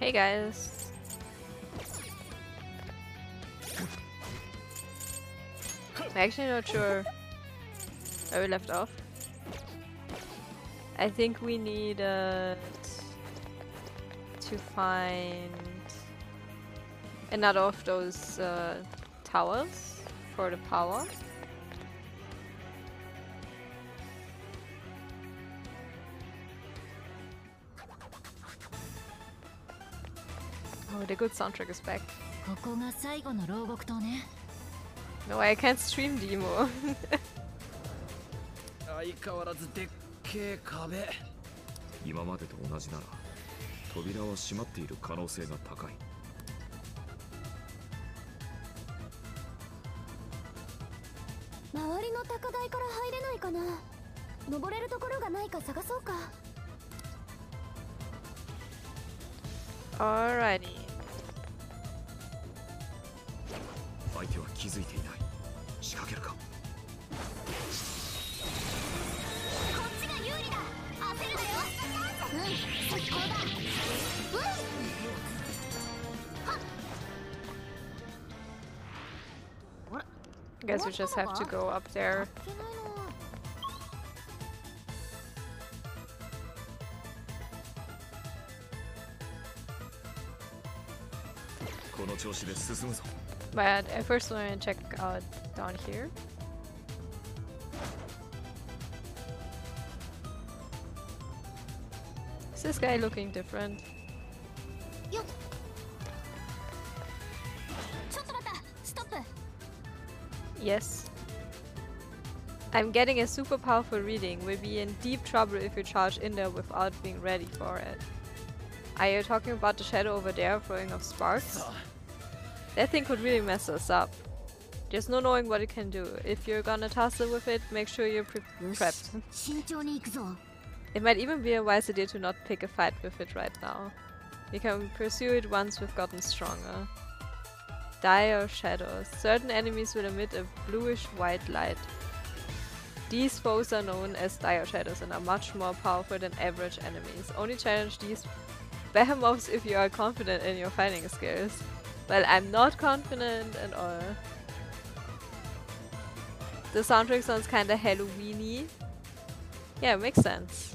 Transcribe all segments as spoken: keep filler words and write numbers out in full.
Hey guys. I'm actually not sure where we left off. I think we need uh, to find another of those uh, towers for the power. Oh, the good soundtrack is back. No, I can't stream Demo. 相変わらずでっけえ壁。今までと同じなら扉は閉まっている可能性が高い。 周りの高台から入れないかな。登れるところがないか探そうか。 Alrighty. 相手は気づいていない。仕掛けるか。こっちが有利だ。焦るなよ。うん、最高だ。うん。 I guess we just have to go up there. この調子で進むぞ。 But I first want to check out down here. Is this guy looking different? Yes. I'm getting a super powerful reading. We'll be in deep trouble if you charge in there without being ready for it. Are you talking about the shadow over there throwing off sparks? That thing could really mess us up. There's no knowing what it can do. If you're gonna tussle with it, make sure you're pre prepped. It might even be a wise idea to not pick a fight with it right now. We can pursue it once we've gotten stronger. Dire shadows. Certain enemies will emit a bluish-white light. These foes are known as dire shadows and are much more powerful than average enemies. Only challenge these behemoths if you are confident in your fighting skills. Well, I'm not confident at all. The soundtrack sounds kinda Halloween-y. Yeah, makes sense.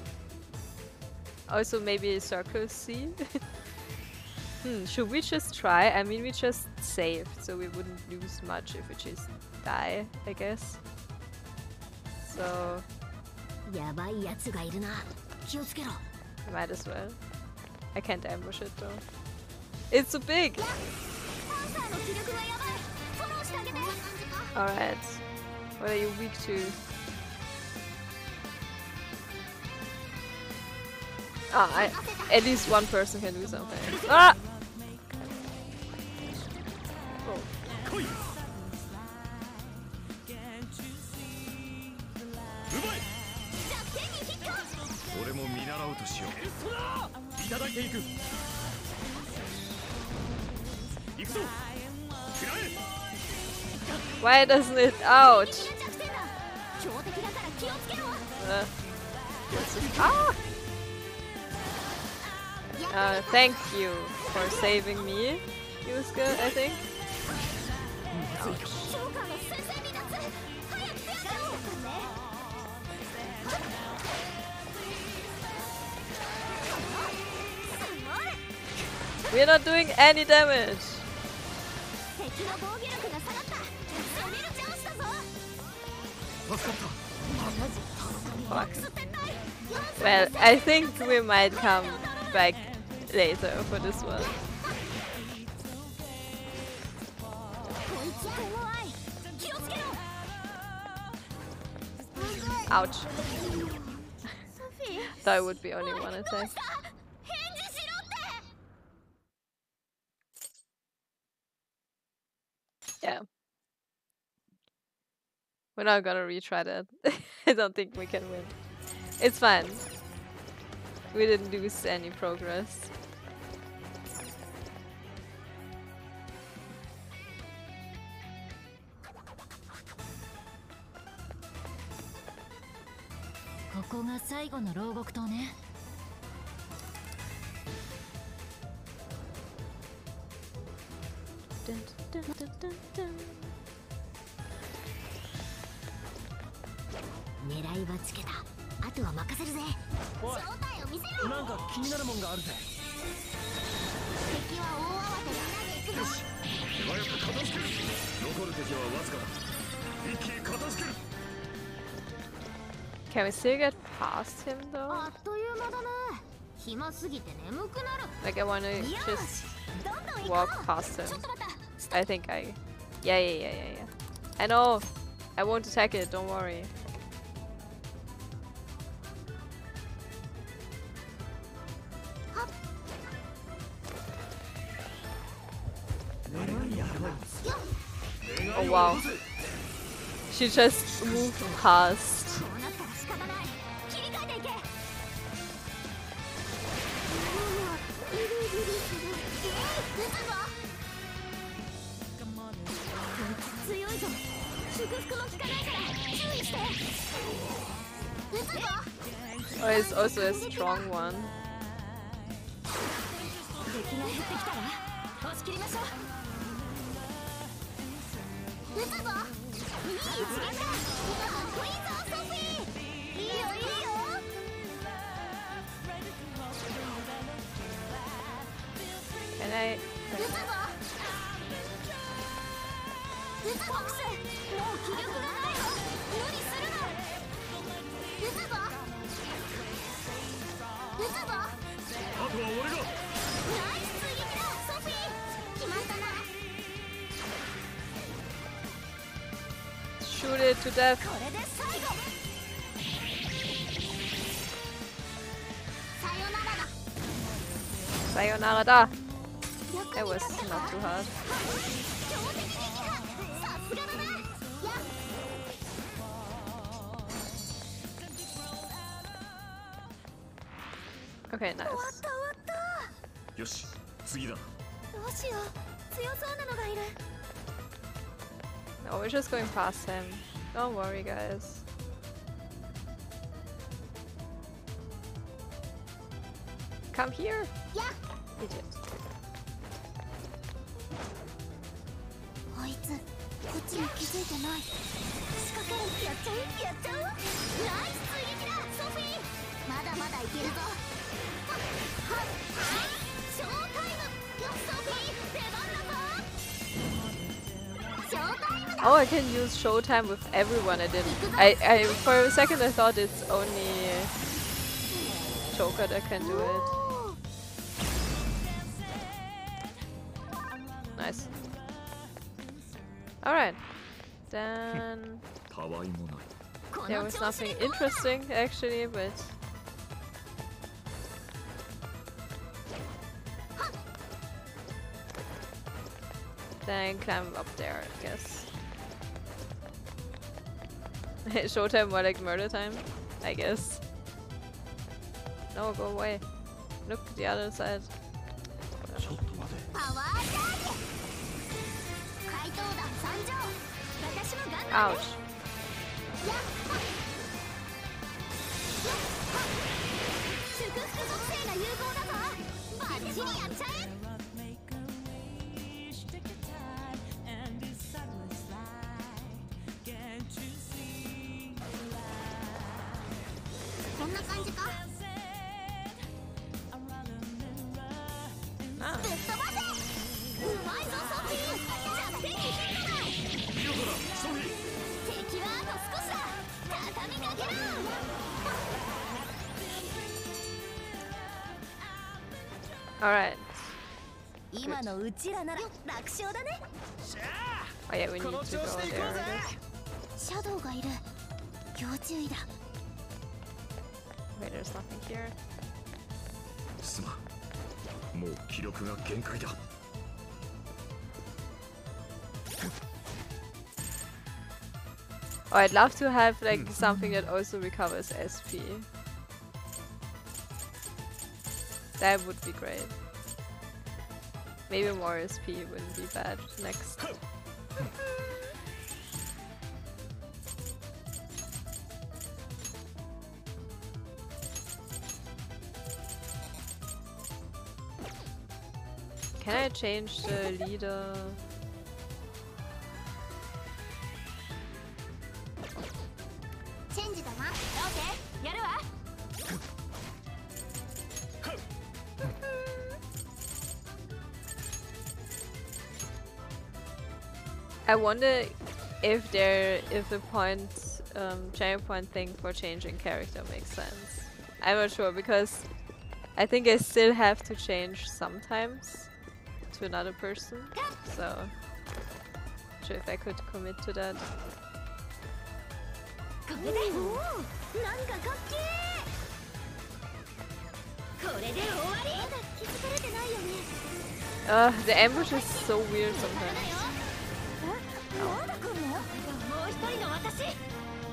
Also maybe Circle C. Hmm, should we just try? I mean, we just saved, so we wouldn't lose much if we just die, I guess. So... might as well. I can't ambush it though. It's so big! Alright. What are you weak to? Ah, I, at least one person can do something. Ah! Oh. Why doesn't it? Ouch! Uh, ah! Uh, thank you for saving me, Yusuke, I think. Ouch. We're not doing any damage! Fuck. Well, I think we might come back later for this one. Ouch. Thought it would be only one attack. Yeah. We're not gonna retry that. I don't think we can win. It's fine. We didn't lose any progress. dun, dun. 狙いはつけた。あとは任せるぜ。正体を見せろ。 なんか気になるもんがあるぜ。 敵は大慌てで投げ行くぞ。 手早く片付ける。残る敵はわずかだ。一気に片付ける。 Can we still get past him though? あっという間だね。暇すぎて眠くなる。 Like I wanna just どんどん行こう。 walk past him. ちょっと待った。 I think I... Yeah, yeah, yeah, yeah, yeah. I know! I won't attack it, don't worry. Oh wow. She just moved past. こうなったら仕方ない。切り替えていけ。うわ、ギリギリする。えー、撃つぞ。こいつ強いぞ。祝福も効かないから注意して。撃つぞ。 Oh, it's also a strong one. 敵が減ってきたら押し切りましょう。撃つぞ。いい一撃だ。かっこいいぞソフィー。いいよいいよ。 Can I... 撃つぞ。撃つボックス。もう気力がないよ。無理するな。撃つぞ。撃つぞ。 あとは俺が。 ナイス追撃だソフィー。決まったな。 Shoot it to death. これで最後。さよならだ。 Sayonara da. よく That was not too hard. 強敵撃破。さすがだな。やっ Okay, 終わ nice. った終わった。 よし、次だ。 どうしよう。強そうなのがいる。 No, we're just going past him. Don't worry, guys. Come here. やっ Idiot. あいつこっちに気づいてない。仕掛ける。やっちゃうやっちゃう。ナイス追撃だソフィー。まだまだいけるぞ。はっはっはっ。ショータイム。よっソフィー。出番だぞ。ショータイムだ。 Oh, I can use Showtime with everyone. I didn't. I, I for a second I thought it's only Joker that can do it. Nice. All right. Then たわいもない。 there was nothing interesting actually, but then climb up there, I guess. Showtime more like murder time, I guess. No, go away. Look the other side. ちょっと待て。 パワーチャージ。怪盗団参上。私のガンダム Ouch. です。やっはっ。やっはっ。祝福属性が有効だぞ。バッチリやっちゃえ。こんな感じか。 Ah. ぶっ飛ばせ。うまいぞソフィー。じゃあ手に入れない。 見事だ、ソフィー。 敵はあと少しだ。畳みかけろ。 Alright. 今のうちらなら楽勝だね。 Oh yeah, we need to go there, I guess. シャドウがいる。要注意だ。 Wait, there's nothing here. すまん。もう気力が限界だ。 Oh, I'd love to have like something that also recovers S P. That would be great. Maybe more S P wouldn't be bad next. Can I change the leader? I wonder if there, if the point, um, giant point thing for changing character makes sense. I'm not sure because I think I still have to change sometimes to another person. So, not sure if I could commit to that. これでおおなんかかっけーこれで終わりまだ気づかれてないよね Uh, the ambush is so weird sometimes. まだ来んのもう一人の私 I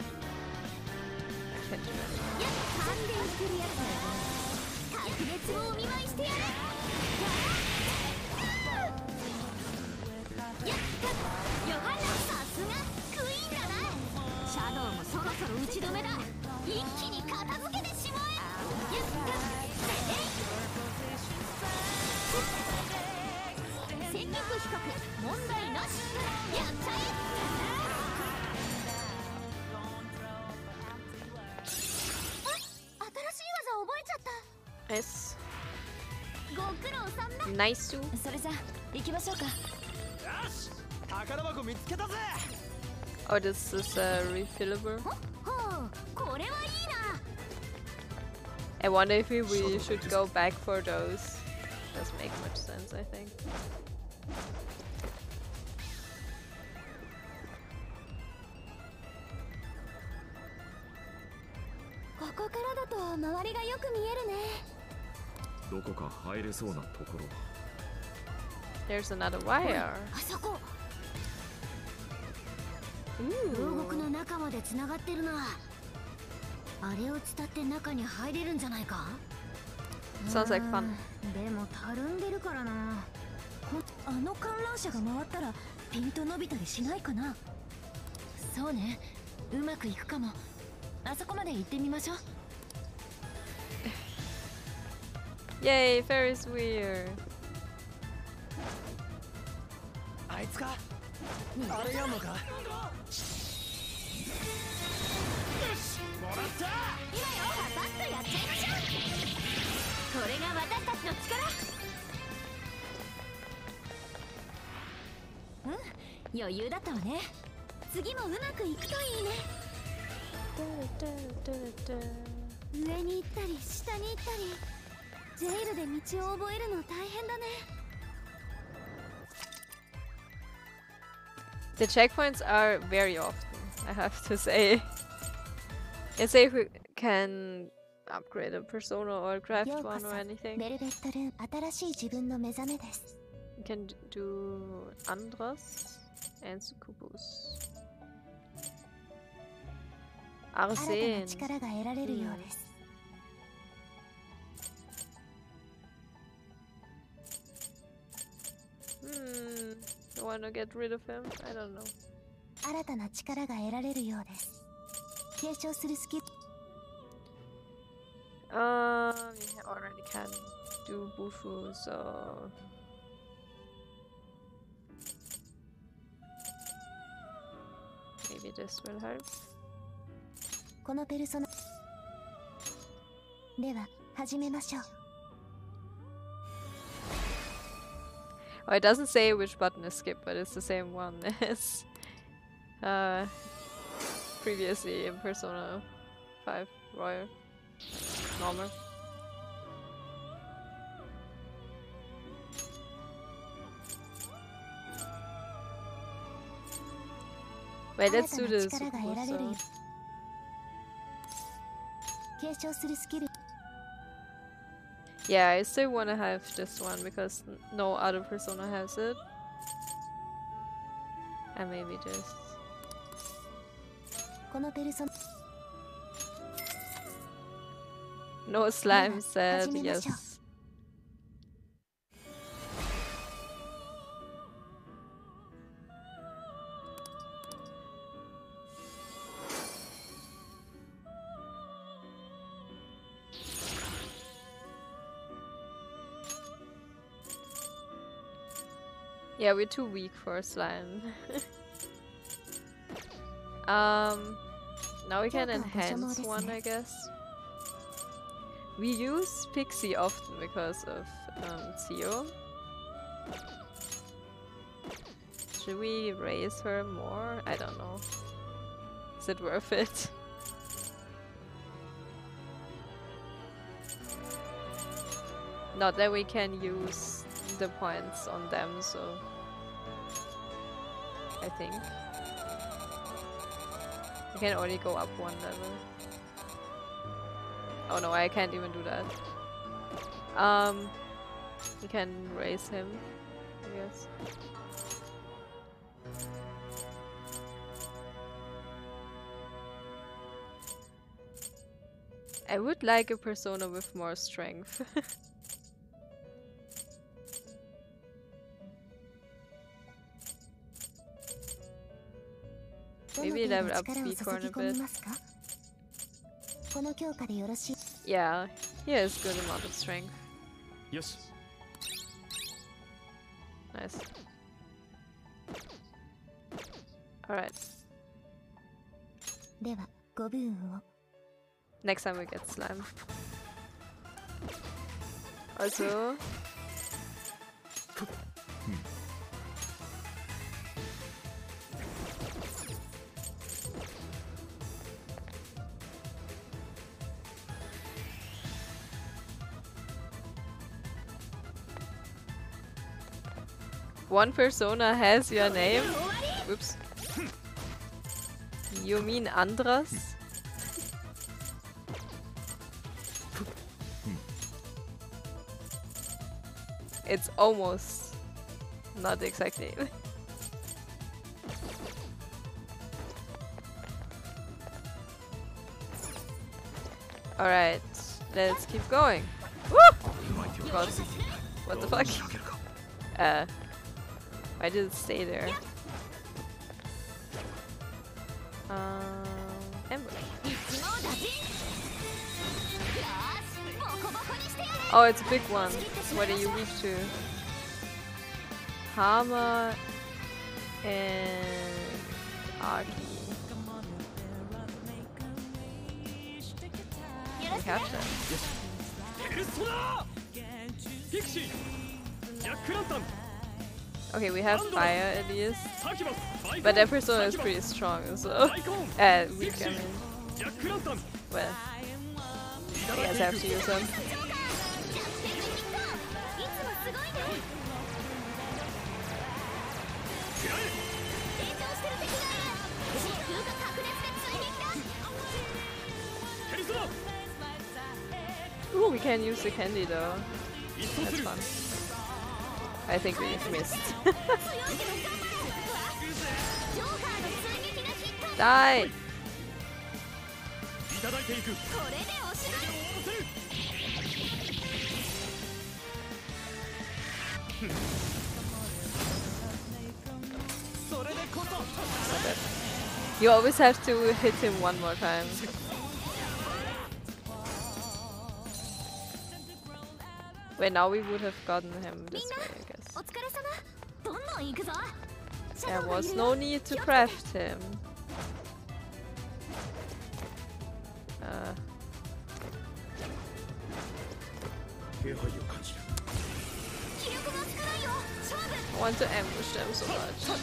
can't do it. やっ感電してるやつだよ白熱をお見舞いしてやるやったヨハナさすがクイーンだなシャドウもそろそろ打ち止めだ一気に片付けてしまえやった戦力比較問題なしやっちゃえあ新しい技覚えちゃった Nice. ご苦労さんだ Nice too. それじゃ行きましょうか宝箱見つけたぜ Oh, this is uh, refillable. ほほうこれはいいな I wonder if we, we should go back for those. Doesn't make much sense, I think. ここからだと周りがよく見えるねどこか入れそうなところは There's another wire. あそこ牢獄の中までつながってるなあれを伝って中に入れるんじゃないか Sounds like fun. でもたるんでるからなあの観覧車が回ったらピンと伸びたりしないかなそうねうまくいくかもあそこまで行ってみましょう Yay, Ferris wheel. あいつかあれやんのかよしもらった今よパパッとやっちゃいましょうこれが私たちの力うん余裕だったわね次もうまくいくといいね上に行ったり下に行ったりジェイルで道を覚えるの大変だね The checkpoints are very often, I have to say. Let's say if we can upgrade a persona or craft one or anything. ベルベットルーム新しい自分の目覚めです We can d- do Andras and Succubus. 新たな Arsen. 力が得られるようです Hmm. You wanna get rid of him? I don't know. 新たな力が得られるようです継承するスキル Um, we already can do Bushu, so... Maybe this will help. このペルソナでは始めましょう Oh, it doesn't say which button is skipped, but it's the same one as uh, previously in Persona five Royal. Normal. Wait, let's do this. 新たな力が得られるよ 継承するスキル Yeah, I still wanna have this one because n- no other persona has it. And maybe this. このペルソナ No slime said 始めましょう。 yes. Yeah, we're too weak for slime. um, now we can enhance one, I guess. We use Pixie often because of um, Zio. It's Should we raise her more? I don't know. Is it worth it? Not that we can use the points on them, so I think we can only go up one level. Oh no, I can't even do that. Um, we can raise him, I guess. I would like a persona with more strength. Maybe level up Bicorn a bit. Yeah, he has good amount of strength. Yes. Nice. Alright. Next time we get slime. Also. One persona has your name? Whoops. You mean Andras? It's almost not exactly. Alright, let's keep going. Woo! God. What the fuck? Uh, why did it stay there? Um, ambush. Oh, it's a big one. What are you weak to? Hammer and Aki. We have them. Okay, we have fire at least, but that persona is pretty strong, so uh, weak. I mean, well, I guess I have to use them. Ooh, we can use the candy though. That's fun. I think we missed. Die! You always have to hit him one more time. Wait, now we would have gotten him this way, I guess. There was no need to craft him. Uh. I want to ambush them so much.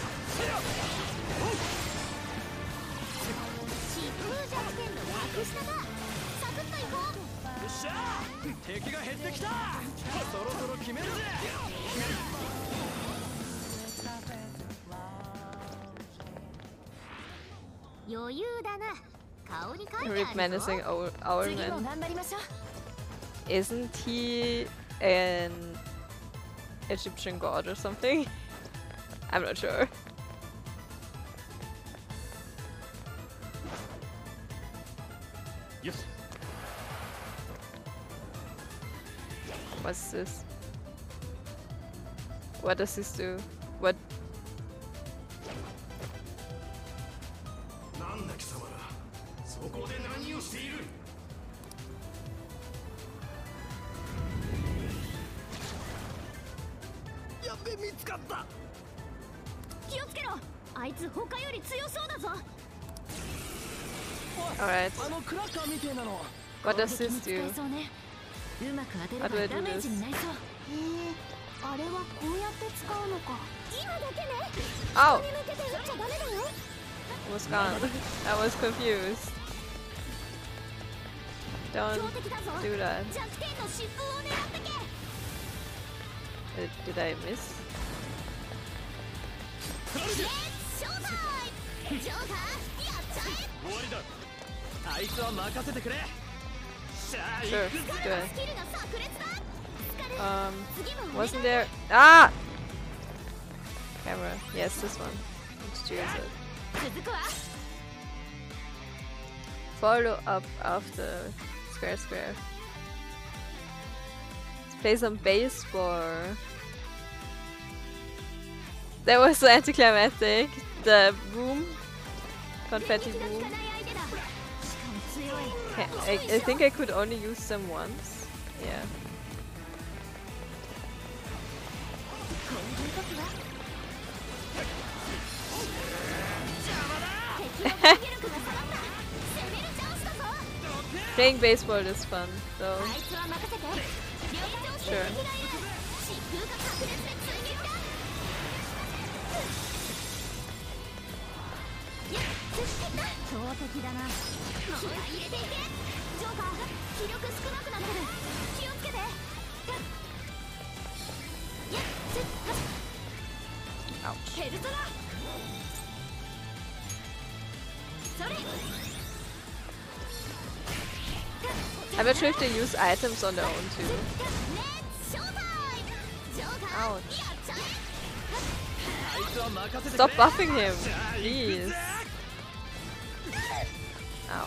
Rick menacing our, our man. Isn't he an Egyptian god or something? I'm not sure. Yes. What's this? What does this do? What? Alright. What does this do? How do I do this? あれはこうやって使うのか。今だけね。 Oh! 人に向けて打っちゃダメだよ。 Was gone. I was confused. Don't 強敵だぞ。 do that. 弱点の疾風を狙ってけ。 Did, did I miss? レッツショータイム。ジョーカーやっちゃえ。 終わりだ。あいつは任せてくれ。しゃあ Sure, 行くぜ。 do ス it. キルが炸裂だ。スカル Um, 次は俺 wasn't が there? Ah! Camera. Yes, this one. Let's choose it. 続くわ。 Follow up after square square. Let's play some baseball. That was so anticlimactic. The boom. Confetti 敵の効 boom. かない相手だ。しかも強い。 Okay, I, I think I could only use them once. Yeah. こういう時は敵の攻撃力が下がった。攻めるチャンスだぞ。 Playing baseball is fun, though. あいつは任せて。両手をして Sure. 敵がいる。疾風が炸裂で追撃だ。やっ、突ってった。強敵だな。気合い入れていけ。ジョーカー、気力少なくなってる。気をつけて。やっ、つっ、はっ。 Ouch. ペルソナ。それ。 I bet you if they use items on their own too. レッツショータイム。ジョーカー、 Ouch. やっちゃえ。 あいつは任せてくれ。 Stop buffing him, しゃあ行く please. ぜ。 Ow.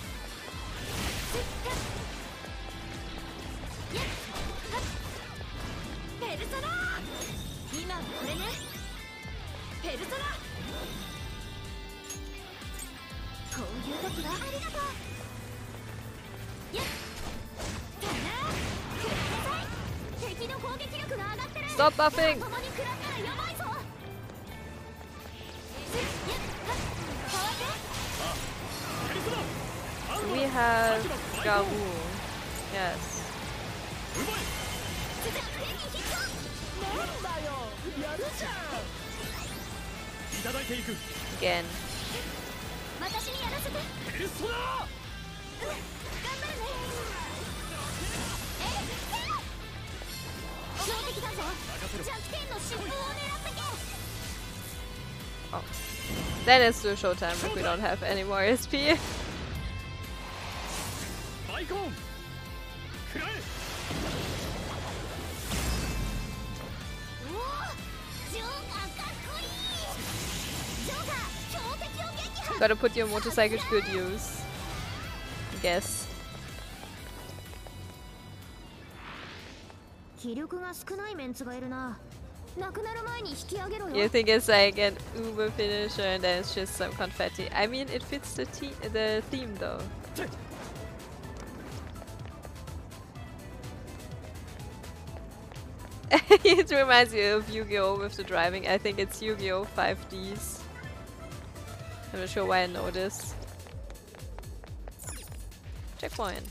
ペルソナ。今はこれね。ペルソナ。こういう時はありがとう。やっ。だな。食らいなさい。敵の攻撃力が上がってる。 Stop buffing! 共に食らったらやばいぞ。すやっ。変わって。 We have Gawu. Yes. 弱点にヒット。 なんだよ。やるじゃん。いただいていく。 Again. 私にやらせて。 ペルソナ。 頑張るね。えっ、強敵だぞ。弱点の疾風を狙ってけ。 Oh. Then it's still showtime if we don't have any more S P. バイコン。くらえ。 おお、ジョーカーかっこいい。ジョーカー、強敵を撃破。 Gotta put your motorcycle to good use. I guess. 気力が少ないメンツがいるな。なくなる前に引き上げろよ。 You think it's like an Uber finisher and then it's just some confetti. I mean, it fits the, te the theme though. It reminds me of Yu-Gi-Oh! With the driving. I think it's Yu-Gi-Oh! five Ds. I'm not sure why I know this. Checkpoint.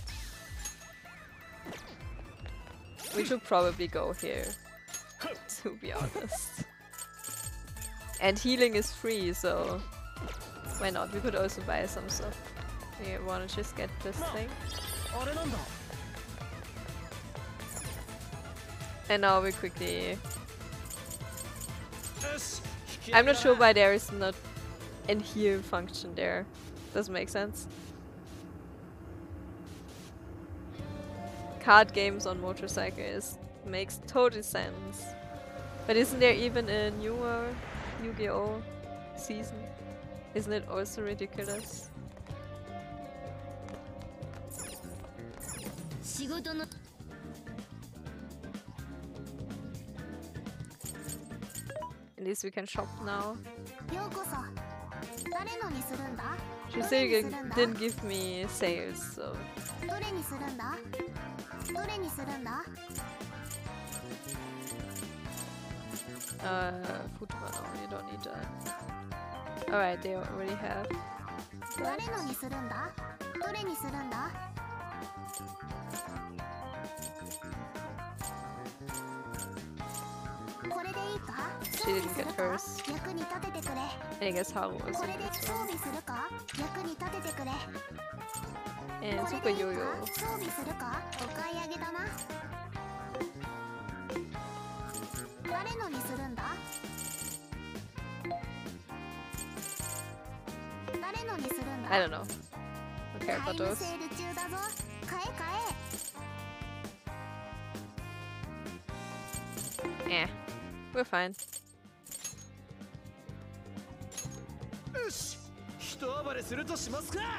We should probably go here, to be honest. And healing is free, so why not? We could also buy some stuff. We wanna just get this thing. あれなんだ。 And now we quickly... よし。 I'm not sure why there is not an heal function there. Doesn't make sense. Card games on motorcycles makes total sense. But isn't there even a newer Yu-Gi-Oh! Season? Isn't it also ridiculous? 仕事の At least we can shop now. ようこそ。誰のにするんだ？ She ど still れに g- するんだ？ didn't give me sales, so どれにするんだ？どれにするんだ？ uh, food one, no, you don't need that. Alright, they already have. 誰のにするんだ？どれにするんだ？ Uh, she didn't get hers. 役に立ててくれ。 And I guess Haru was こ in れで this 装 one. 備するか？役に立ててくれ。 And これ Super でいい Yo-Yo. か？装備するか？お買い上げだな。誰のにするんだ？誰のにするんだ？ I don't know. Okay, タ about イム those. セール中だぞ。買え買 Eh, we're fine. よし、一暴れするとしますか。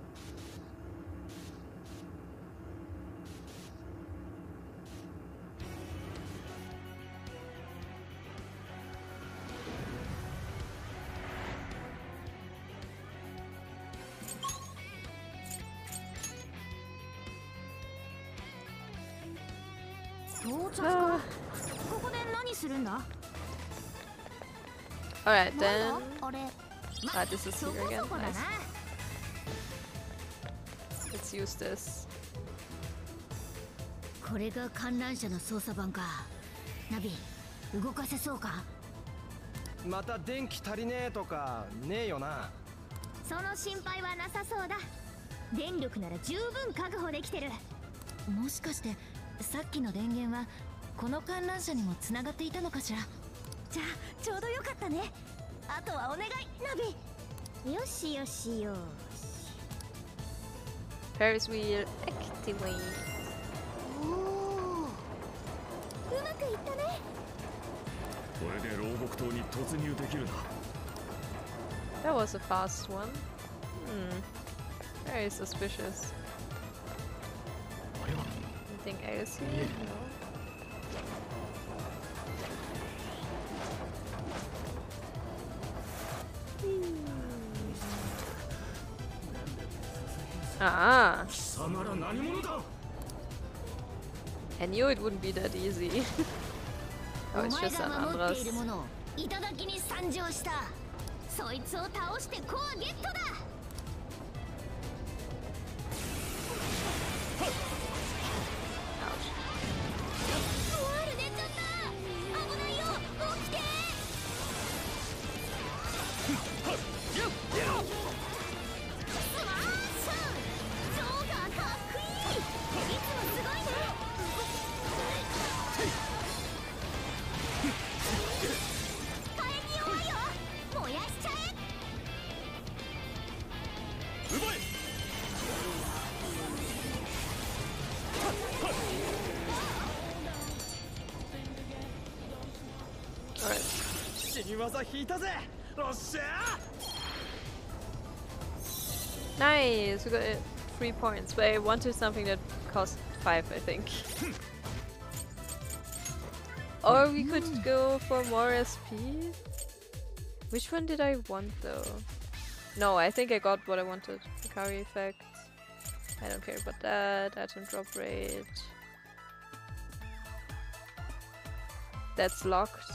到着 Ah. か。ここで何するんだ？ Alright なん then. だ？あれ。 Ah, this is そ here こ again. そこだな。 Nice. Let's use this. これが観覧車の操作盤か。ナビ、動かせそうか？ また電気足りねえとかねえよな。 その心配はなさそうだ。電力なら十分確保できてる。 もしかしてさっきの電源はこの観覧車にもつながっていたのかしら。 じゃあちょうどよかったね。あとはお願い、ナビ。よしよしよし。 Ferris wheel activate. おお、うまくいったね。 これで牢獄島に突入できるな。 That was a fast one. Hmm. Very suspicious. あれは Anything else here? No. Ah, 貴様ら何者だ。 I knew it wouldn't be that easy. お Oh, it's 前 just が an 守っている Andras. ものをいただきに参上した。そいつを倒してコアゲットだ。 Ouch. コアール出ちゃった。危ないよ、起きて。スマッシュ。ジョーガーかっこいい。いつもすごいね。火炎弱いよ。燃やしちゃえ。 奪え。 Alright. 死に技引いたぜ。おっしゃ。 Nice, we got uh, three points, but I wanted something that cost five, I think. Or we could go for more S P? Which one did I want though? No, I think I got what I wanted. Hikari effect. I don't care about that. Item drop rate. That's locked.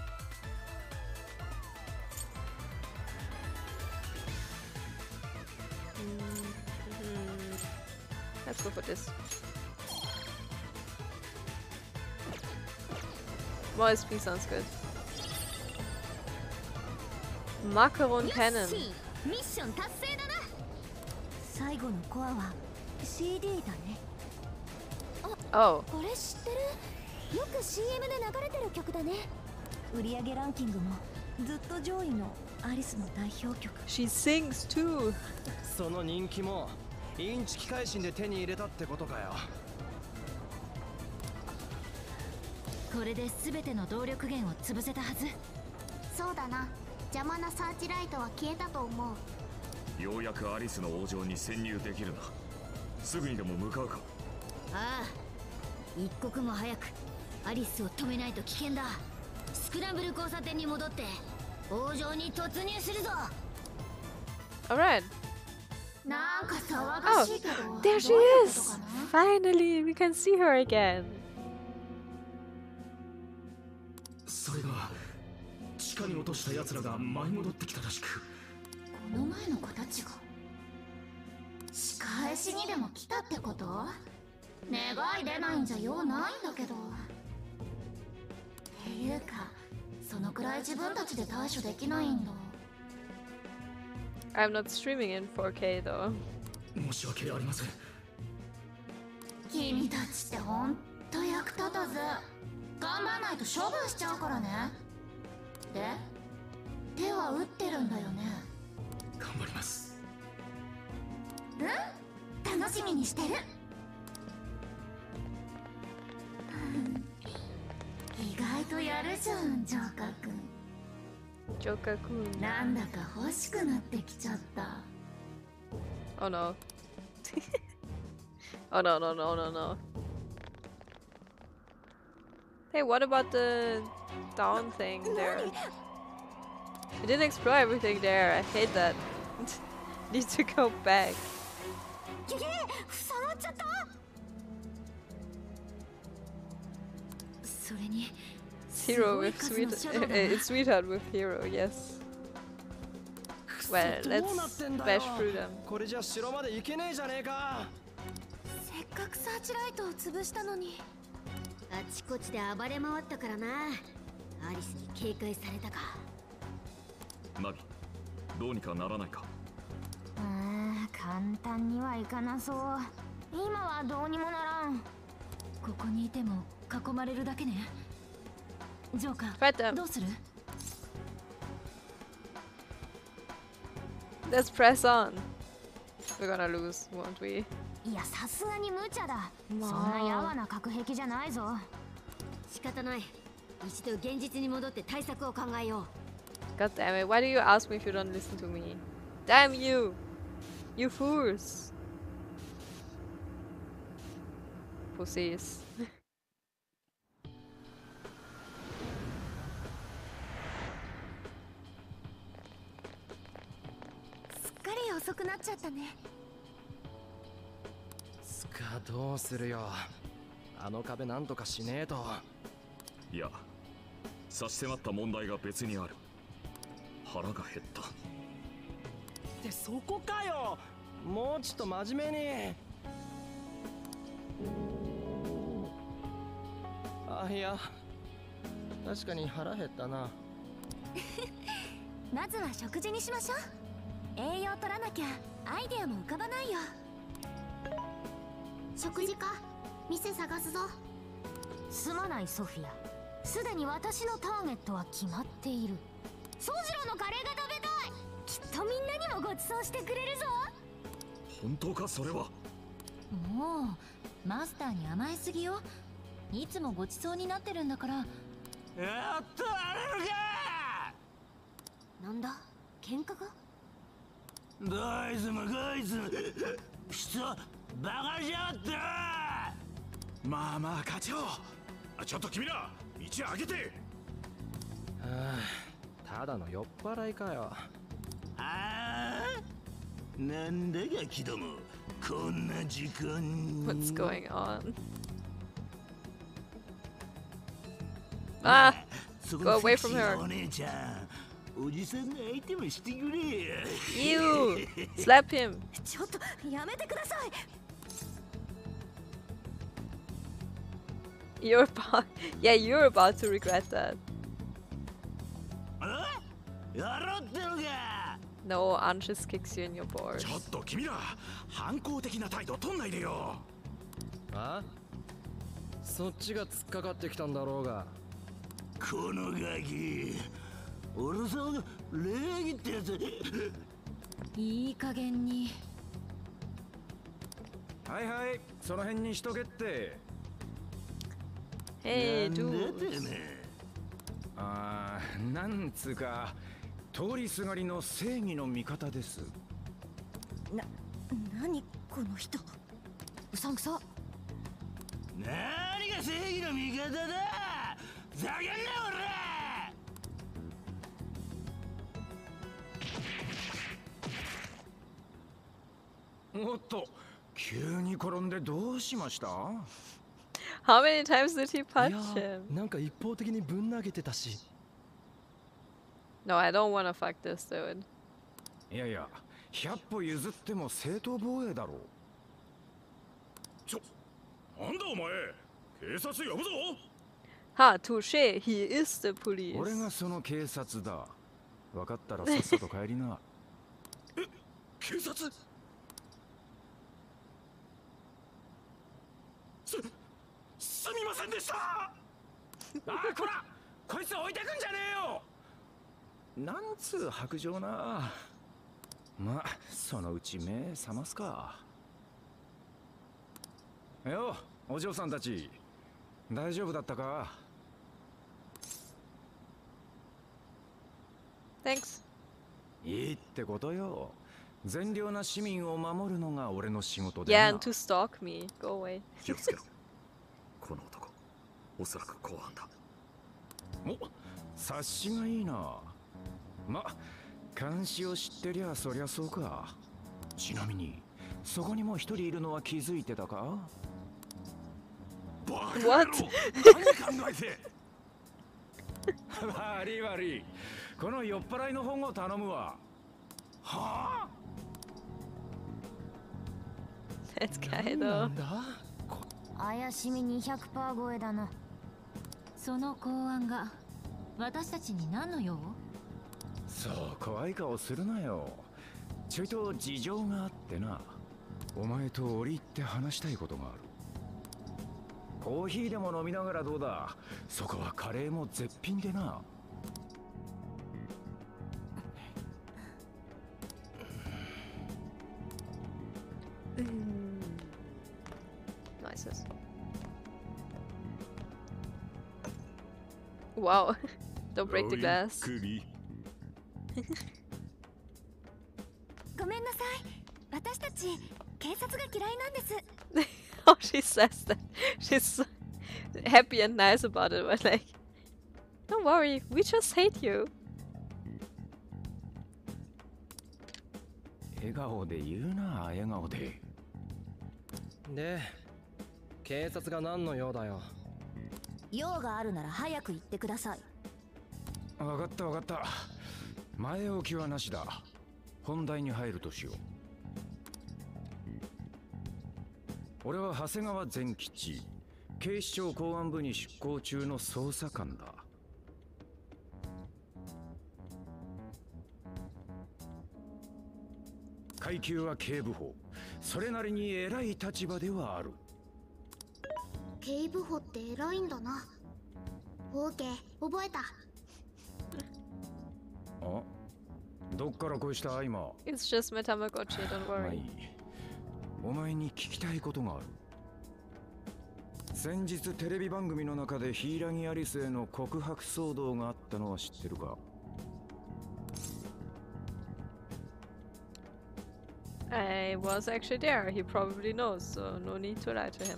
Mm-hmm. Let's go for this. More S P sounds good. Macaron Cannon. ミッション達成だな。 最後のコアは シーディー だね。 Oh, これ知ってる？よく シーエム で流れてる曲だね。売上ランキングもずっと上位のアリスの代表曲。 she sings too. その人気もインチキ改心で手に入れたってことかよ。 これで全ての動力源を潰せたはず。 そうだな。邪魔なサーチライトは消えたと思う。 ようやくアリスの王城に潜入できるな。すぐにでも向かうか。 ああ、一刻も早くアリスを止めないと危険だ。スクランブル交差点に戻って王城に突入するぞ。 Alright. なんか騒 Oh, がしいけど、 there she どういうこと is! かな？ Finally, we can see her again. それが地下に落とした奴らが舞い戻ってきたらしく。 この前の子たちが仕返しにでも来たってこと？願い出ないんじゃ用ないんだけど。っていうか、そのくらい自分たちで対処できないんだ。 I'm not streaming in four K though. 申し訳ありません。 君たちってほんと役立たず。頑張んないと処分しちゃうからね。で、手は打ってるんだよね。 頑張ります。 うん、楽しみにしてる。意外とやるじゃん、ジョーカー君。 Joker Kun. なんだか欲しくなってきちゃった。 Oh no. Oh no, no, no, no, no. Hey, what about the down thing there? We didn't explore everything there. I hate that. Need to go back. ゲゲ塞がっちゃった。それに Hero with sweet, uh, it's sweetheart with hero, yes. Well, let's bash through them. これじゃ城まで行けねえじゃねえか。 せっかくサーチライトを潰したのに。 あちこちで暴れ回ったからな。アリスに警戒されたか。 ナビ、どうにかならないか。 うーん、簡単にはいかなそう。今はどうにもならん。ここにいても囲まれるだけね。ジョーカ Fight ー、 them. どうする？ Let's press on. We're gonna lose, won't we? いや、さすがに無茶だ。 まあそんなやわな隔壁じゃないぞ。 仕方ない。一度現実に戻って対策を考えよう。 God damn it, why do you ask me if you don't listen to me? Damn you! You fools! Pussies. すっかり遅くなっちゃったね。 スカどうするよ。あの壁なんとかしねえと。 いや、差し迫った問題が別にある。腹が減った。 ってそこかよ。もうちょっと真面目に。あ、いや、確かに腹減ったな。 まずは食事にしましょう。栄養取らなきゃアイデアも浮かばないよ。 食事か。店探すぞ。 すまないソフィア。すでに私のターゲットは決まっている。ソジロのカレーが食べたい。きっとみんなにもご馳走してくれるぞ。 本当かそれは。 もうマスターに甘えすぎよ。いつもご馳走になってるんだから。 やっとあれるか。 なんだ、喧嘩が？ どいつもこいつも人バカしやがって。 まあまあ課長、ちょっと君ら道上げて。 はあ、ただの酔っ払いかよ。 ああ、なんだガキども、こんな時間に。 What's going on? Ah! Go away from her. お姉ちゃん、おじさんの相手もしてくれ。 You! Slap him! ちょっとやめてください。 You're about, yeah, you're about to regret that. あ、やろうってのか。 No, Anshis kicks you in your balls. ちょっと君ら、反抗的な態度取んないでよ。 あ？そっちが突っかかってきたんだろうが。 このガキ、俺さんが礼儀ってやつ。 いい加減に。 はいはい、その辺にしとけって。 Hey, なんだ dude. てめえ。 ああ、なんつうか、通りすがりの正義の味方です。 な、何この人。うさんくさ。 何が正義の味方だ。ざけんなおっと、急に転んでどうしました？ How many times did he い punch や、 him? なんか一方的にぶん投げてたし。 No, I don't wanna fuck this dude. いやいや、百歩譲っても正当防衛だろう。ちょ、なんだお前、警察呼ぶぞ。 Ha, touche. He is the police. 俺がその警察だ。分かったらさっさと帰りな。 え、警察？す、すみませんでした。 ああ、こら、こいつ置いてくんじゃねえよ。なんつう白状な。ま、そのうち目覚ますか。よ、お嬢さんたち、大丈夫だったか？ Thanks. いいってことよ。善良な市民を守るのが俺の仕事で Yeah, な。 and to stalk me. Go away. 気をつけろ。この男、おそらく公安だ。 お、察しがいいな。ま、監視を知ってりゃそりゃそうか。ちなみに、そこにも一人いるのは気づいてたか？ バカ野郎。 What? 何考えて。 悪い悪い。この酔っ払いの本を頼むわ。はあ？ That's geil な though. んだ？ 怪しみ にひゃくパーセント 超えだな。 その公安が私たちに何の用？ そう怖い顔するなよ。ちょいと事情があってな。お前と折り入って話したいことがある。コーヒーでも飲みながらどうだ。そこはカレーも絶品でな。 Nice. Wow. Don't break the glass. ゆっくり。 ごめんなさい。私たち警察が嫌いなんです。 Oh, she says that. She's so happy and nice about it, but like, don't worry, we just hate you. 笑顔で言うな、笑顔で。 で、警察が何の用だよ。 用があるなら早く言ってください。 分かった分かった。前置きはなしだ。本題に入るとしよう。俺は長谷川善吉、警視庁公安部に出向中の捜査官だ。階級は警部補、それなりに偉い立場ではある。 警部補って偉いんだな。オーケー、覚えた。 あ、どっからこうした今。 It's just my Tamagotchi, don't まあい worry. い。お前に聞きたいことがある。先日テレビ番組の中でヒイラギアリスへの告白騒動があったのは知ってるか？ I was actually there. He probably knows, so no need to lie to him.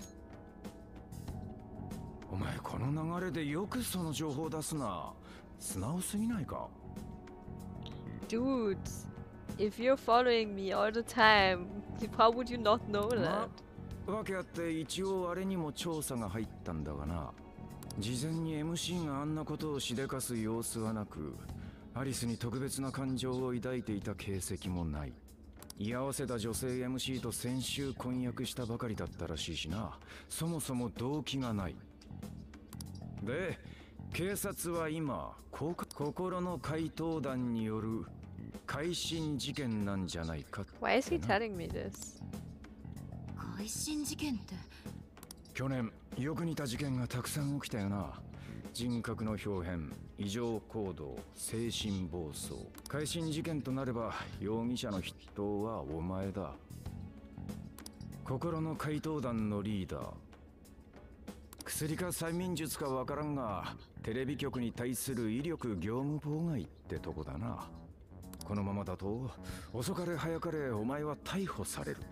お前この流れでよくその情報出すな。素直すぎないか？ Dude, if you're following me all the time, how would you not know ま that? わけあって一応あれにも調査が入ったんだがな。事前に エムシー があんなことをしでかす様子はなく、アリスに特別な感情を抱いていた形跡もない。居合わせた女性 エムシー と先週婚約したばかりだったらしいしな。そもそも動機がない。で、警察は今、こ心の怪盗団による改心事件なんじゃないかってな。 Why is he telling me this? 改心事件って？ 去年よく似た事件がたくさん起きたよな。人格の表変、異常行動、精神暴走。改心事件となれば容疑者の筆頭はお前だ。心の怪盗団のリーダー。薬か催眠術かわからんが、テレビ局に対する威力業務妨害ってとこだな。このままだと遅かれ早かれお前は逮捕される。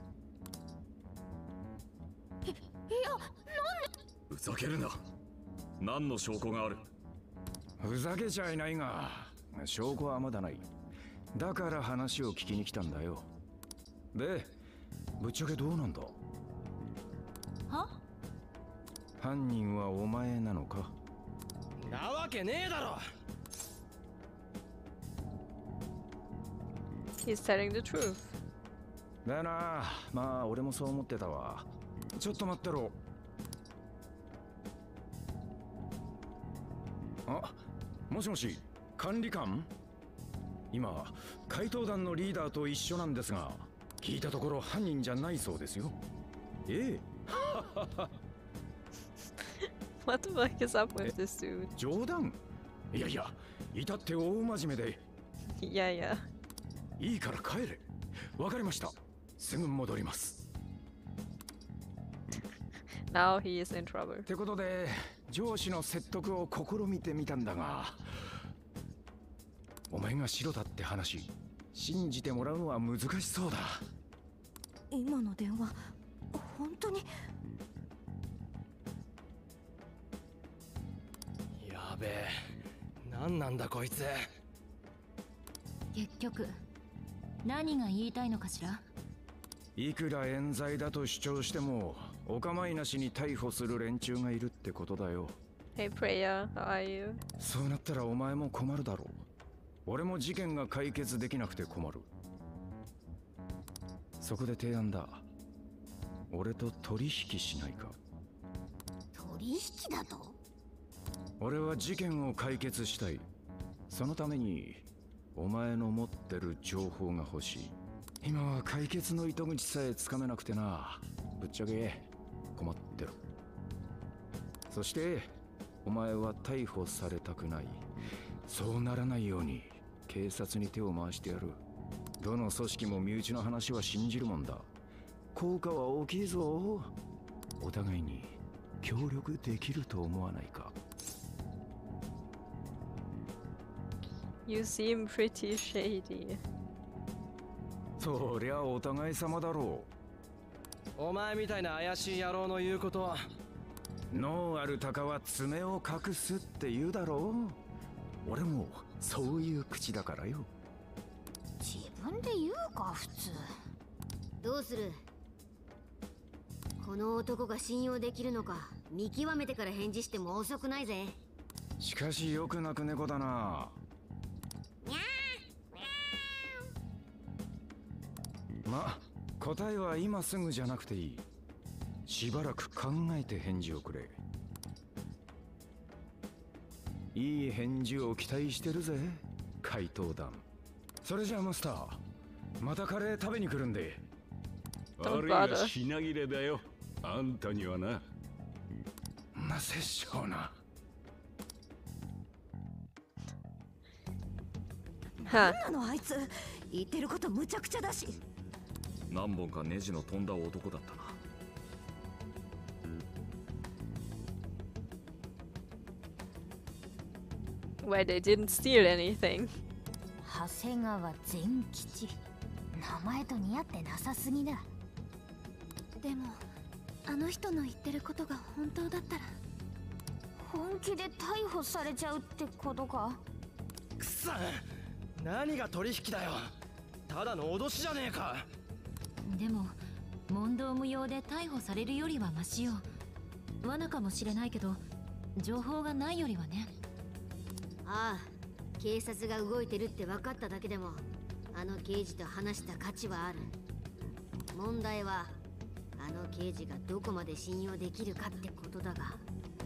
ふざけるな。何の証拠がある？ ふざけちゃいないが、証拠はまだない。だから話を聞きに来たんだよ。で、ぶっちゃけどうなんだ？ は？ 犯人はお前なのか？ なわけねえだろ。 He's telling the truth. だよな。まあ俺もそう思ってたわ。ちょっと待ってろ。 あ、もしもし、管理官？今、怪盗団のリーダーと一緒なんですが、聞いたところ犯人じゃないそうですよ。ええ。 What the fuck is up with this dude? 冗談？いやいや、至って大真面目で。 いやいや。 いいから帰れ。わかりました。すぐ戻ります。 Now he is in trouble. ってことで、上司の説得を試みてみたんだが、お前が白だって話、信じてもらうのは難しそうだ。 今の電話、本当に？ やべえ、何なんだこいつ。 結局何が言いたいのかしら。 いくら冤罪だと主張してもお構いなしに逮捕する連中がいるってことだよ。 Hey Preya, how are you? そうなったらお前も困るだろう。俺も事件が解決できなくて困る。そこで提案だ。俺と取引しないか。 取引だと？ 俺は事件を解決したい。そのためにお前の持ってる情報が欲しい。今は解決の糸口さえつかめなくてな。ぶっちゃけ困ってる。そしてお前は逮捕されたくない。そうならないように警察に手を回してやる。どの組織も身内の話は信じるもんだ。効果は大きいぞ。お互いに協力できると思わないか。 You seem pretty shady. そりゃお互い様だろう。お前みたいな怪しい野郎の言うことは。 脳ある鷹は爪を隠すって言うだろう。俺もそういう口だからよ。 自分で言うか普通。 どうする？この男が信用できるのか見極めてから返事しても遅くないぜ。 しかしよく鳴く猫だな。ま、答えは今すぐじゃなくていい。しばらく考えて返事をくれ。いい返事を期待してるぜ、怪盗団。それじゃあマスター、またカレー食べに来るんで。 あるいは品切れだよ、あんたにはな。 なせっしょうな。 なんなのあいつ、言ってることむちゃくちゃだし。 何本かネジの飛んだ男だったな。 Why they didn't steal anything? 長谷川善吉、名前と似合ってなさすぎだ。 でもあの人の言ってることが本当だったら本気で逮捕されちゃうってことか。 くっさん、何が取引だよ。ただの脅しじゃねえか。 でも問答無用で逮捕されるよりはマシよ。罠かもしれないけど情報がないよりはね。 ああ、警察が動いてるって分かっただけでもあの刑事と話した価値はある。問題はあの刑事がどこまで信用できるかってことだが。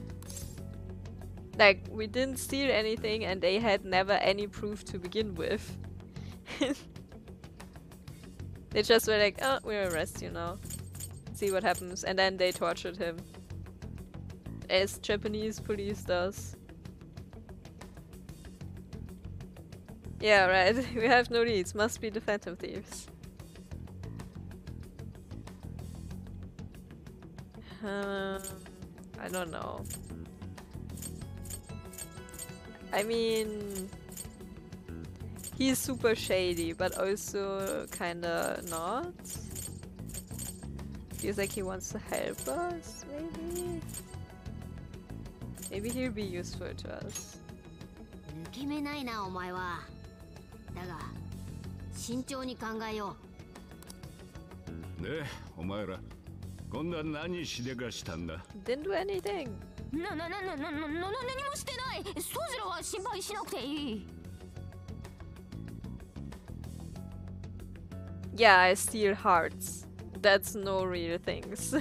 Like, we didn't steal anything and they had never any proof to begin with. They just were like, oh, we'll arrest you now. See what happens. And then they tortured him. As Japanese police does. Yeah, right. We have no leads. Must be the Phantom Thieves. Um, I don't know. I mean, he's super shady, but also kinda not. Feels like he wants to help us, maybe? Maybe he'll be useful to us. 抜け目ないなお前は。だが慎重に考えよう。で、お前ら今度は何しでかしたんだ。 Didn't do anything. な、な、な、な、な、な、な、何もしてない。宗次郎は心配しなくていい。 Yeah, I steal hearts. That's no real things.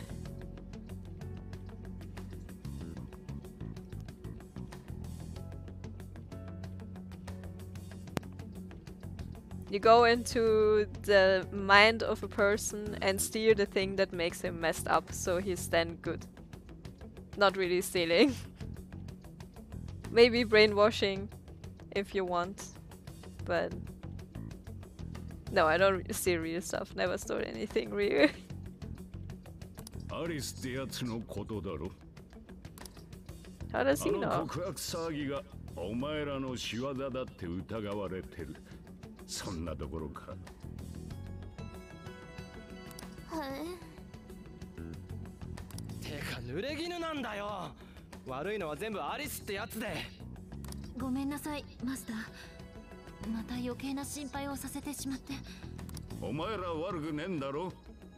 You go into the mind of a person and steal the thing that makes him messed up, so he's then good. Not really stealing. Maybe brainwashing if you want, but no, I don't steal real stuff. Never stole anything real. アリスってやつのことだろ。 How does あ he の know? 告白騒ぎがお前らの仕業だって疑われてる。そんなところか。 はいてか濡れ衣なんだよ。悪いのは全部アリスってやつで。 ごめんなさいマスター、また余計な心配をさせてしまって。 お前ら悪くねえんだろ。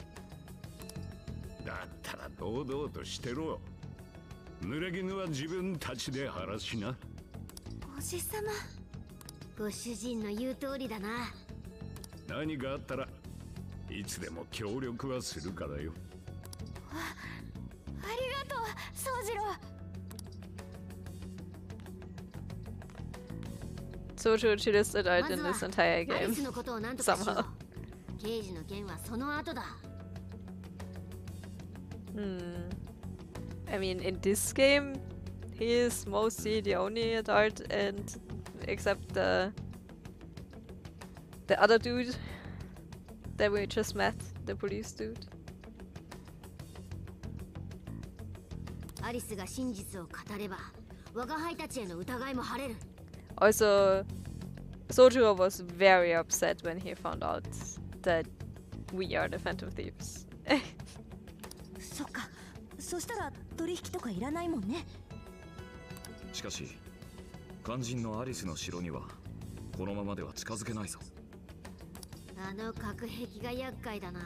だったら堂々としてろ。濡れ衣は自分たちで晴らしな。 おじさま。 ご主人の言う通りだな。 何かあったらいつでも協力はするからよ。 あ、ありがとう、宗次郎。 Sojo chillest it out in this entire game. Somehow. 刑事の件はその後だ。 Hmm. I mean, in this game, he is mostly the only adult, and except the the other dude that we just met, the police dude. アリスが真実を語れば、我が輩たちへの疑いも晴れる。 Also, Sojiro was very upset when he found out that we are the Phantom Thieves. そっか、そしたら取引とかいらないもんね。 しかし肝心のアリスの城にはこのままでは近づけないぞ。 あの隔壁が厄介だな。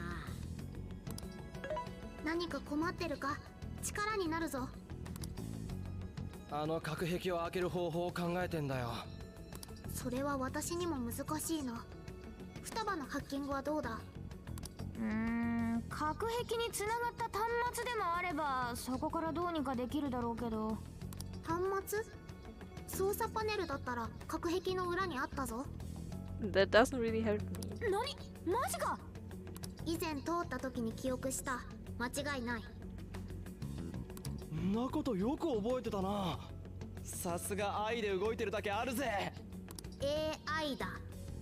何か困ってるか、力になるぞ。 あの隔壁を開ける方法を考えてんだよ。 それは私にも難しいな。双葉のハッキングはどうだ？ うーん、隔壁に繋がった端末でもあればそこからどうにかできるだろうけど。 端末？操作パネルだったら隔壁の裏にあったぞ。 That doesn't really help me. 何？マジか？ 以前通った時に記憶した。間違いない。 んなことよく覚えてたな。さすが愛で動いてるだけあるぜ。 エーアイ だ。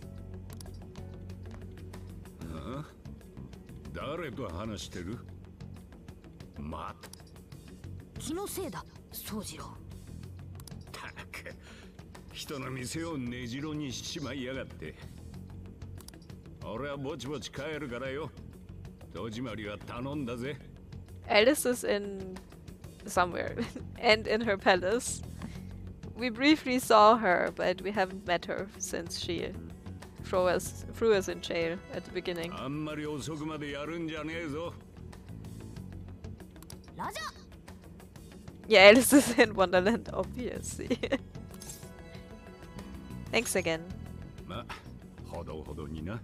ああ、誰と話してる？また気のせいだ、宗次郎。 たく人の店を根城にしちまいやがって。俺はぼちぼち帰るからよ。戸締まりは頼んだぜ。 Alice is in somewhere and in her palace. We briefly saw her, but we haven't met her since she threw us threw us in jail at the beginning. あんまり遅くまでやるんじゃねえぞ。 ラジャ。 Yeah, Alice is in Wonderland, obviously. Thanks again. ま、ほどほどにな。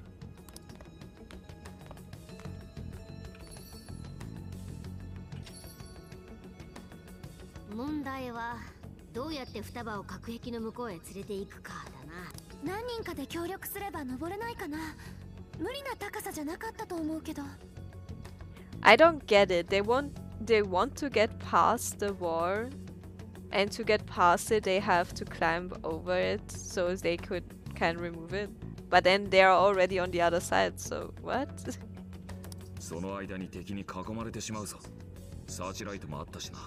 問題はどうやって双葉を隔壁の向こうへ連れて行くかだな。 何人かで協力すれば登れないかな。無理な高さじゃなかったと思うけど。 I don't get it. They want they want to get past the wall, and to get past it, they have to climb over it so they could can remove it. But then they are already on the other side. So what? その間に敵に囲まれてしまうぞ。サーチライトもあったしな。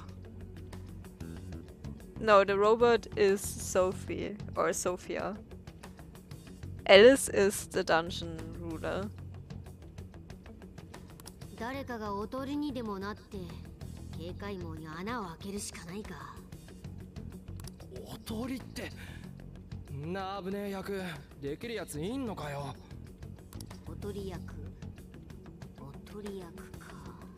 No, the robot is Sophie or Sophia. Alice is the dungeon ruler. 誰かがおとりにでもなって警戒網に穴を開けるしかないか。 おとりってんな危ねえ役できるやついんのかよ。 おとり役、おとり役か。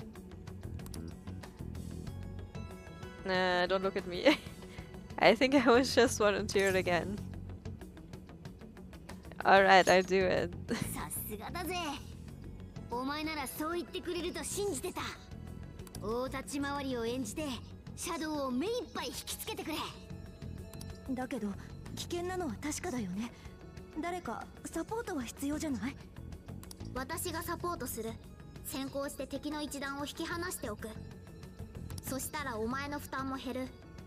Nah, don't look at me. I think I was just volunteered again. Alright, I'll do it. さすがだぜ。お前ならそう言ってくれると信じてた。大立ち回りを演じてシャドウを目いっぱい引きつけてくれ。 だけど危険なのは確かだよね。 誰かサポートは必要じゃない？ 私がサポートする。先行して敵の一団を引き離しておく。そしたらお前の負担も減る。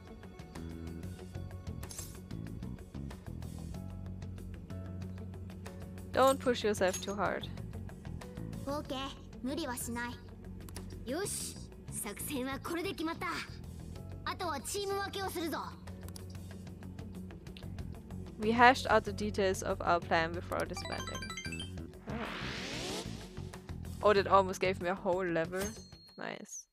Don't push yourself too hard. オーケー、無理はしない。よし、作戦はこれで決まった。あとはチーム分けをするぞ。 We hashed out the details of our plan before disbanding. Oh. Oh, that almost gave me a whole level. Nice.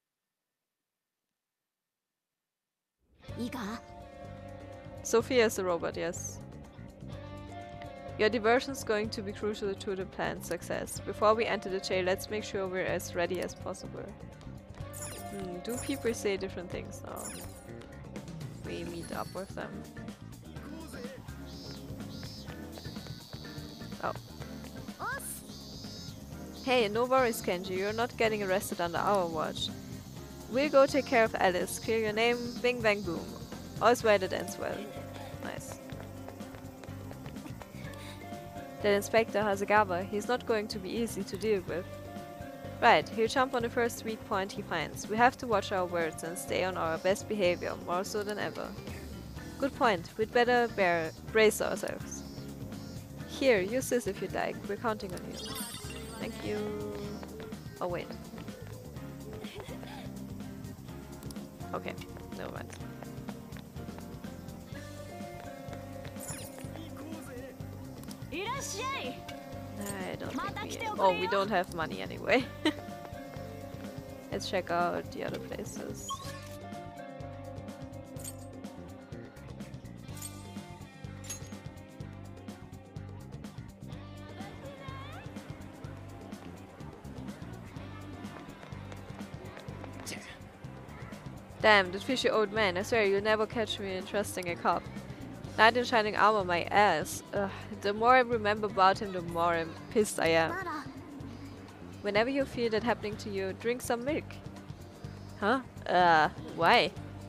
いいか? Sophia is the robot, yes. Your diversion is going to be crucial to the plan's success. Before we enter the jail, let's make sure we're as ready as possible. Hmm, do people say different things now? We meet up with them. Oh. Hey, no worries, Kenji. You're not getting arrested under our watch. We'll go take care of Alice. Clear your name, bing bang boom. All's well that ends well. Nice. That Inspector Hasegawa, he's not going to be easy to deal with. Right, he'll jump on the first weak point he finds. We have to watch our words and stay on our best behavior, more so than ever. Good point. We'd better bear brace ourselves. Here, use this if you'd like. We're counting on you. Thank you. Oh wait. Okay, never mind. I don't think we... Oh, we don't have money anyway. Let's check out the other places. Damn, that fishy old man. I swear you'll never catch me trusting a cop. Knight in shining armor, my ass. Ugh, the more I remember about him, the more I'm pissed I am. Whenever you feel that happening to you, drink some milk. Huh? Uh, why?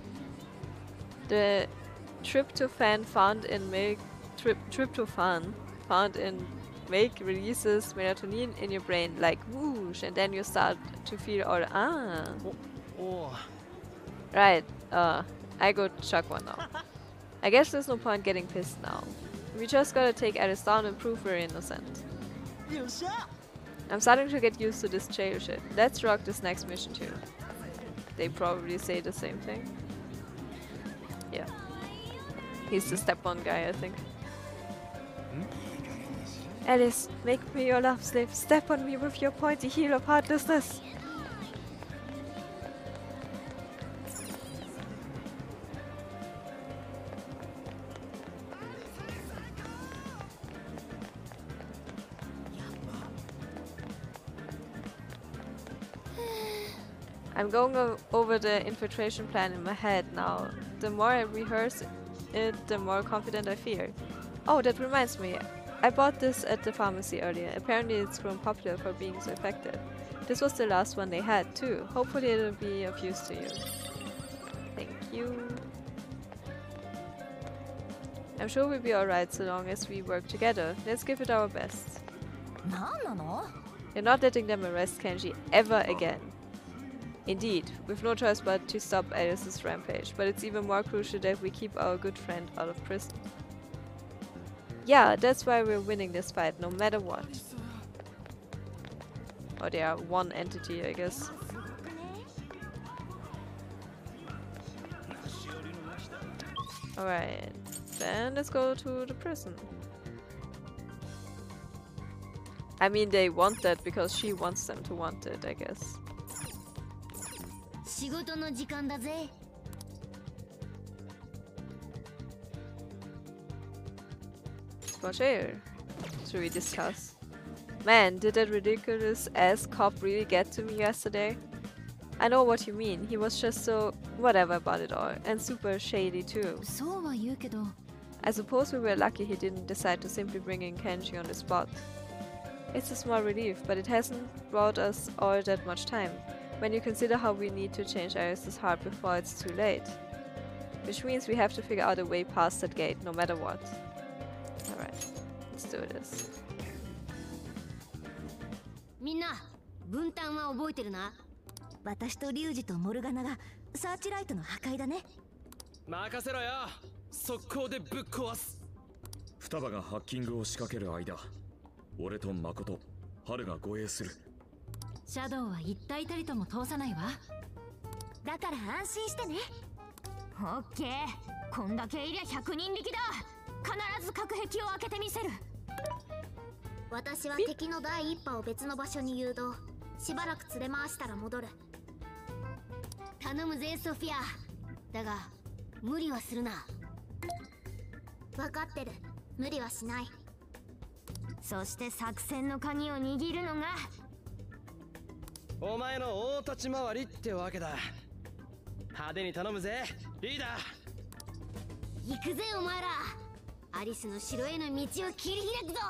The tryptophan found in milk, tri tryptophan found in milk releases melatonin in your brain like whoosh, and then you start to feel all ah. Oh. Right. Uh, I go chug one now. I guess there's no point getting pissed now. We just gotta take Alice down and prove we're innocent. I'm starting to get used to this jail shit. Let's rock this next mission too. They probably say the same thing. Yeah. He's the step-on guy, I think. Hmm? Alice, make me your love slave. Step on me with your pointy heel of heartlessness. I'm going over the infiltration plan in my head now. The more I rehearse it, the more confident I feel. Oh, that reminds me. I bought this at the pharmacy earlier. Apparently it's grown popular for being so effective. This was the last one they had too. Hopefully it'll be of use to you. Thank you. I'm sure we'll be alright so long as we work together. Let's give it our best. You're not letting them arrest Kenji ever again. Indeed, we've no choice but to stop Alice's rampage, but it's even more crucial that we keep our good friend out of prison. Yeah, that's why we're winning this fight, no matter what. Oh, they are one entity, I guess. Alright, then let's go to the prison. I mean, they want that because she wants them to want it, I guess. For jail. Should we discuss? Man, did that ridiculous ass cop really get to me yesterday? I know what you mean. He was just so whatever about it all, and super shady too. I suppose we were lucky he didn't decide to simply bring in Kenji on the spot. It's a small relief, but it hasn't brought us all that much time, when you consider how we need to change Alice's heart before it's too late. Which means we have to figure out a way past that gate, no matter what. Alright. do this. みんな分担は覚えてるな。 私とリュウジとモルガナがサーチライトの破壊だね。 任せろよ。速攻でぶっ壊す。 双葉がハッキングを仕掛ける間、俺と誠、春が護衛する。 シャドウは一体たりとも通さないわ。 だから安心してね。 オッケー、こんだけいりゃひゃくにん力だ。必ず隔壁を開けてみせる。 私は敵の第一波を別の場所に誘導。しばらく連れ回したら戻る。 頼むぜソフィア。だが無理はするな。 分かってる。無理はしない。 そして作戦の鍵を握るのがお前の大立ち回りってわけだ。派手に頼むぜリーダー。行くぜお前ら。アリスの城への道を切り開くぞ。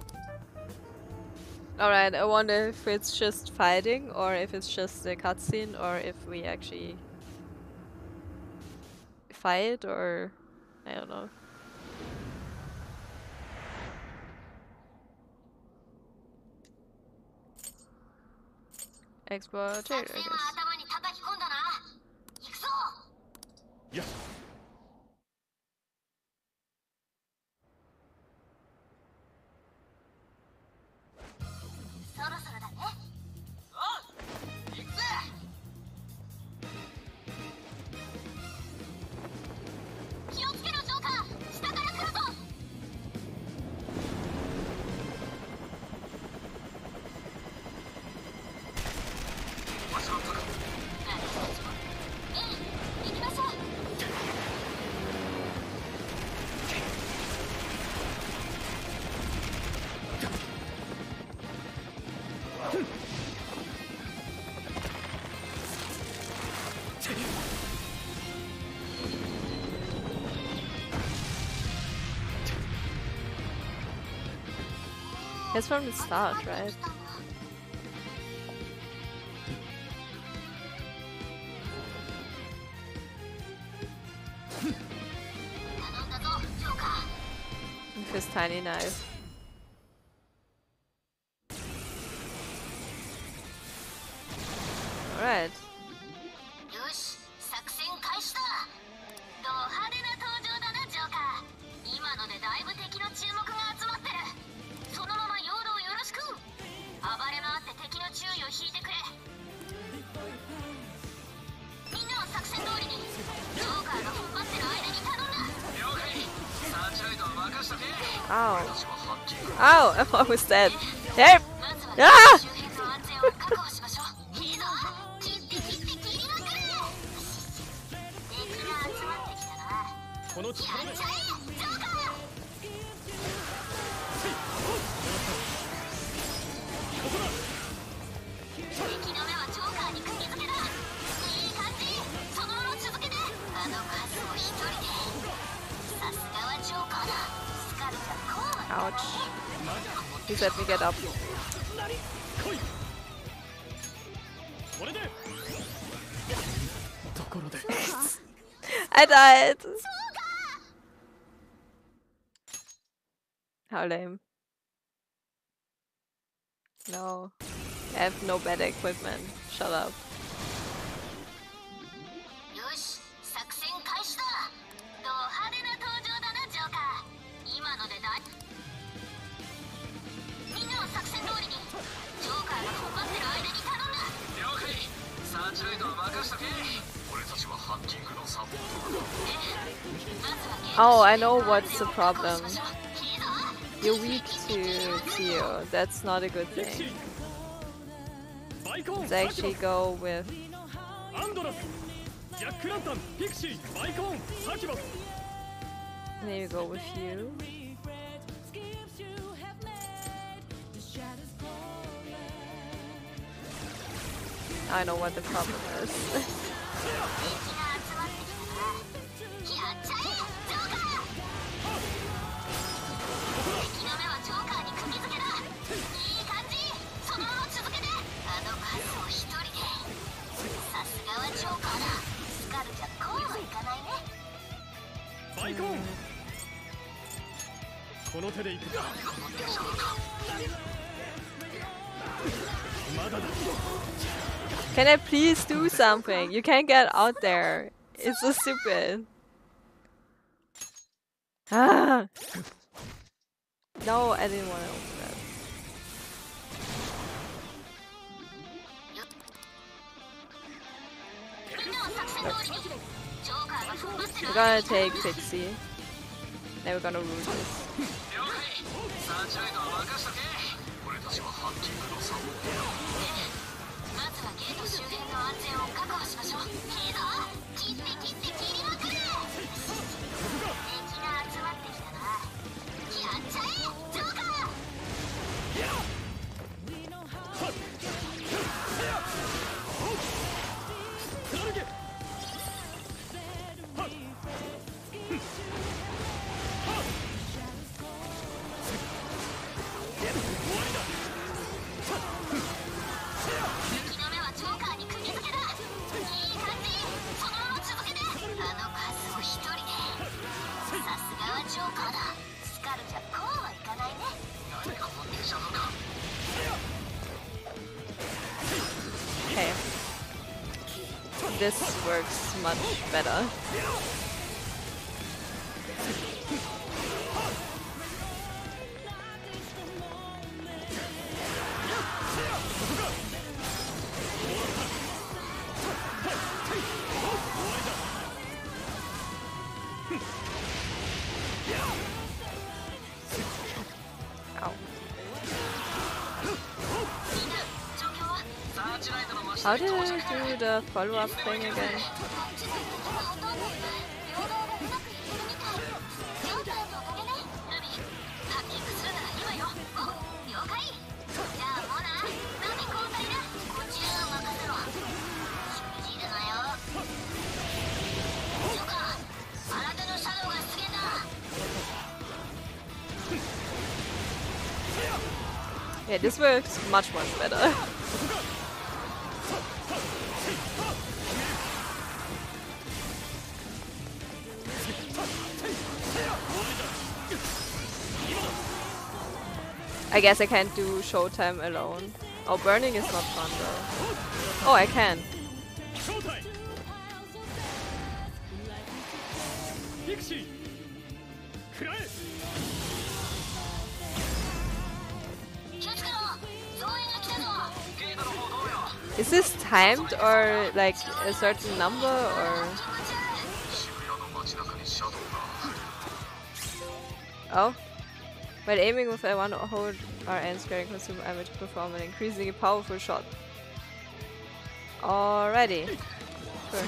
Alright, I wonder if it's just fighting or if it's just a cutscene or if we actually fight or I don't know. Explorator, I guess. Yeah. そろそろだね。 おう、行くぜ。 気をつけろジョーカー。下から来るぞ。 始まったか。 ええ、行きましょう。 It's from the start, right? With his tiny knife. Alright. よし、作戦開始だ。ド派手な登場だなジョーカー。今のでだいぶ敵の注目が集まってる。そのまま陽動よろしく。暴れ回って敵の注意を引いてくれ。みんなは作戦通りに。ジョーカーが踏ん張ってる間に頼んだ。 了解。サーチライトは任しとけ。 Ow. Ow, I'm almost dead. Help! まずは Ah! 周辺の安全を確保しましょう。いいぞ。切って切って切りまくれ。敵が集まってきたな。 この力でやっちゃえジョーカー。敵の目はジョーカーに釘付けだ。いい感じ。そのまま続けて。あの数を一人で。さすがはジョーカーだ。スカルじゃこうは Ouch. Please let me get up. これでところで I died! How lame. No. I have no better equipment. Shut up. よし、作戦開始だ。ド派手な登場だなジョーカー。今のでだいみんなは作戦通りに。ジョーカーが踏ん張ってる間に頼んだ。 了解。サーチライトは任しとけ。俺たちはハッキングのサポートだ。 ええ、まずはゲーム Oh, I して know 安 what's 全 the を確保 problem. しましょう。いいぞ。 You're weak to Theo. That's not a good thing. バイコン Let's actually go with アンドラスジャックランタンピクシーバイコンサキバス maybe go with you. I know what the problem is. 敵が集まってきたな。やっちゃえジョーカー。敵の目はジョーカーに釘付けだ。いい感じ。そのまま続けて。あの数を一人で。さすがはジョーカーだ。スカルじゃこうはいかないね。 バイコンこ Can I please do something? You can't get out there. It's so stupid. Ah! No, I didn't want to open that. We're gonna take Pixie. Then we're gonna root this. Okay. This works much better. How did I do the follow-up thing again? Yeah, this works much, much better. I guess I can't do Showtime alone. Oh, burning is not fun though. Oh, I can. Is this timed or like a certain number or? Oh. While aiming with L one, hold R N squaring consume ammo to perform an increasingly powerful shot. Alrighty. Sure.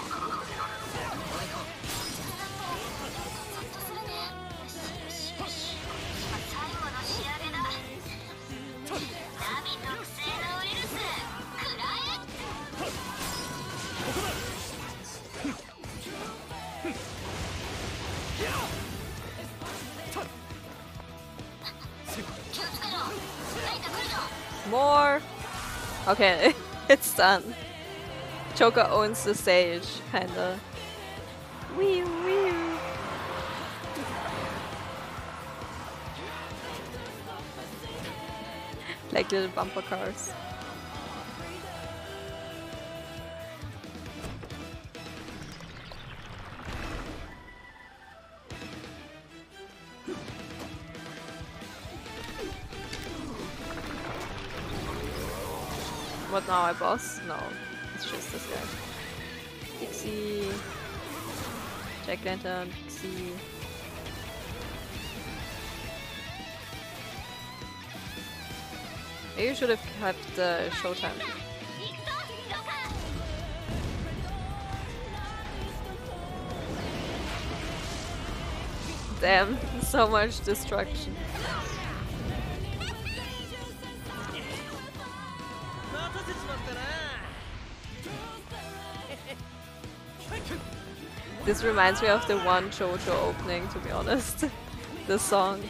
More. Okay, it's done. Joker owns the stage, kinda. Wee wee. Like little bumper cars. What now, I boss? No, it's just this guy. Pixie, Jack Lantern, Pixie. Maybe you should have kept the Showtime. Damn, so much destruction. This reminds me of the one JoJo opening, to be honest. The song.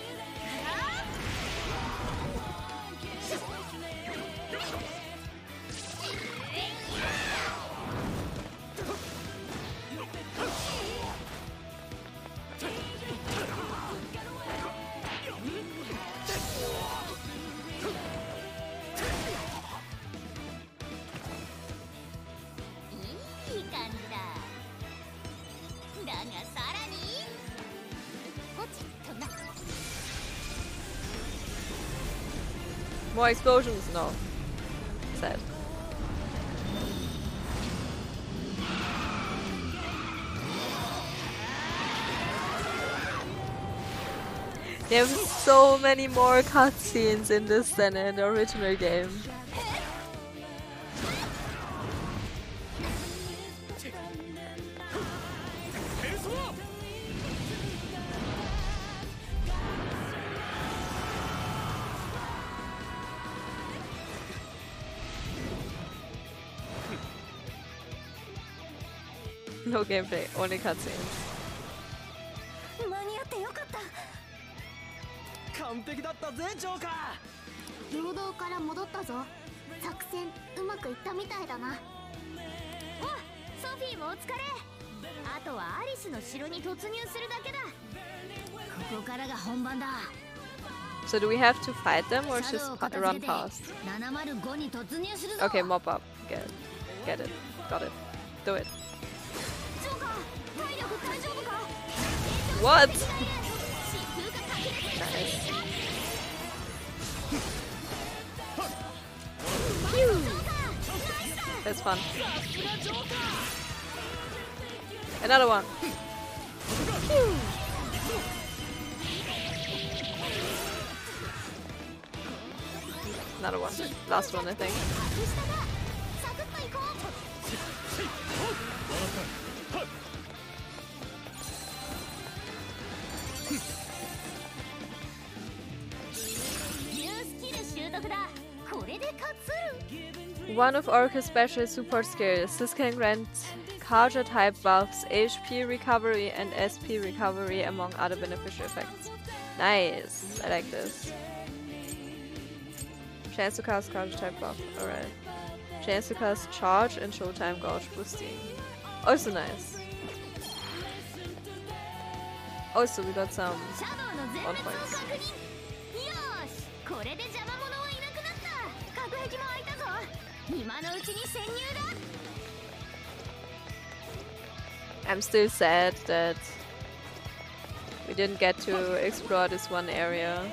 More explosions? No. Sad. They have so many more cutscenes in this than in the original game. No gameplay, only cutscenes. 完璧だったぜジョーカー。 陽動から戻ったぞ。作戦うまくいったみたいだな。 お、ソフィーもお疲れ。あとはアリスの城に突入するだけだ。ここからが本番だ。 So do we have to fight them or just run past? ななまるごに突入するぞ。 Okay, mop up. Get it. Get it. Got it. Do it. ジョーカー、体力大丈夫か？ What? 疾風が駆け抜ける。 Nice. That's fun. Another one. Another one. Last one, I think. One of Orca's special support skills. This can grant Karja type buffs, H P recovery and S P recovery among other beneficial effects. Nice. I like this. Chance to cast Karja type buff. Alright. Chance to cast charge and showtime gauge boosting. Also nice. Also we got some one points. I'm still sad that we didn't get to explore this one area.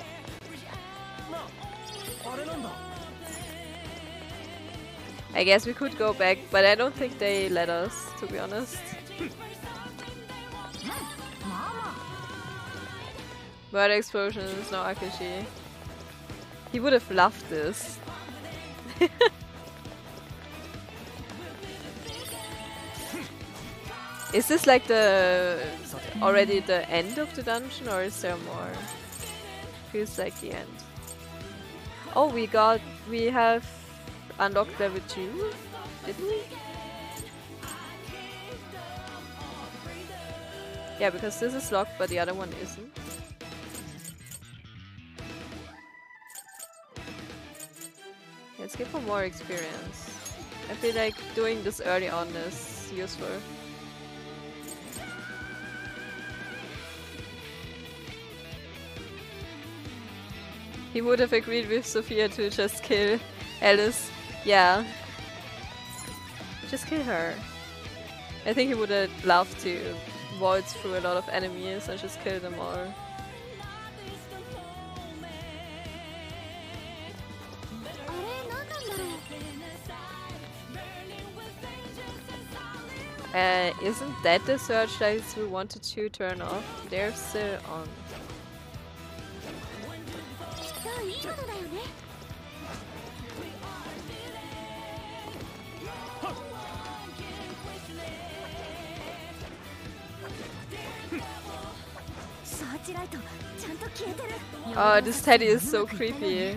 I guess we could go back, but I don't think they let us, to be honest. Murder explosions, no Akechi. He would have loved this. Is this like the already the end of the dungeon, or is there more? Feels like the end. Oh, we got we have unlocked level two, did we? Yeah, because this is locked, but the other one isn't. Let's get for more experience. I feel like doing this early on is useful. He would have agreed with Sophia to just kill Alice. Yeah. Just kill her. I think he would have loved to waltz through a lot of enemies and just kill them all. Uh, isn't that the searchlights we wanted to turn off? They're still on. Oh, this teddy is so creepy.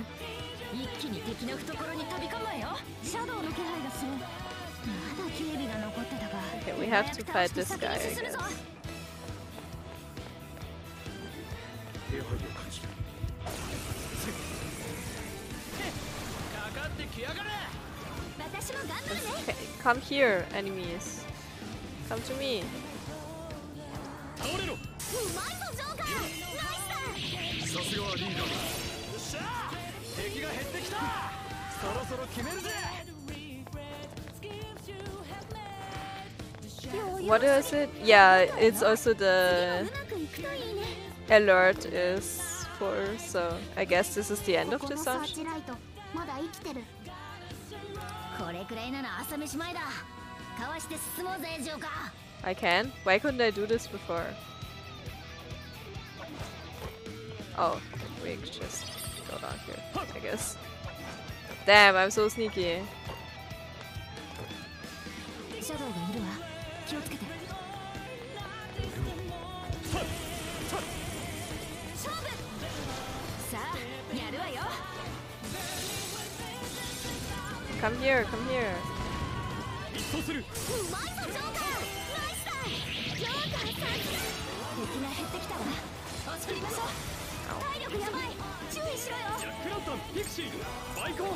Okay, we have to fight this guy, I guess. Okay, come here, enemies. Come to me. What is it? Yeah, it's also the alert is for, so I guess this is the end of this dungeon. 生きてる。 これくらいなら朝飯前だ。かわして進もうぜジョーカー。 I can? Why couldn't I do this before? Oh, we can just go down here, I guess. Damn, I'm so sneaky. シャドウがいるわ。気をつけて。勝負。さあ、やるわよ。 Come here, come here. うまいぞジョーカー。ナイスだ。ジョーカーさん。 敵が減ってきたわ。走りましょう。体力やばい。注意しろよ。 ジャックランタンピクシーバイコーン。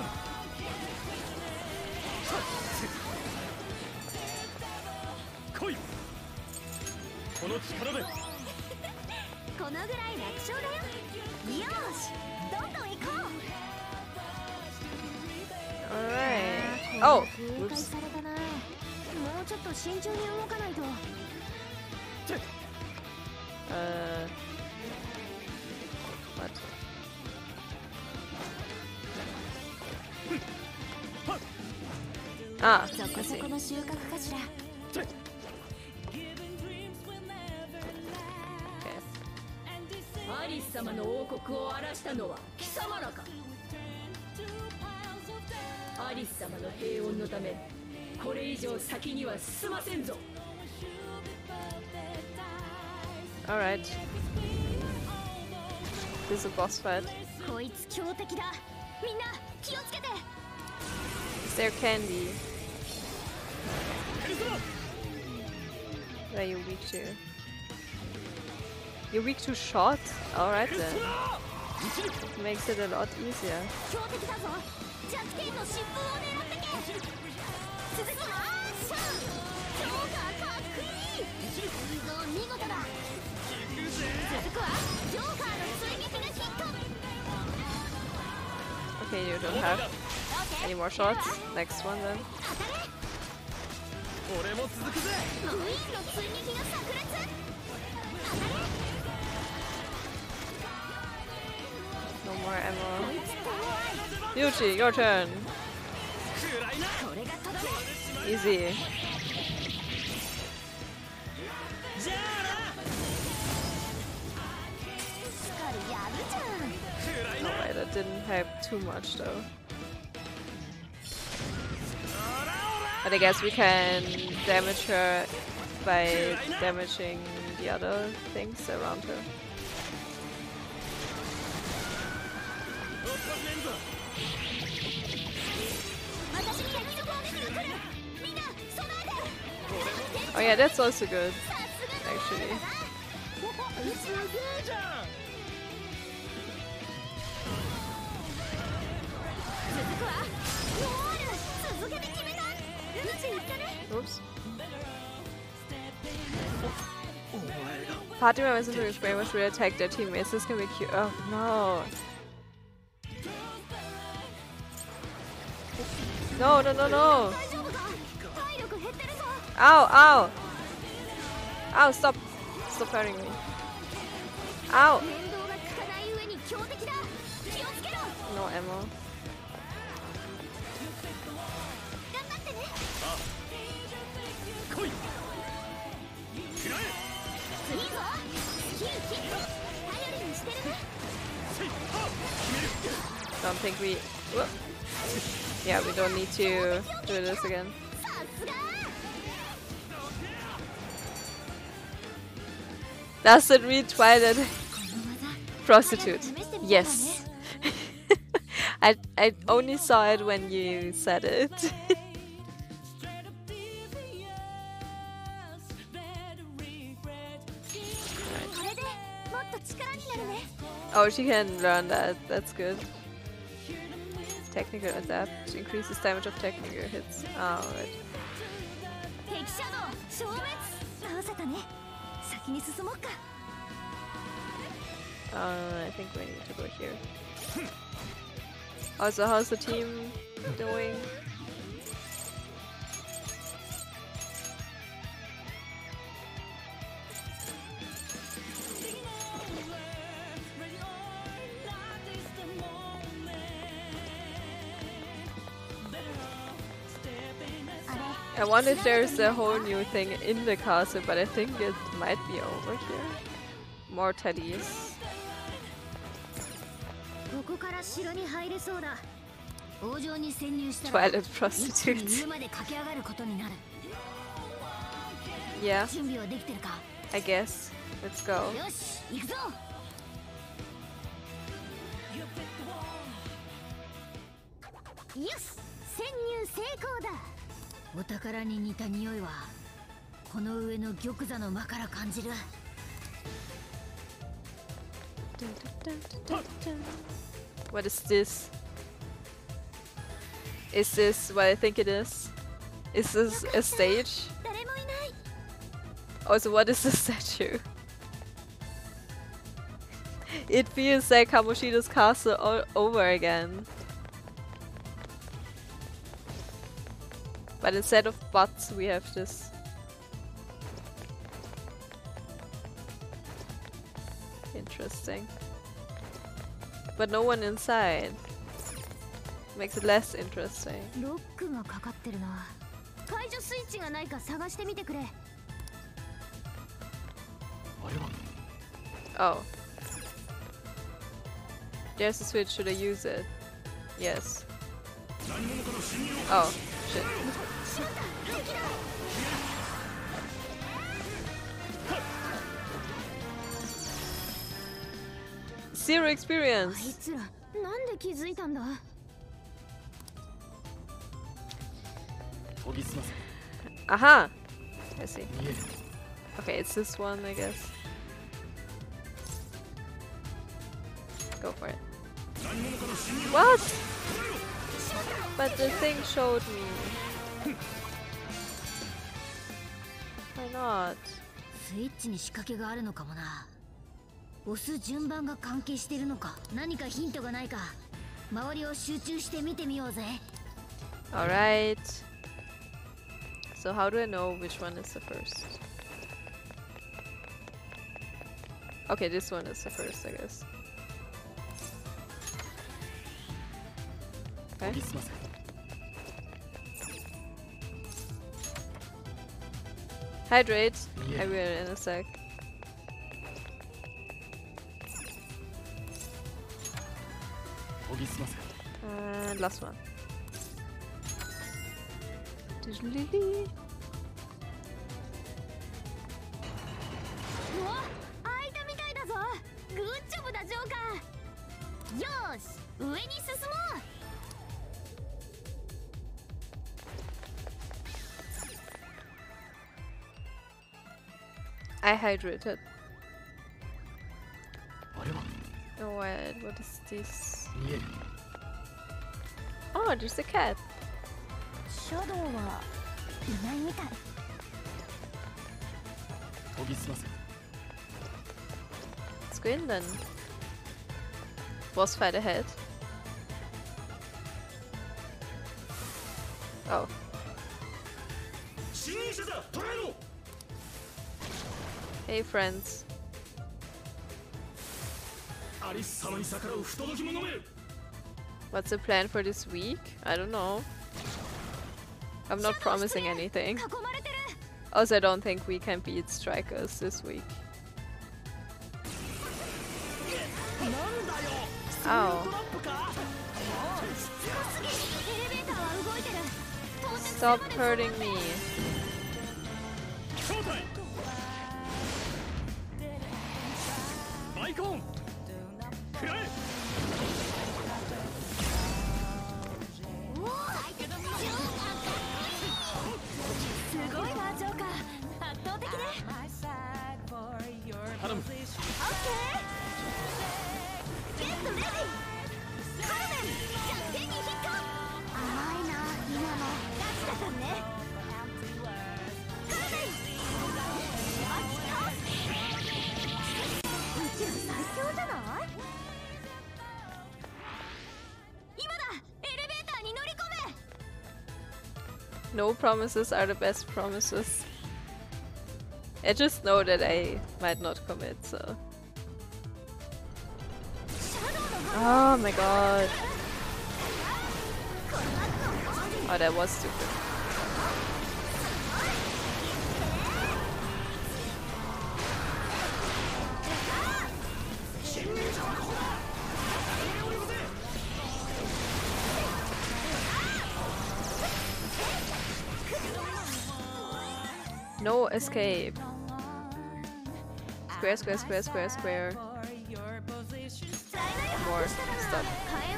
来い。この力で。 このぐらい楽勝だよ。よし、どんどん行こう。 Alright. Oh, 警戒 oops. されたな。もうちょっと慎重に動かないと。 Uh. What? Ah, そ I こそ see. この収穫かしら。 Okay. アリス様の王国を荒らしたのは貴様らか。アリス様の平穏のためこれ以上先には進ませんぞ。 Alright. This is a boss fight. こいつ強敵だ。みんな気をつけて。 Is there candy? What are you weak to? You're weak to shot? Alright then. Makes it a lot easier. 強敵だぞ。弱点の疾風を狙ってけ。続くわ。シャン。ジョーカーかっこいい。いいぞ、見事だ。続くわ。ジョーカーの追撃がヒット。 Okay, you don't have any more shots. Next one then. 俺も続くぜ。 クイーンの追撃が炸裂。 No more ammo. Yuji, your turn. Easy. Alright, that didn't help too much though. But I guess we can damage her by damaging the other things around her. Oh yeah, that's also good, actually. Oops. Party members into his brain must really attack their teammates. This can be cute. Oh no. No, no, no, no. Ow, ow. Ow, stop. Stop hurting me. Ow. No ammo. Don't think we... Whoop. Yeah, we don't need to do this again. Does it read Twilight? Prostitute. Yes. I I only saw it when you said it. Oh, she can learn that. That's good. Technical adapt increases damage of technical hits. Ah, alright. Uh, I think we need to go here. Also, how's the team doing? I wonder if there's a whole new thing in the castle, but I think it might be over here. More teddies. ここから城に入れそうだ。王城に潜入したら Twilight prostitutes. 上まで駆け上がることになる。 Yeah, 準備はできてるか。 I guess. Let's go. よし、行くぞ。よし、潜入成功だ。お宝に似た匂いはこの上の玉座の間から感じる。 What is this? Is this what I think it is? Is this a stage? 誰もいない。 Also, what is this statue? It feels like Kamoshida's castle all over again. But instead of butts, we have this. Interesting. But no one inside. Makes it less interesting. ロックがかかってるな。解除スイッチがないか探してみてくれ。 Oh. There's a switch, should I use it? Yes. Oh, shit. Zero あい experience. つら、なんで気づいたんだ。 Aha! I see. Okay, it's this one, I guess. Go for it. What? But the thing showed me. Why not? スイッチに仕掛けがあるのかもな。押す順番が関係してるのか。何かヒントがないか。周りを集中して見てみようぜ。 Alright. So how do I know which one is the first? Okay, this one is the first, I guess. Okay. Hydrate. I will in a sec. And last one. Diddly-dee. うわ、開いたみたいだぞ。グッジョブだジョーカー。よーし、上に進もう。 I hydrated. Oh, wait, what is this? Oh, there's a cat. シャドウはいないみたい。 Let's go in then. Boss fight ahead. Oh. Hey friends. What's the plan for this week? I don't know. I'm not promising anything. Also, I don't think we can beat strikers this week. Ow. Stop hurting me. No promises are the best promises. I just know that I might not commit, so... Oh my god. Oh, that was stupid. No escape. Square, square, square, square, square. More stuff.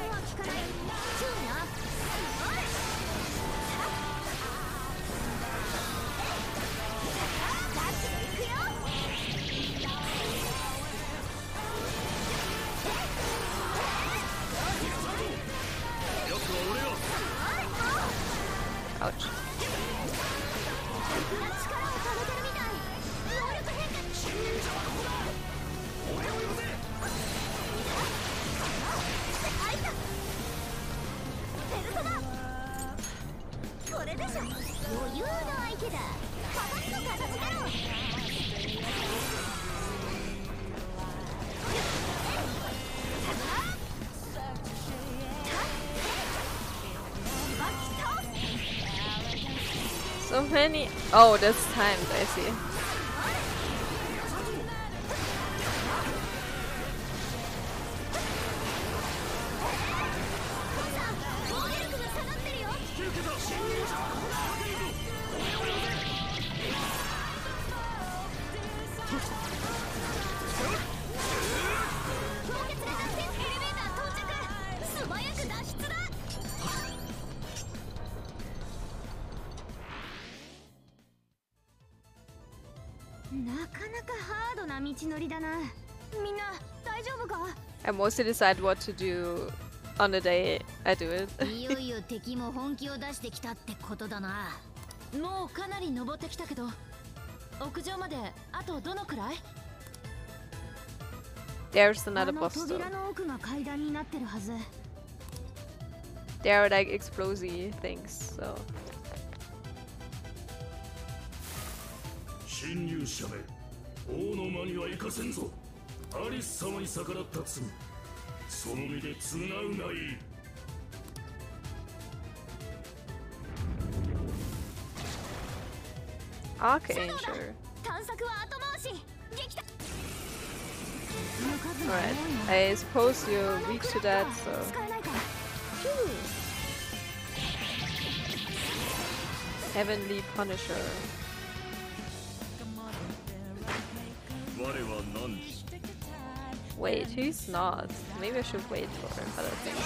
Ouch. So many. Oh, that's timed, I see. I mostly decide what to do on the day I do it. いよいよ敵も本気を出してきたってことだな。 もうかなり登ってきたけど、屋上まであとどのくらい？ There's another boss though. There are like explosive things, so. 侵入者め、王の間には行かせんぞ。アリス様に逆らった罪、その身で償うがいい。 Archangel. Alright, I suppose you're weak to that, so. Heavenly Punisher. Wait, he's not. Maybe I should wait for him, but I think.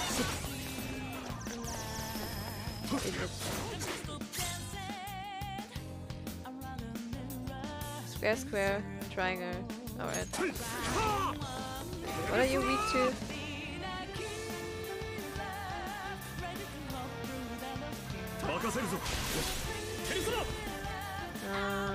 Square, square, triangle. Alright. What are you weak to? Uh,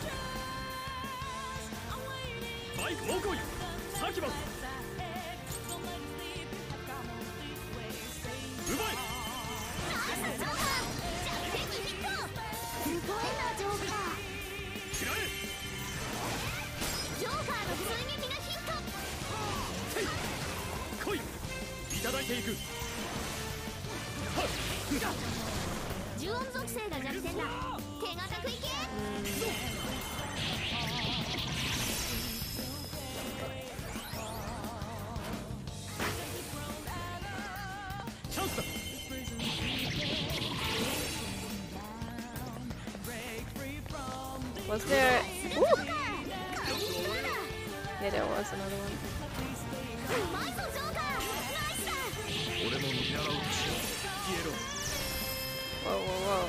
Was there? Ooh. Yeah, there was another one. Whoa, whoa, whoa.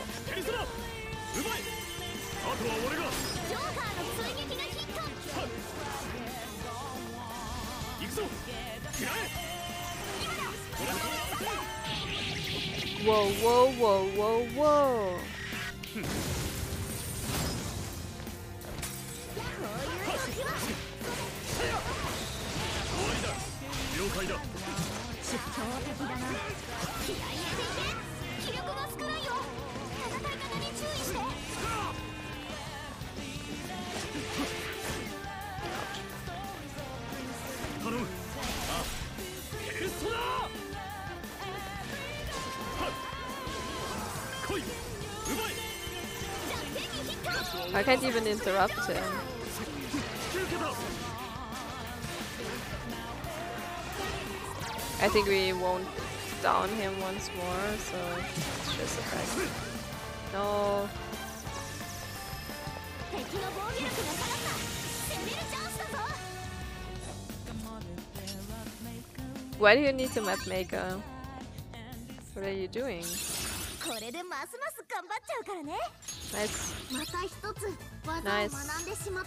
Whoa, whoa, whoa, whoa, whoa. I can't even interrupt him. I think we won't down him once more, so it's just a fact. No. 敵の防御力が下がった攻めるチャンスだぞ Why do you need the map maker? What are you doing? これでますます頑張っちゃうからね Nice. また一つ技を学んでしまった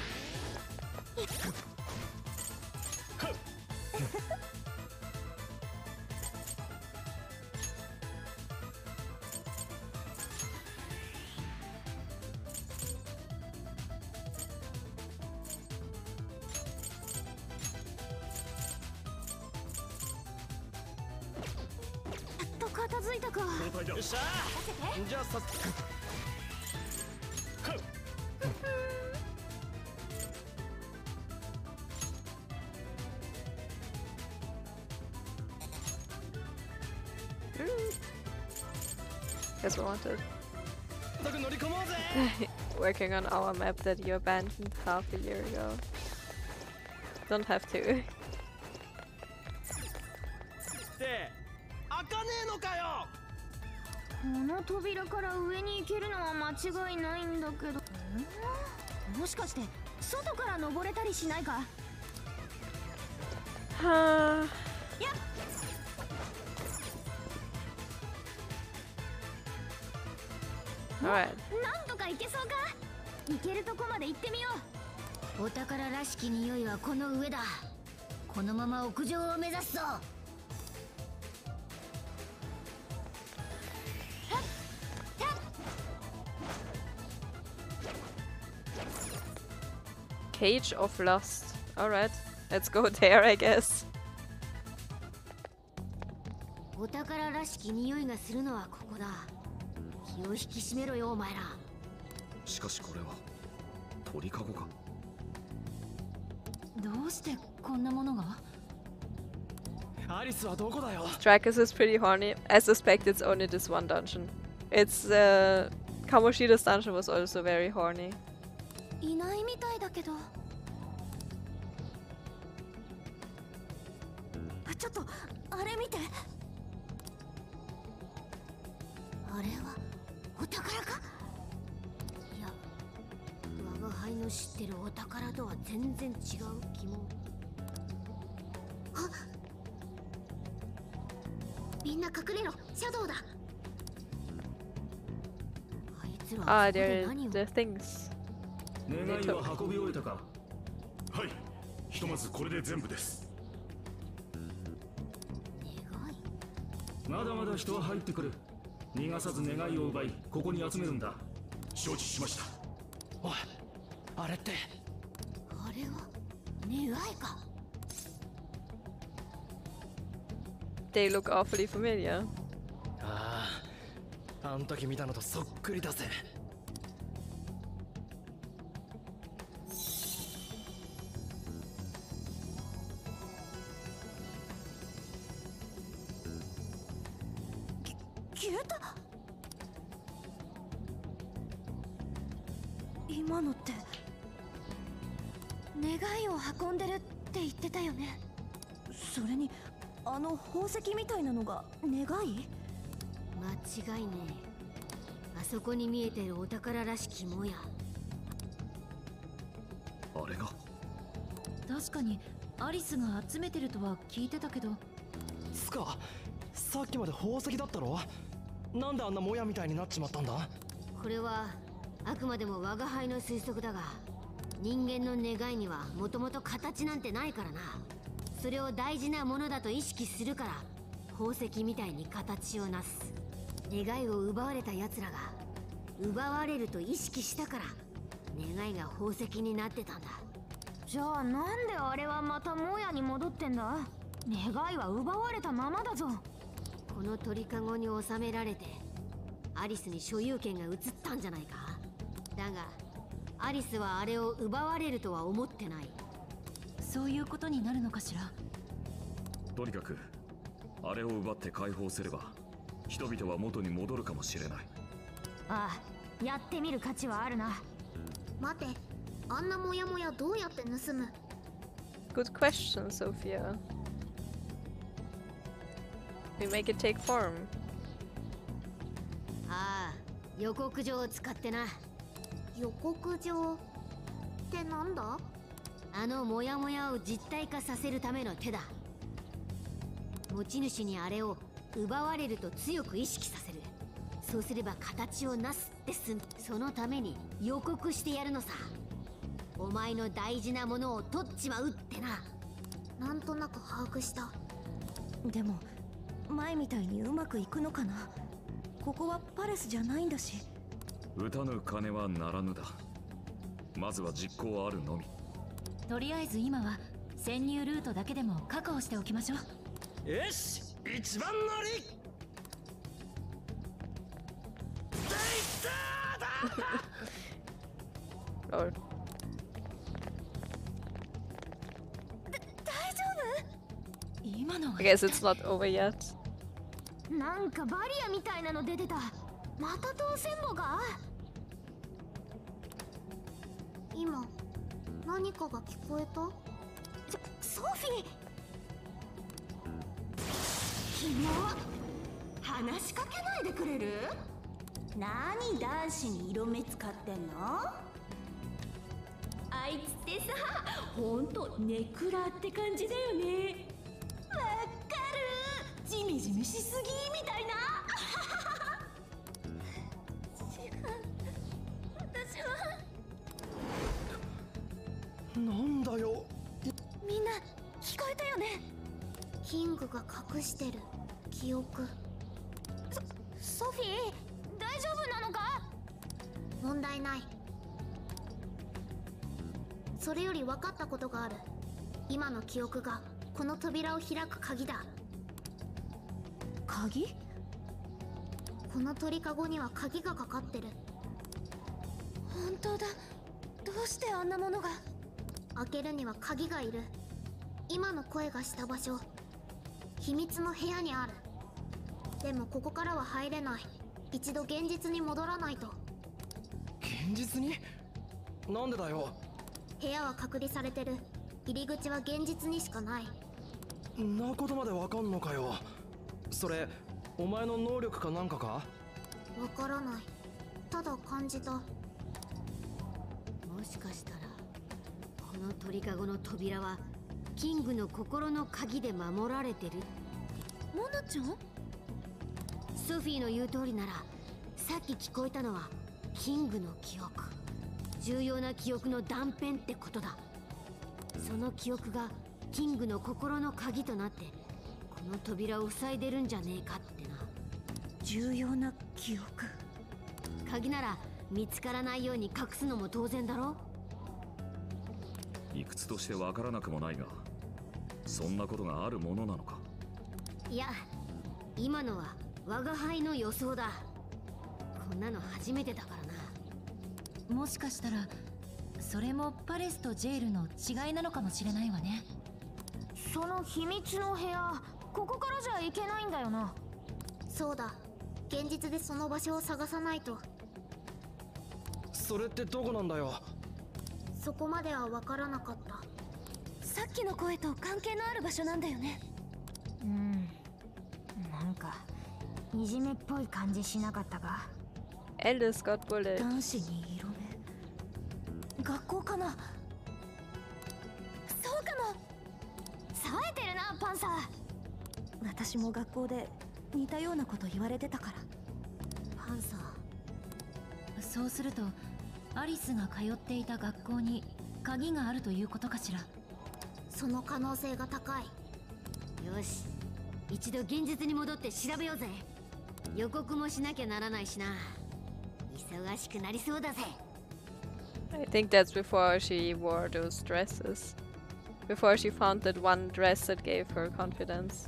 片付いたか。よっしゃー。じゃあさっ。 Guess we wanted. Working on our map that you abandoned half a year ago. Don't have to. 開かねえのかよ。 この扉から上に行けるのは間違いないんだけど、もしかして外から登れたりしないか。 はあ。 なんとか行けそうか。行けるとこまで行ってみよう。お宝らしき匂いはこの上だ。このまま屋上を目指すぞ。 Cage of Lust. Alright, let's go there, I guess. お宝らしき匂いがするのはここだ。気を引き締めろよ、お前ら。 しかしこれは鳥かごか。 どうしてこんなものが？ アリスはどこだよ。 Strikers is pretty horny. I suspect it's only this one dungeon. It's uh, Kamoshida's dungeon was also very horny. いないみたいだけど。ちょっとあれ見て。あれはお宝か？いや、我が輩の知ってるお宝とは全然違う気も。あ、みんな隠れろ、シャドウだ。あいつらは Ah, they're the things. 願いは運び終えたか。はい、ひとまずこれで全部です。まだまだ人は入ってくる。逃がさず願いを奪い、ここに集めるんだ。承知しました。 おい、あれって。 あれは願いか。 They look awfully familiar. ああ、あん時見たのとそっくりだぜ。 消えた。今のって願いを運んでるって言ってたよね。それにあの宝石みたいなのが願い？ 間違いねえ。あそこに見えてるお宝らしきもや。 あれが。 確かにアリスが集めてるとは聞いてたけど。 つか、さっきまで宝石だったろ。なんであんなもやみたいになっちまったんだ。 これはあくまでも我が輩の推測だが、人間の願いにはもともと形なんてないからな。それを大事なものだと意識するから宝石みたいに形をなす。願いを奪われた奴らが奪われると意識したから願いが宝石になってたんだ。 じゃあなんであれはまたもやに戻ってんだ。願いは奪われたままだぞ。 この鳥かごに収められてアリスに所有権が移ったんじゃないか。だがアリスはあれを奪われるとは思ってない。 そういうことになるのかしら。 とにかくあれを奪って解放すれば人々は元に戻るかもしれない。 ああ、やってみる価値はあるな。 待て、あんなモヤモヤどうやって盗む？ Good question, Sophia. We make it take form. ああ、予告状を使ってな。 予告状ってなんだ？ あのモヤモヤを実体化させるための手だ。持ち主にあれを奪われると強く意識させる。そうすれば形をなすって済む。そのために予告してやるのさ。お前の大事なものを取っちまうってな。 なんとなく把握した。 でも前みたいにうまくいくのかな。ここはパレスじゃないんだし。 打たぬ金はならぬだ。まずは実行あるのみ。 とりあえず今は潜入ルートだけでも確保しておきましょう。 よし、一番乗り。 Lol. 大丈夫？ 今のは I guess it's not over yet. なんかバリアみたいなの出てた。また当選簿が？ 今何かが聞こえた？ ソフィー、キモ。話しかけないでくれる？何男子に色目使ってんの？あいつってさ、ほんとネクラって感じだよね。わかる。ジメジメしすぎみたいな。違う、私は。 なんだよ。 みんな聞こえたよね。 キングが隠してる記憶。 ソフィー、大丈夫なのか？ 問題ない。それより分かったことがある。今の記憶がこの扉を開く鍵だ。 鍵？ この鳥かごには鍵がかかってる。 本当だ。どうしてあんなものが？ 開けるには鍵がいる。今の声がした場所、秘密の部屋にある。でもここからは入れない。一度現実に戻らないと。 現実に？なんでだよ。 部屋は隔離されてる。入り口は現実にしかない。 んなことまでわかんのかよ。それお前の能力かなんかか？ わからない。ただ感じた。 もしかしたらこの鳥かごの扉はキングの心の鍵で守られてる。 モナちゃん？ ソフィーの言う通りなら、さっき聞こえたのはキングの記憶。重要な記憶の断片ってことだ。その記憶がキングの心の鍵となってこの扉を塞いでるんじゃねえかってな。 重要な記憶。 鍵なら見つからないように隠すのも当然だろ。 理屈としてわからなくもないが、そんなことがあるものなのか？ いや、今のは我が輩の予想だ。こんなの初めてだからな。 もしかしたらそれもパレスとジェイルの違いなのかもしれないわね。 その秘密の部屋、ここからじゃいけないんだよな。 そうだ。現実でその場所を探さないと。 それってどこなんだよ。 そこまでは分からなかった。 さっきの声と関係のある場所なんだよね。 うん、なんかいじめっぽい感じしなかったか？ Alice got bullied. 男子に色目。学校かな？そうかも。 冴えてるな、パンサー。 私も学校で似たようなこと言われてたから。 パンサー。 そうするとアリスが通っていた学校に鍵があるということかしら。 その可能性が高い。 よし、一度現実に戻って調べようぜ。予告もしなきゃならないしな。忙しくなりそうだぜ。 I think that's before she wore those dresses. Before she found that one dress that gave her confidence.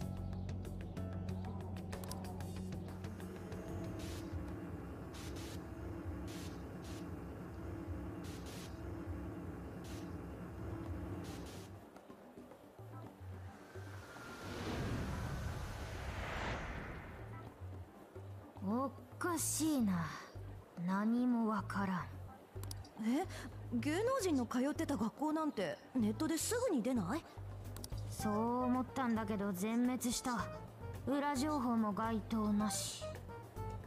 おかしいな。何もわからん。 え、芸能人の通ってた学校なんてネットですぐに出ない？ そう思ったんだけど全滅した。裏情報も該当なし。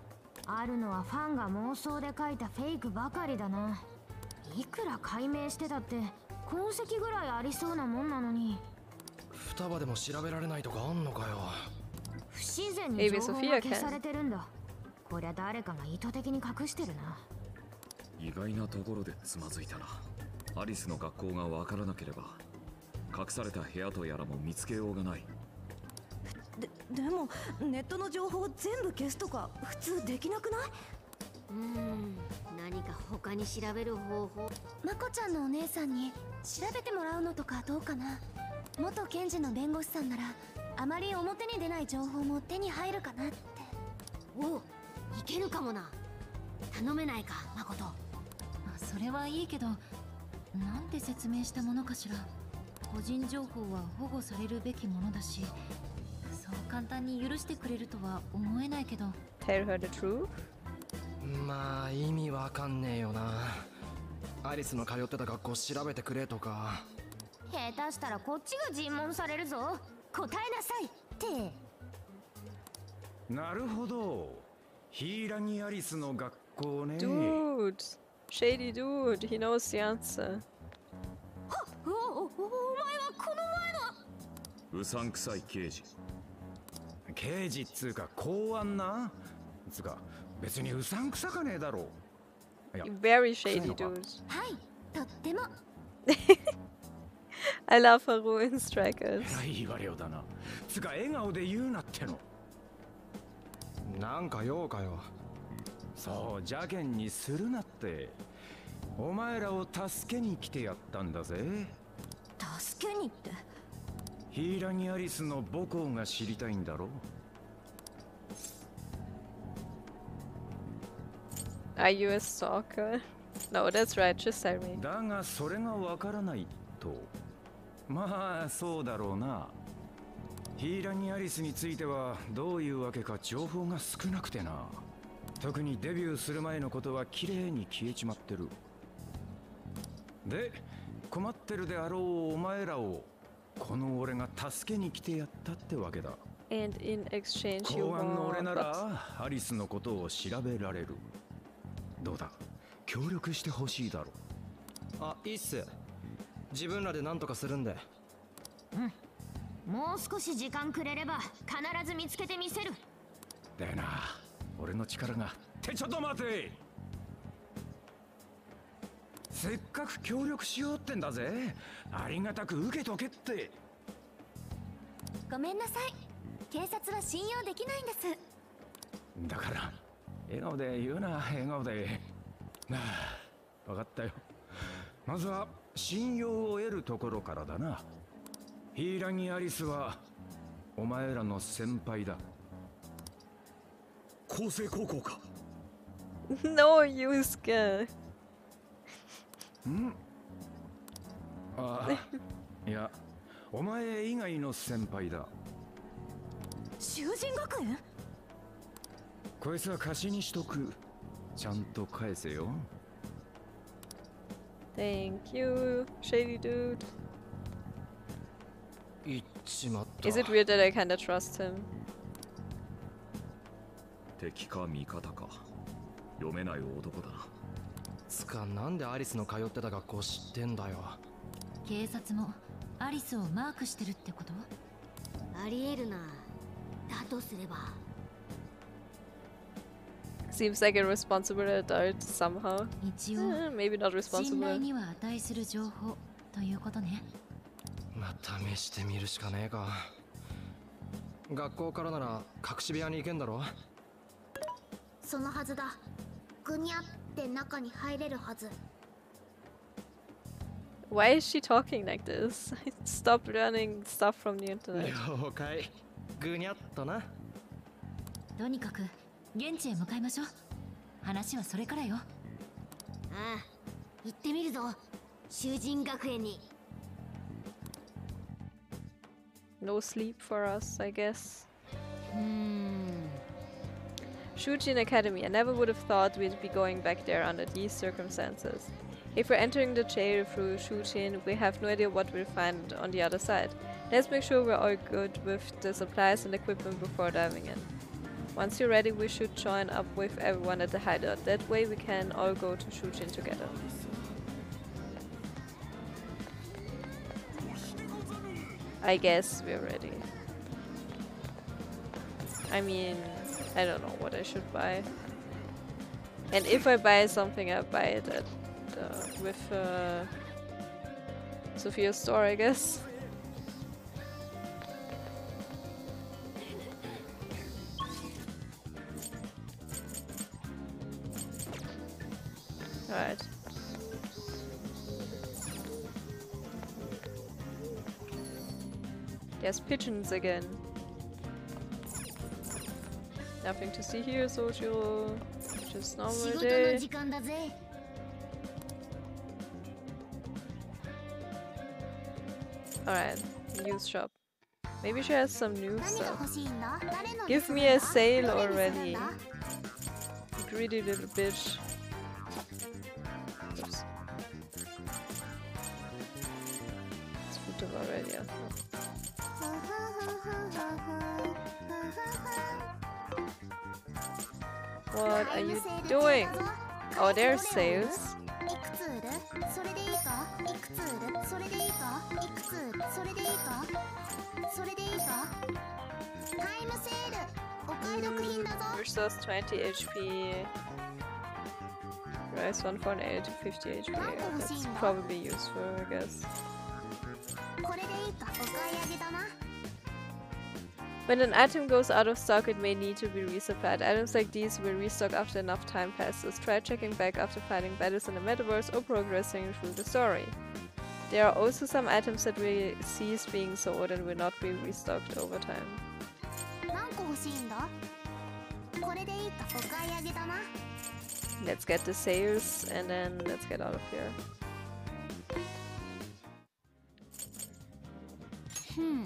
あるのはファンが妄想で書いたフェイクばかりだな。いくら解明してたって痕跡ぐらいありそうなもんなのに。 双葉でも調べられないとかあんのかよ。 不自然に情報が消されてるんだ。こりゃ誰かが意図的に隠してるな。 意外なところでつまずいたな。アリスの学校がわからなければ隠された部屋とやらも見つけようがない。 ででもネットの情報を全部消すとか普通できなくない？ うーん、何か他に調べる方法。 まこちゃんのお姉さんに調べてもらうのとかどうかな。元検事の弁護士さんならあまり表に出ない情報も手に入るかなって。 おう、いけるかもな。頼めないか、まこと。 それはいいけど、なんて説明したものかしら。個人情報は保護されるべきものだし、そう簡単に許してくれるとは思えないけど。 Tell her the truth? まあ意味わかんねえよな。アリスの通ってた学校調べてくれとか。 下手したらこっちが尋問されるぞ。答えなさいって。 なるほど、ヒイラギアリスの学校ね。 Dude, shady dude, he knows the answer. おお、お前はこの前のうさんくさい刑事。 刑事っつうか公安なつうか別にうさんくさかねえだろう。いや Very shady dude. はい、とっても。 I love Haru in Strikers. えらい言われようだな。つうか笑顔で言うなっての。 なんか用かよ。 そう邪険にするなって。お前らを助けに来てやったんだぜ。 助けにって。 ヒイラギアリスの母校が知りたいんだろ。 Are you a stalker? No, that's right, just tell me. だがそれがわからないと。まあそうだろうな。ヒイラギアリスについてはどういうわけか情報が少なくてな。特にデビューする前のことはきれいに消えちまってる。で困ってるであろうお前らをこの俺が助けに来てやったってわけだ。 And in exchange you 公安の俺 want な what? らアリスのことを調べられる。どうだ、協力してほしいだろう。 あ、いいっす。自分らで何とかするんで。 うん、もう少し時間くれれば必ず見つけてみせる。 だよな、俺の力が。ってちょっと待て。せっかく協力しようってんだぜ。ありがたく受けとけって。 ごめんなさい、警察は信用できないんです。 だから笑顔で言うな、笑顔で。なあ、分かったよ。まずは信用を得るところからだな。ヒイラギアリスはお前らの先輩だ。 厚生高校か。 No, Yusuke. んああ、いや、お前以外の先輩だ。 囚人学園？ こいつは貸しにしとく。ちゃんと返せよ。 Thank you, shady dude. 言っちまった。 Is it weird that I kinda trust him? 敵か味方か読めない男だな。 つかなんでアリスの通ってた学校知ってんだよ。 警察もアリスをマークしてるってこと？ ありえるな。だとすれば。 Seems like a responsible adult somehow. 一応、 Eh, maybe not 信頼 responsible. には値する情報ということね。 まあ試してみるしかねえか。学校からなら隠し部屋に行けんだろ。 そのはずだ。ぐにゃって中に入れるはず。 Why is she talking like this? Stop learning stuff from the internet. 了解。ぐにゃっとな。 とにかく現地へ向かいましょう。話はそれからよ。 ああ、行ってみるぞ。囚人学園に。 No sleep for us, I guess. Hmm. Shujin Academy. I never would have thought we'd be going back there under these circumstances. If we're entering the jail through Shujin, we have no idea what we'll find on the other side. Let's make sure we're all good with the supplies and equipment before diving in. Once you're ready, we should join up with everyone at the hideout. That way we can all go to Shujin together. I guess we're ready. I mean, I don't know what I should buy. And if I buy something, I buy it at uh, with uh, Sophia's store, I guess. Alright. There's pigeons again. Nothing to see here, Sojiro. Just normal day. Alright, used shop. Maybe she has some new stuff. Give me a sale already. Greedy little bitch. Oops. It's food already, yeah. What are you doing? Oh, there's sales. Mm, restores twenty H P. Rise one forty-eight to fifty H P. Yeah, that's probably useful, I guess. When an item goes out of stock, it may need to be resupplied. Items like these will restock after enough time passes. Try checking back after fighting battles in the metaverse or progressing through the story. There are also some items that will cease being sold and will not be restocked over time. Let's get the sales and then let's get out of here. Hmm.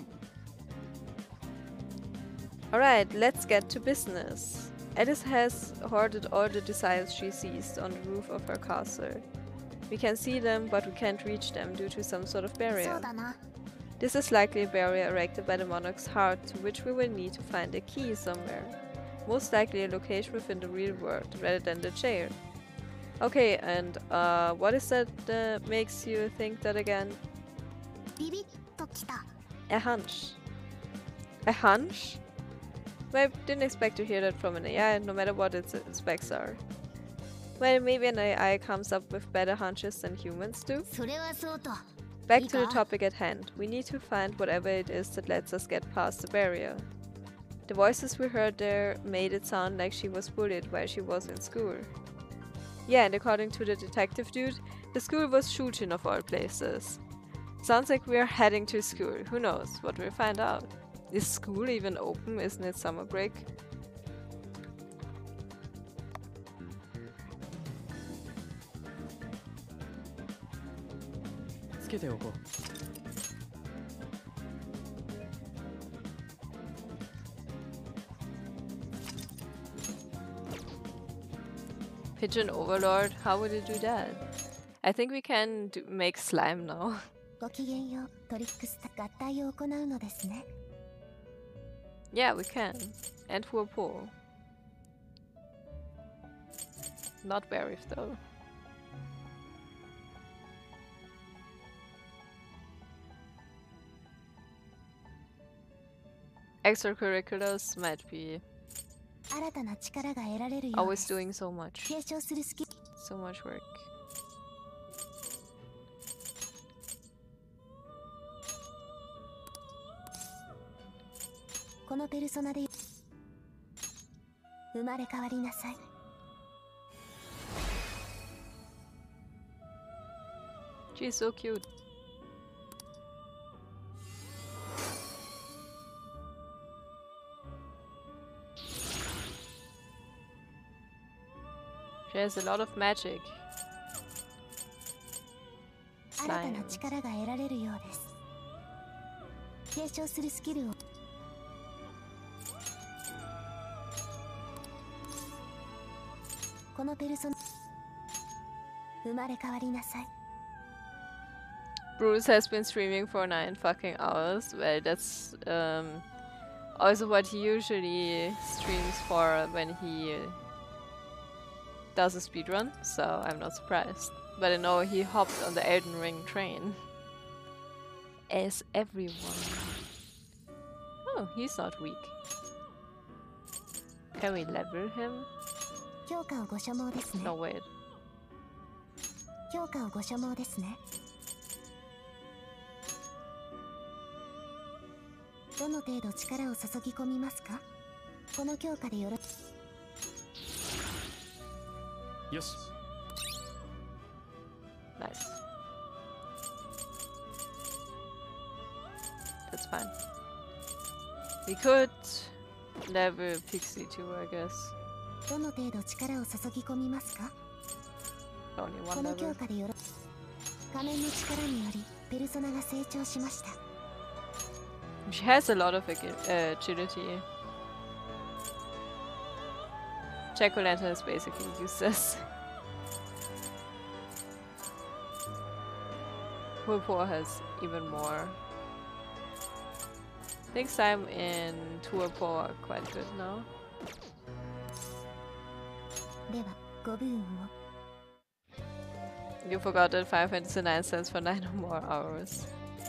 Alright, let's get to business. Alice has hoarded all the designs she seized on the roof of her castle. We can see them, but we can't reach them due to some sort of barrier. This is likely a barrier erected by the monarch's heart, to which we will need to find a key somewhere. Most likely a location within the real world, rather than the jail. Okay, and uh, what is that that makes you think that again? A hunch. A hunch? Well, I didn't expect to hear that from an A I, no matter what its specs are. Well, maybe an A I comes up with better hunches than humans do? Back to the topic at hand. We need to find whatever it is that lets us get past the barrier. The voices we heard there made it sound like she was bullied while she was in school. Yeah, and according to the detective dude, the school was Shujin of all places. Sounds like we're heading to school. Who knows what we'll find out. Is school even open? Isn't it summer break? Pigeon Overlord, how would it do that? I think we can do make slime now. Yeah, we can. And Whirlpool. Not Barif though. Extracurriculars might be always doing so much. So much work. She's so cute. She has a lot of magic. Slime. Bruce has been streaming for nine fucking hours. Well, that's um, Also what he usually streams for when he does a speedrun, so I'm not surprised. But I know he hopped on the Elden Ring train. As everyone. Oh, he's not weak. Can we level him? No, wait. 強化をご所望ですね。どの程度力を注ぎ込みますか？この強化でよろ。 よし。 Nice. That's fine. We could level Pixie too, I guess. どの程度力を注ぎ込みますか？ Only こ one の強 level. 化でよろ。仮面の力によりペルソナが成長しました。 She has a lot of agi- uh, agility. Jack-o'-lantern is basically useless. Purpur has even more. I think Sam and Turpo are quite good now. ではご武運を。 You forgot that Final Fantasy nine stands for nine or more hours.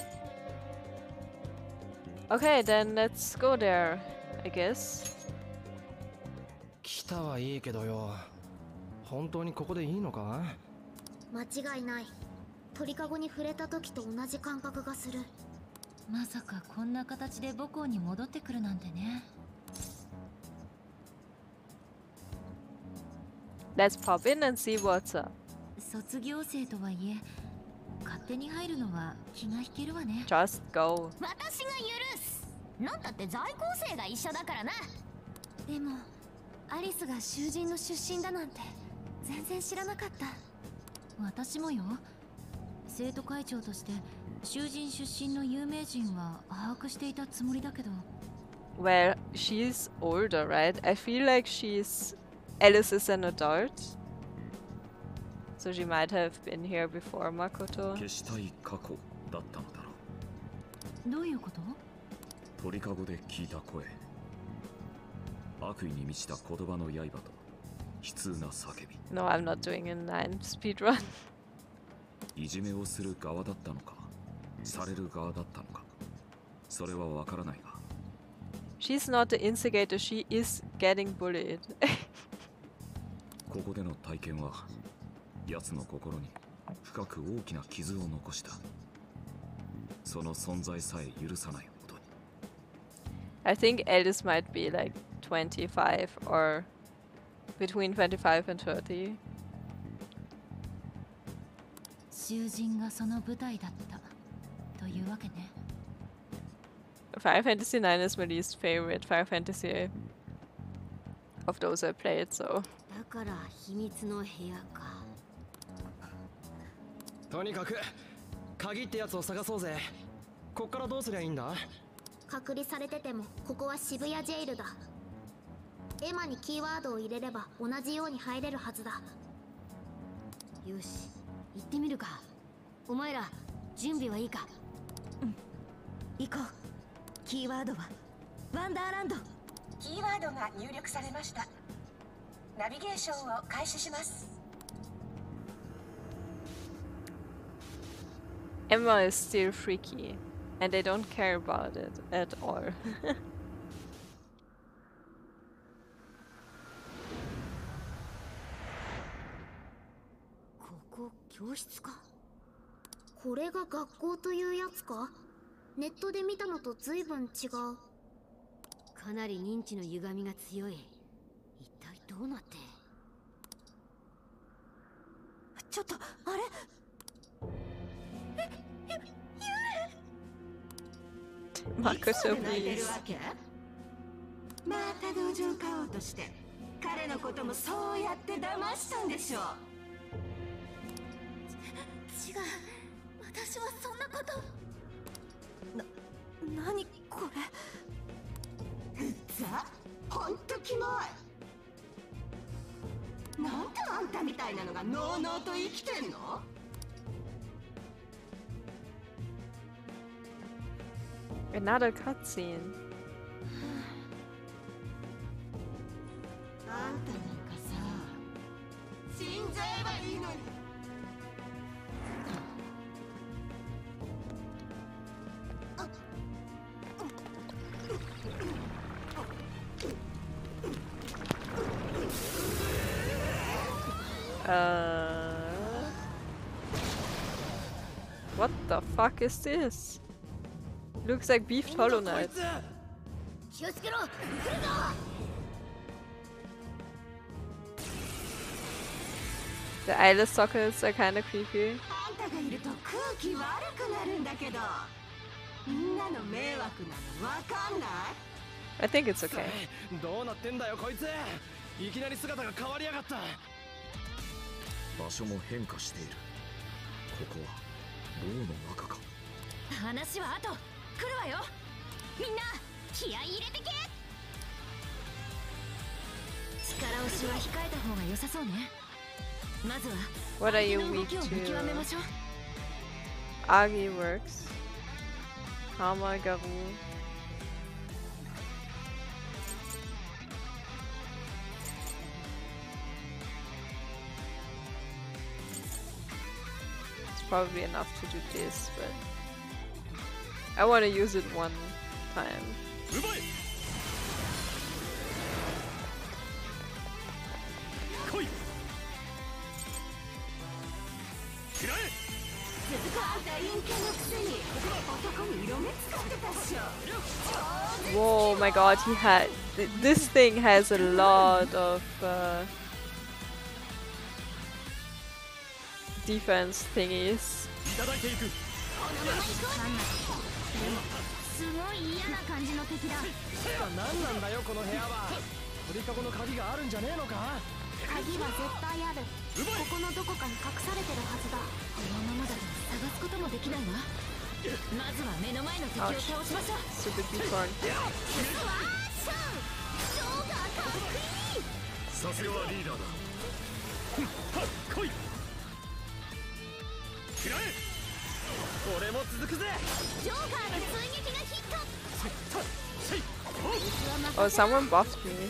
Okay, then let's go there, I guess. 来たはいいけどよ。本当にここでいいのか？ 間違いない。鳥かごに触れた時と同じ感覚がする。 まさかこんな形で母校に戻ってくるなんてね。 Let's pop in and see what's up. 卒業生とはいえ勝手に入るのは気が引けるわね。 Just go. 私が許す。なんだって在校生が一緒だからな。でもアリスが囚人の出身だなんて全然知らなかった。 私もよ。生徒会長として囚人出身の有名人は把握していたつもりだけど。 Well, she's older, right? I feel like she's... Alice is an adult. So she might have been here before Makoto. 消したい過去だったのだろう。 どういうこと？ 鳥かごで聞いた声。悪意に満ちた言葉の刃と悲痛な叫び。 No, I'm not doing a nine speedrun. いじめをする側だったのか、される側だったのか、それはわからないが。 She's not the instigator, she is getting bullied. ここでの体験は、奴の心に深く大きな傷を残した。その存在さえ許さないほどに。 I think Alice might be like twenty-five or between twenty-five and thirty. 囚人がその舞台だったというわけね。 Final Fantasy nine is my least favorite Final Fantasy of those I played, so. だから秘密の部屋か。 とにかく鍵ってやつを探そうぜ。こっからどうすりゃいいんだ？ 隔離されててもここは渋谷ジェイルだ。エマにキーワードを入れれば同じように入れるはずだ。 よし、行ってみるか。お前ら準備はいいか？ うん、行こう。キーワードはワンダーランド。 キーワードが入力されました。ナビゲーションを開始します。 Emma is still freaky, and they don't care about it at all. ここ教室か？これが学校というやつか？ネットで見たのと随分違う。 かなり認知の歪みが強い。一体どうなって？ ちょっとあれ？え、ゆ、幽霊 ？Makoto, please. また道場買おうとして彼のこともそうやって騙したんでしょう。違う、私はそんなこと。な、何これ。うっざ、ほんとキモい。なんであんたみたいなのがのうのうと生きてんの ？Another cutscene. んじゃえばいいのに。 Uh, what the fuck is this? Looks like beefed Hollow Knight. The eyeless sockets are kinda creepy. I think it's okay. どうなってんだよこいつ。いきなり姿が変わりやがった。 場所も変化している。ここは牢の中か。 話は後来るわよ。みんな気合い入れてけ。力押しは控えた方が良さそうね。まずは What are you weak to? Agi works. Karma, Garou. It's probably enough to do this, but I want to use it one time. Whoa, my god, he had... Th this thing has a lot of uh, defense thingies. Stupid Beathorn. Oh, someone buffed me.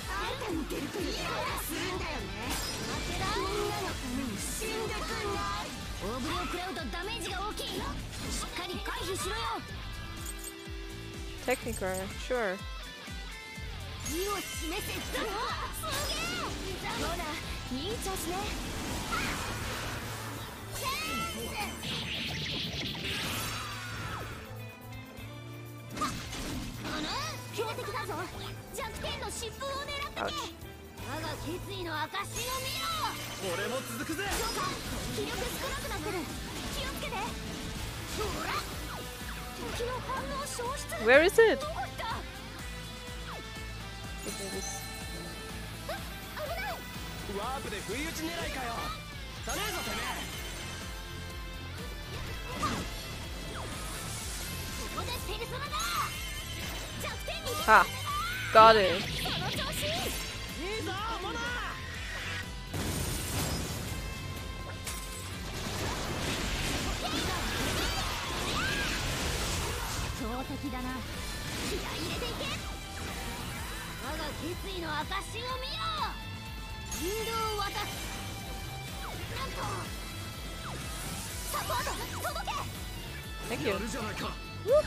Technical, sure. Ouch. Where is it? Give me this. Ha! Got it. Thank you. Woo.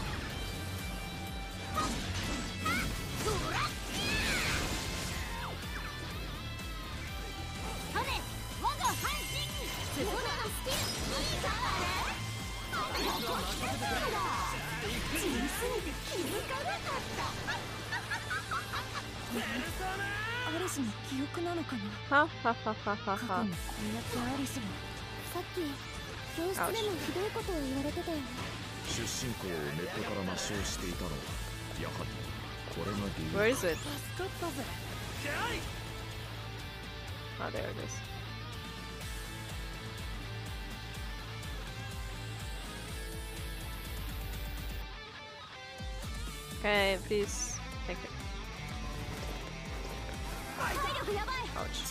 Ha ha ha ha ha ha. Where is it? Ah, there it is. Okay, please. Thank you. Ouch.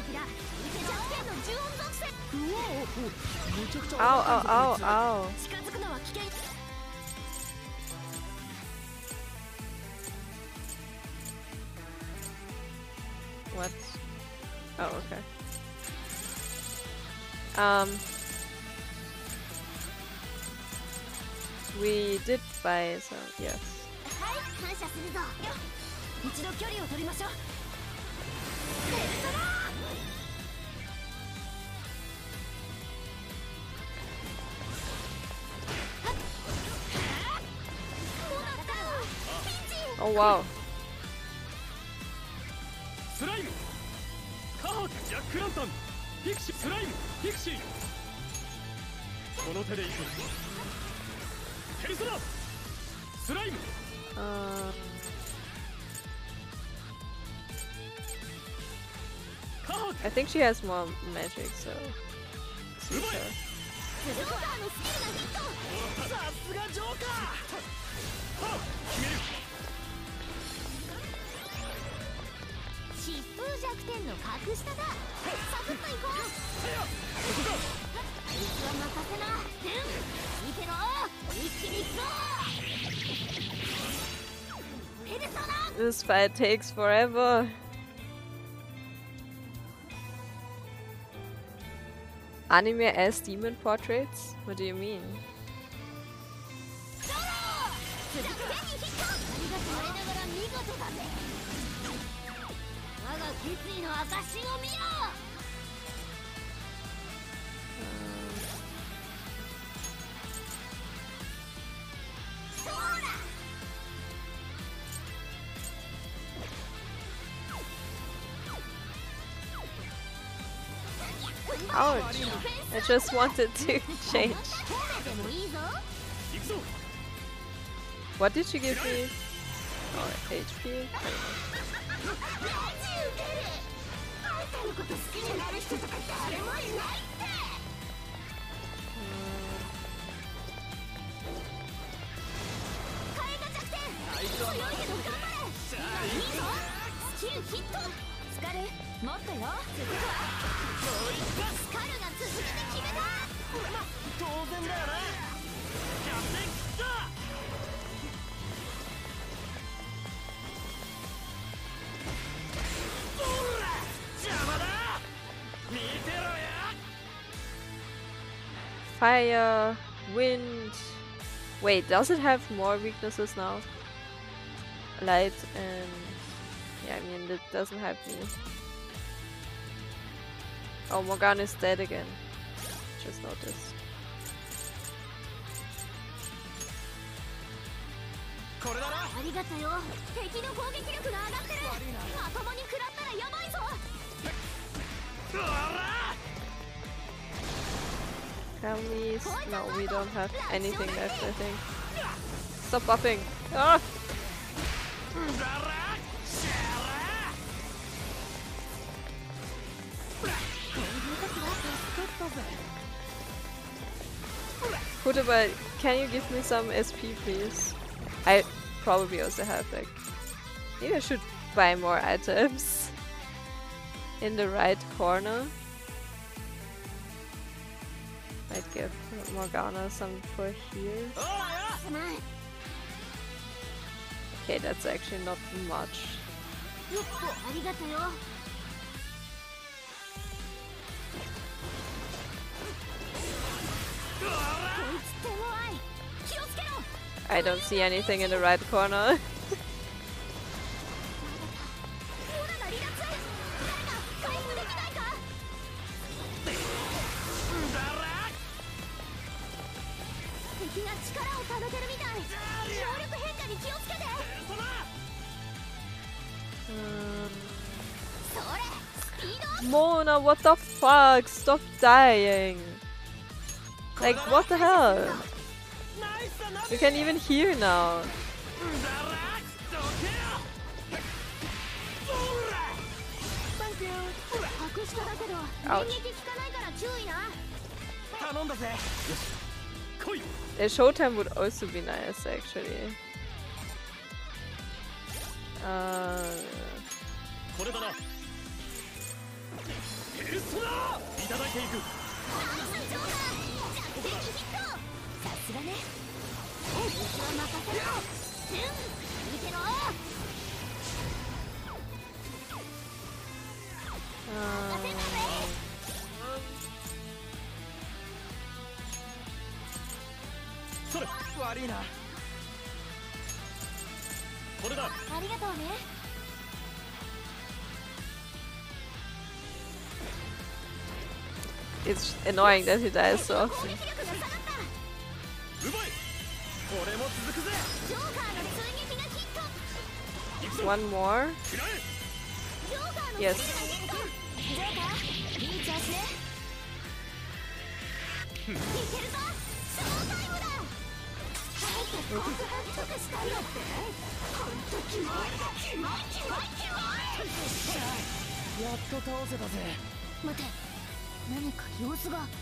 Ow, ow, ow, ow. What? Oh, okay. Um, we did buy some, yes. Oh wow. Slime! Kahawk, Jack Lantern, Pixie, Slime, Pixie! この手でいく。Persona! Slime! Uh, I think she has more magic, so. See her. さすがジョーカー。はっ、決める。 疾風弱点の格下だ。サクッといこう。あいつは任せな。見てろ。一気にいくぞ。ペルソナ。 This fight takes forever. Anime as demon portraits? What do you mean? 決意の証を見ろ。 Ouch! I just wanted to change. What did she give me? Oh, H P? I Fire, wind. Wait, does it have more weaknesses now? Light and yeah, I mean it doesn't have me. Oh, Morgana is dead again. Just noticed. これだな。ありがとよ。敵の攻撃力が上がってる。まともに食らったらやばいぞ。 Can we? No, we don't have anything left, I think. Stop buffing! Ah! Futaba, can you give me some S P, please? I probably also have like... Maybe I should buy more items. In the right corner. I'd give Morgana some for here. Okay, that's actually not much. I don't see anything in the right corner. Mona, what the fuck? Stop dying. Like, what the hell? You can even hear now. Ouch. A showtime would also be nice, actually. Uh... ていく。 さすがね。おう、任せろ。うん、見てろ。任せたぜ。 それ悪いな。これだ。 ありがとうね。 It's annoying that he dies so often. 奪え。俺も続くぜ。 ジョーカーの追撃がヒット。 One more. ジョーカーの Yes. ジョーカー、いい調子ね。いけるぞ。ショータイムだ。早く告白とかしたいよって。ほんとキモいキモいキモいキモい。 やっと倒せたぜ。 待て、何か様子が。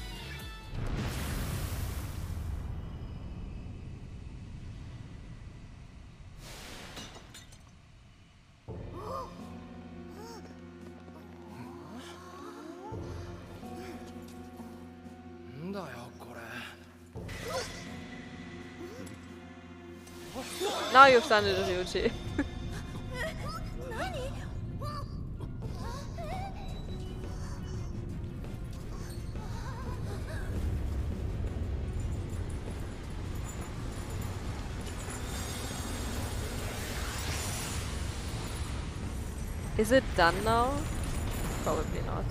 なんだよこれ。 Now you've done it, Ryuji. Is it done now? Probably not.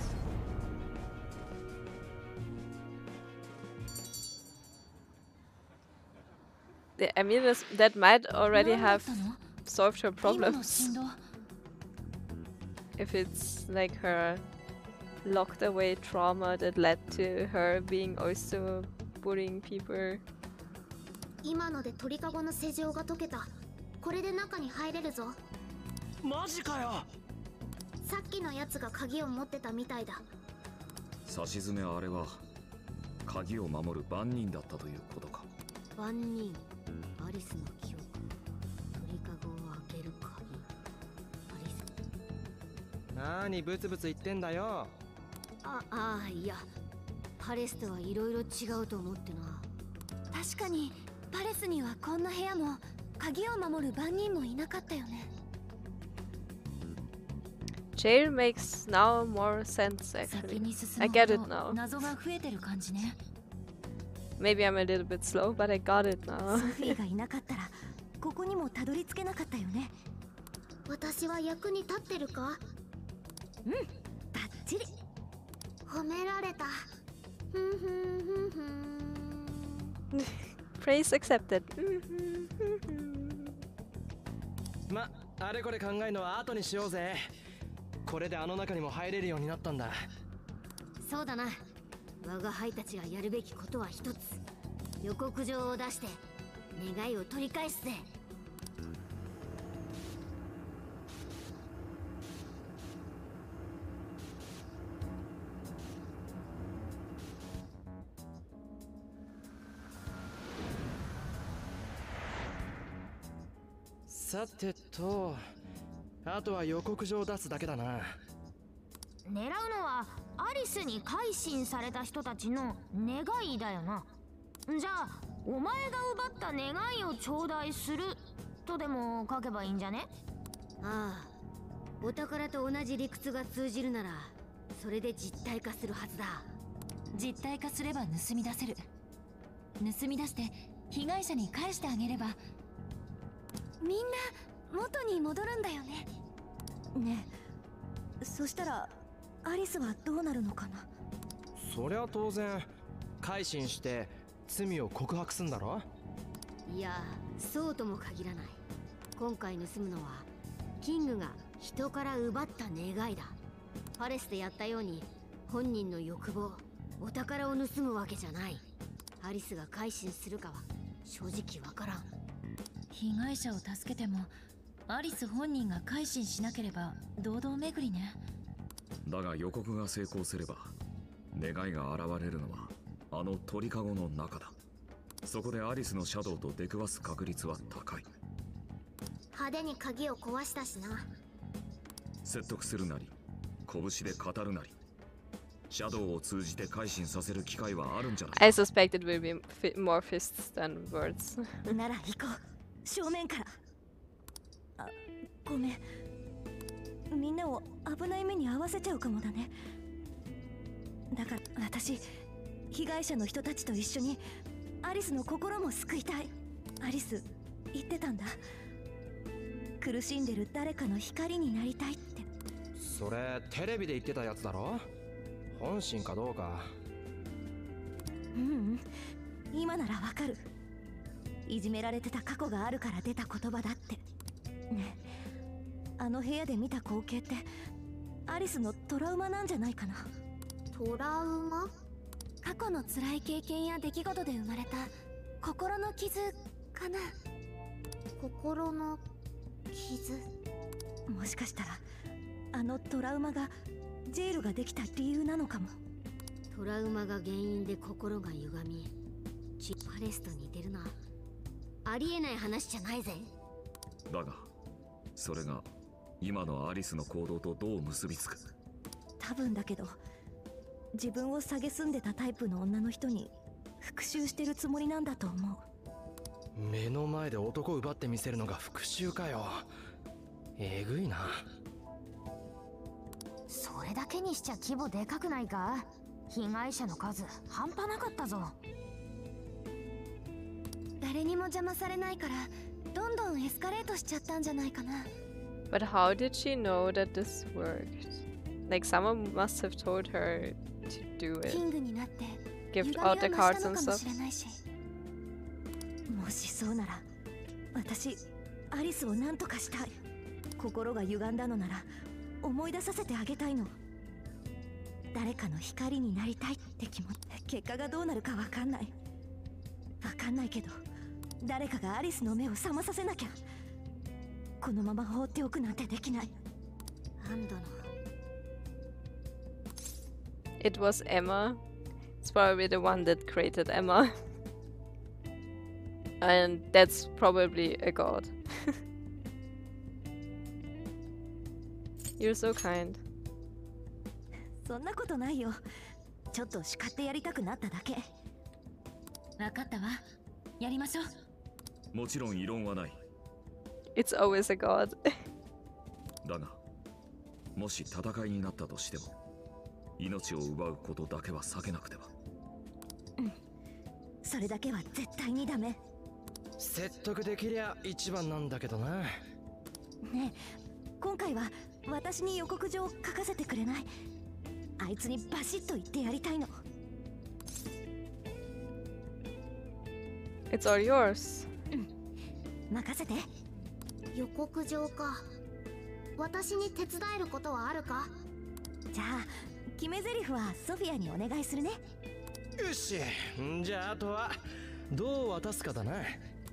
Yeah, I mean, this, that might already have solved her problems. If it's like her locked away trauma that led to her being also bullying people. 今ので鳥かごの施錠が解けた。これで中に入れるぞ。 マジかよ。 さっきのやつが鍵を持ってたみたいだ。 さしずめあれは鍵を守る番人だったということか。 番人、アリスの記憶、鳥かごを開ける鍵、アリス。 何ブツブツ言ってんだよ。 あ、ああ、いや、パレスとはいろいろ違うと思ってな。 確かにパレスにはこんな部屋も鍵を守る番人もいなかったよね。 Jail makes now more sense actually. I get it now. 謎が増えてる感じね。 Maybe I'm a little bit slow, but I got it now. ソフィーがいなかったらここにもたどり着けなかったよね。 私は役に立ってるか？ うん、バッチリ。 褒められた。ふんふんふんふん。 Praise accepted. ま、あれこれ考えるのは後にしようぜ。これであの中にも入れるようになったんだ。 そうだな。我が輩たちがやるべきことは一つ。予告状を出して願いを取り返すぜ。 さてと、あとは予告状を出すだけだな。 狙うのはアリスに改心された人たちの願いだよな。じゃあお前が奪った願いを頂戴するとでも書けばいいんじゃね？ ああ、お宝と同じ理屈が通じるならそれで実体化するはずだ。 実体化すれば盗み出せる。盗み出して被害者に返してあげればみんな元に戻るんだよね。ねえ、そしたらアリスはどうなるのかな。 そりゃ当然改心して罪を告白すんだろ。 いや、そうとも限らない。今回盗むのはキングが人から奪った願いだ。パレスでやったように本人の欲望、お宝を盗むわけじゃない。アリスが改心するかは正直わからん。 被害者を助けてもアリス本人が改心しなければ堂々巡りね。 だが予告が成功すれば願いが現れるのはあの鳥かごの中だ。そこでアリスのシャドウと出くわす確率は高い。 派手に鍵を壊したしな。 説得するなり拳で語るなりシャドウを通じて改心させる機会はあるんじゃない？ I suspect it will be fi more fists than words. なら行こう。正面から。あ、ごめん。みんなを危ない目に遭わせちゃうかもだね。だから私、被害者の人たちと一緒にアリスの心も救いたい。アリス言ってたんだ。苦しんでる誰かの光になりたいって。 それテレビで言ってたやつだろ？本心かどうか。 うん、うん、今ならわかる。いじめられてた過去があるから出た言葉だって。ねえ、あの部屋で見た光景ってアリスのトラウマなんじゃないかな。 トラウマ？ 過去の辛い経験や出来事で生まれた心の傷かな。 心の傷？ もしかしたらあのトラウマがジェイルができた理由なのかも。 トラウマが原因で心が歪み、チパレスと似てるな。ありえない話じゃないぜ。 だがそれが今のアリスの行動とどう結びつく？ 多分だけど、自分を蔑んでたタイプの女の人に復讐してるつもりなんだと思う。 目の前で男奪ってみせるのが復讐かよ。えぐいな。 それだけにしちゃ規模でかくないか？被害者の数半端なかったぞ。 誰にも邪魔されないからどんどんエスカレートしちゃったんじゃないかな。 But how did she know that this worked? Like someone must have told her to do it. キングになって Give out the cards and かも stuff. しれないし。もしそうなら私アリスを何とかしたい。心が歪んだのなら思い出させてあげたいの。誰かの光になりたいって気持ち。結果がどうなるかわかんない。わかんないけど誰かがアリスの目を覚まさせなきゃ。このまま放っておくなんてできない。 アンドの It was Emma. It's probably the one that created Emma. And that's probably a god. You're so kind. そんなことないよ。ちょっと叱ってやりたくなっただけ。 わかったわ。やりましょう。 もちろん異論はない。 It's always a god. だが、もし戦いになったとしても、命を奪うことだけは避けなくては。 うん。それだけは絶対にダメ。 説得できりゃ一番なんだけどな。 ねえ、今回は私に予告状を書かせてくれない？あいつにバシッと言ってやりたいの。 It's all yours. うん。任せて。 予告状か。私に手伝えることはあるか？ じゃあ決め台詞はソフィアにお願いするね。 よし、じゃああとはどう渡すかだな。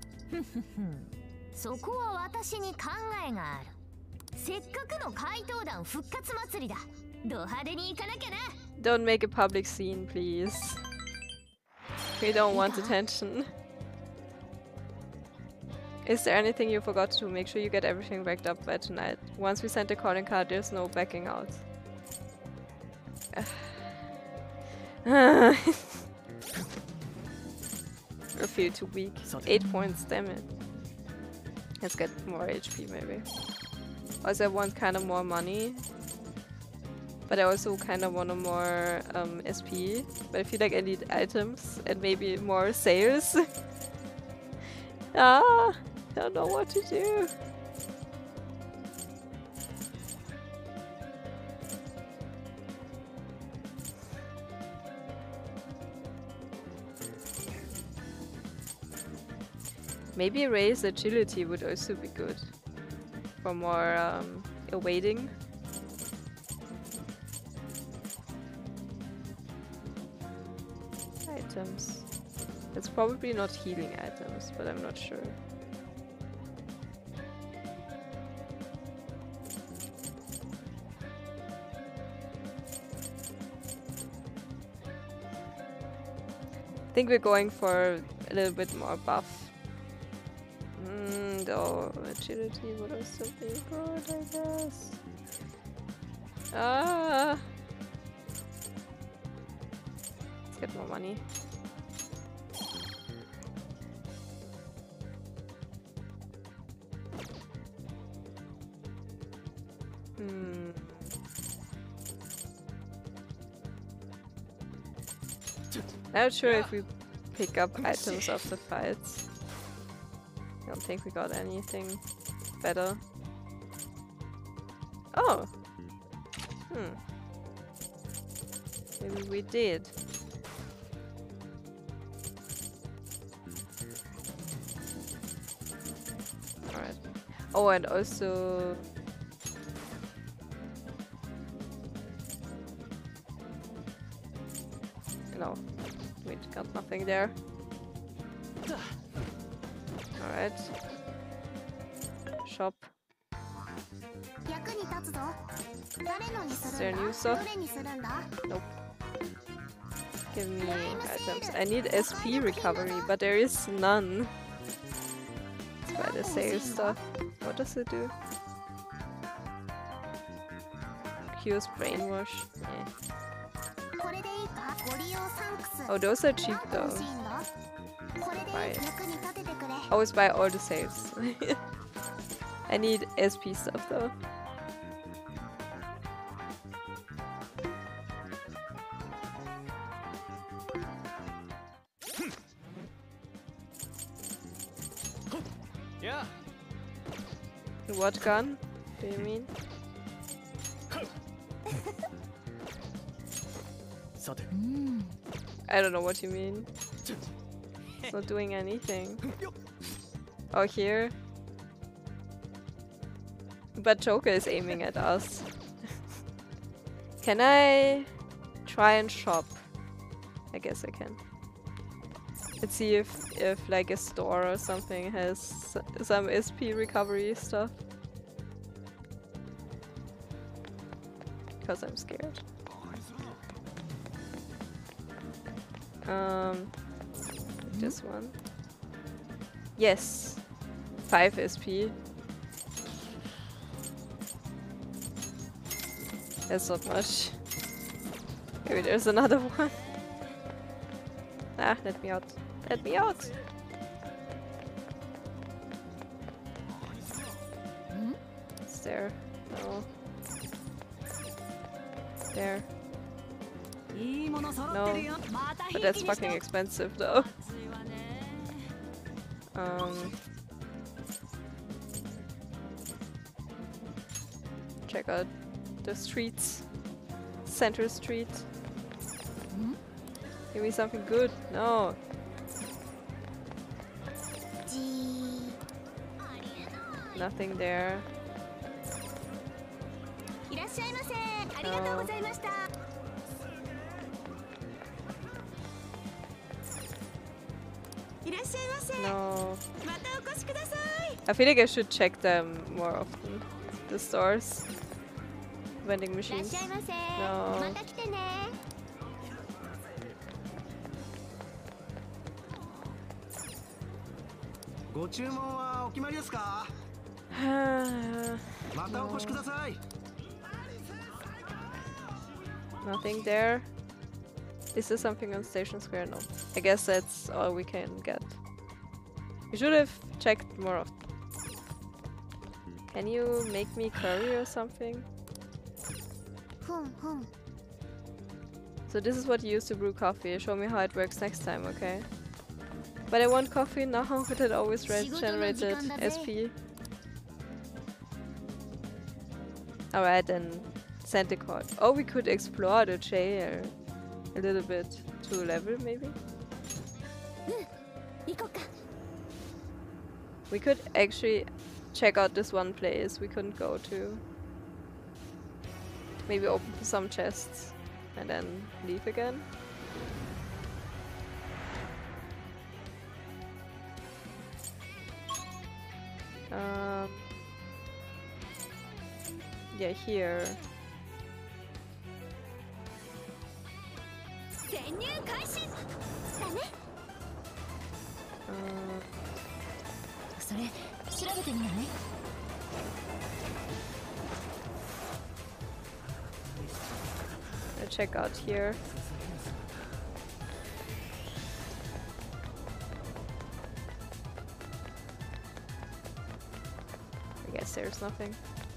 そこは私に考えがある。せっかくの怪盗団復活祭りだ。ド派手に行かなきゃな。 Don't make a public scene, please. We don't want attention. Is there anything you forgot to do? Make sure you get everything backed up by tonight. Once we send the calling card, there's no backing out. I feel too weak. Eight points, damn it. Let's get more H P maybe. Also, I want kind of more money. But I also kind of want a more um, S P. But I feel like I need items and maybe more sales. Ah, I don't know what to do. Maybe raise agility would also be good for more um, evading. Items. It's probably not healing items, but I'm not sure. I think we're going for a little bit more buff. Mm, though agility would also be good, I guess. Ah. Let's get more money. Hmm. Not sure if we pick up items of the fights. I don't think we got anything better. Oh! Hmm. Maybe we did. Alright. Oh, and also... No. We got nothing there. Alright. Shop. Is there new stuff? Nope. Give me items. I need S P recovery, but there is none. Let's buy the sales stuff. What does it do? Cures brainwash. Yeah. Oh, those are cheap though. Buy. Always buy all the saves. I need S P stuff though. Yeah. What gun do you mean? I don't know what you mean. It's not doing anything. Oh, here? But Joker is aiming at us. Can I try and shop? I guess I can. Let's see if, if like a store or something has some S P recovery stuff. Because I'm scared. Um, this one. Yes, five S P. That's not much. Maybe there's another one. Ah, let me out. Let me out. Is there? No. There. No, but that's fucking expensive though. Um, check out the streets. Center Street. Give me something good. No. Nothing there. No. No. I feel like I should check them more often. The stores. Vending machines. No. Nothing there. Is there something on Station Square? No. I guess that's all we can get. We should have checked more often. Can you make me curry or something? So this is what you use to brew coffee. Show me how it works next time, okay? But I want coffee now that always regenerated S P. Alright then, Santa Court. Oh, we could explore the jail a little bit to level maybe? We could actually check out this one place we couldn't go to. Maybe open some chests and then leave again. Um, yeah, here. Uh, I'll check out here. there's nothing.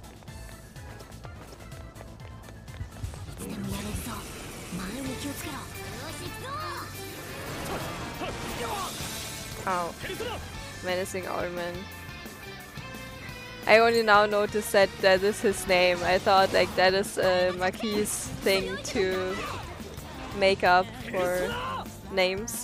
Oh. Menacing Oldman. I only now noticed that that is his name. I thought like that is a Marquis thing to make up for names.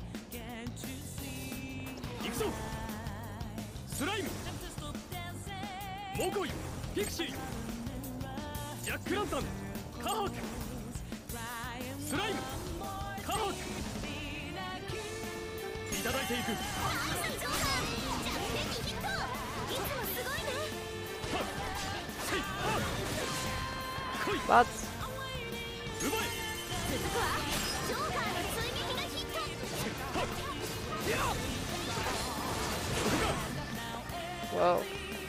What? Whoa.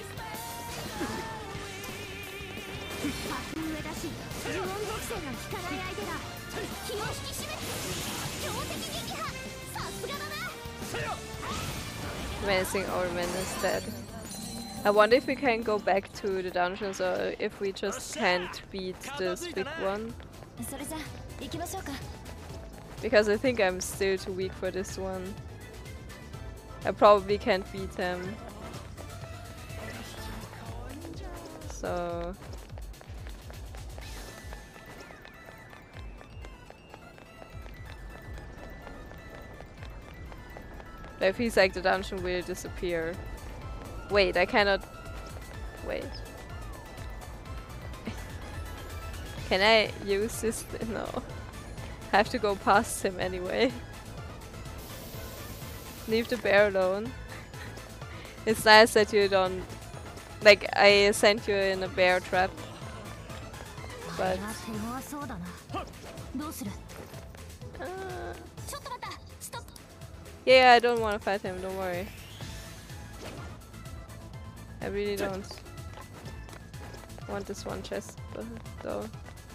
Menacing Oldman is dead. I wonder if we can go back to the dungeons or if we just can't beat this big one. Because I think I'm still too weak for this one. I probably can't beat him. So... If he's like, the dungeon will disappear. Wait, I cannot... Wait. Can I use this? No. I have to go past him anyway. Leave the bear alone. It's nice that you don't... Like, I sent you in a bear trap. But... Uh, yeah, I don't want to fight him, don't worry. I really don't want this one chest, but though.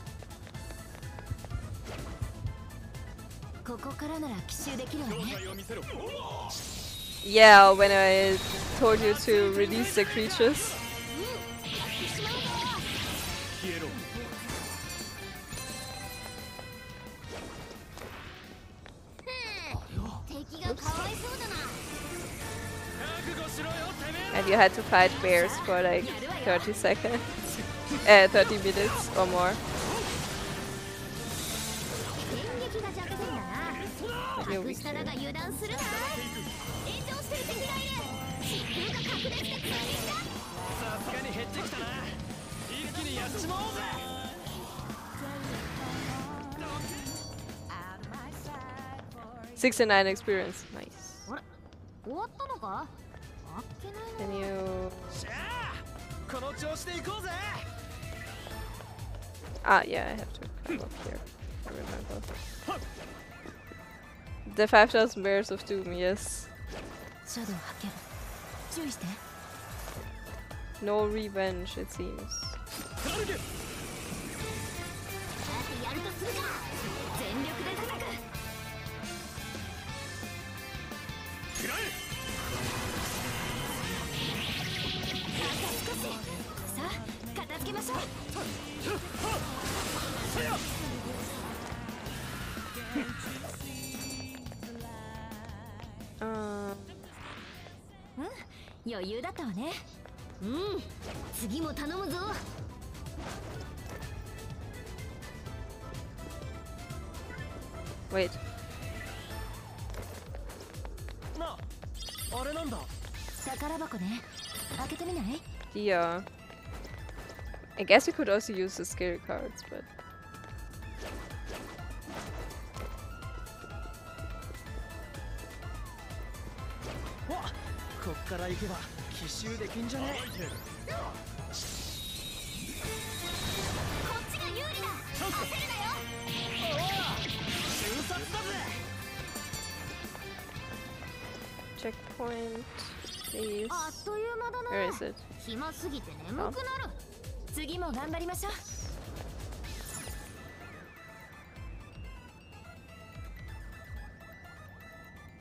Yeah, when I told you to release the creatures. And you had to fight bears for like thirty seconds, uh, thirty minutes or more. You're weak too. sixty-nine experience, nice. Can you... Ah, yeah, I have to come up here. I remember. The five thousand Bears of Doom, yes. No revenge, it seems. Um. 余裕だったわね。うん。次も頼むぞ。 Wait. な、あれなんだ。 宝箱ね。開けてみない？ Yeah. I guess you could also use the skill cards, but. Checkpoint, please. Where is it? Oh.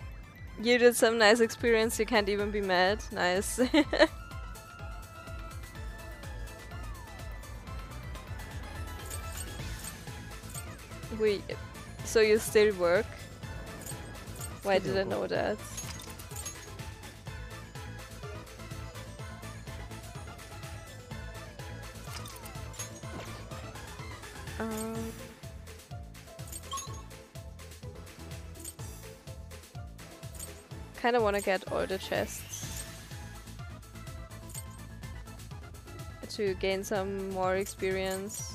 You did some nice experience, you can't even be mad. Nice. We, so you still work? Why did I know that? Um, kind of want to get all the chests to gain some more experience.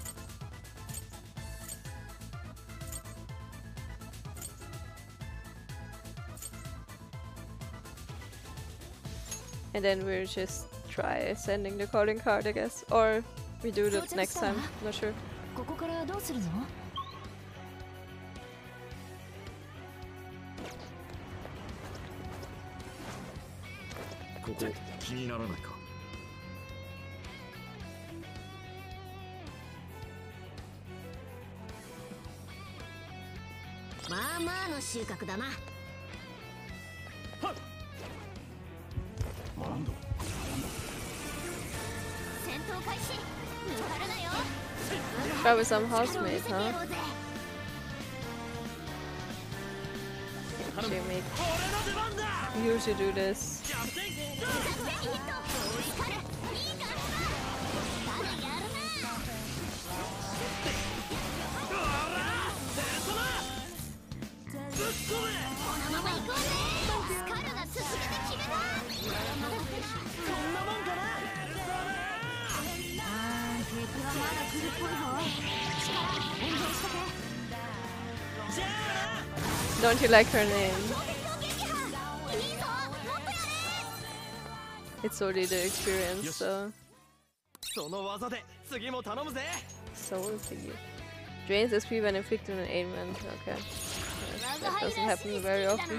And then we'll just try sending the calling card, I guess. Or we do that next time, not sure. ここからどうするの？ ここ気にならないか？ まあまあの収穫だな。戦闘開始。見張るなよ。 Try with some housemaid, huh? Actually, make you should do this. Don't you like her name? It's only the experience, so. So we'll see. Drains S P when inflicted an ailment. Okay. That doesn't happen very often.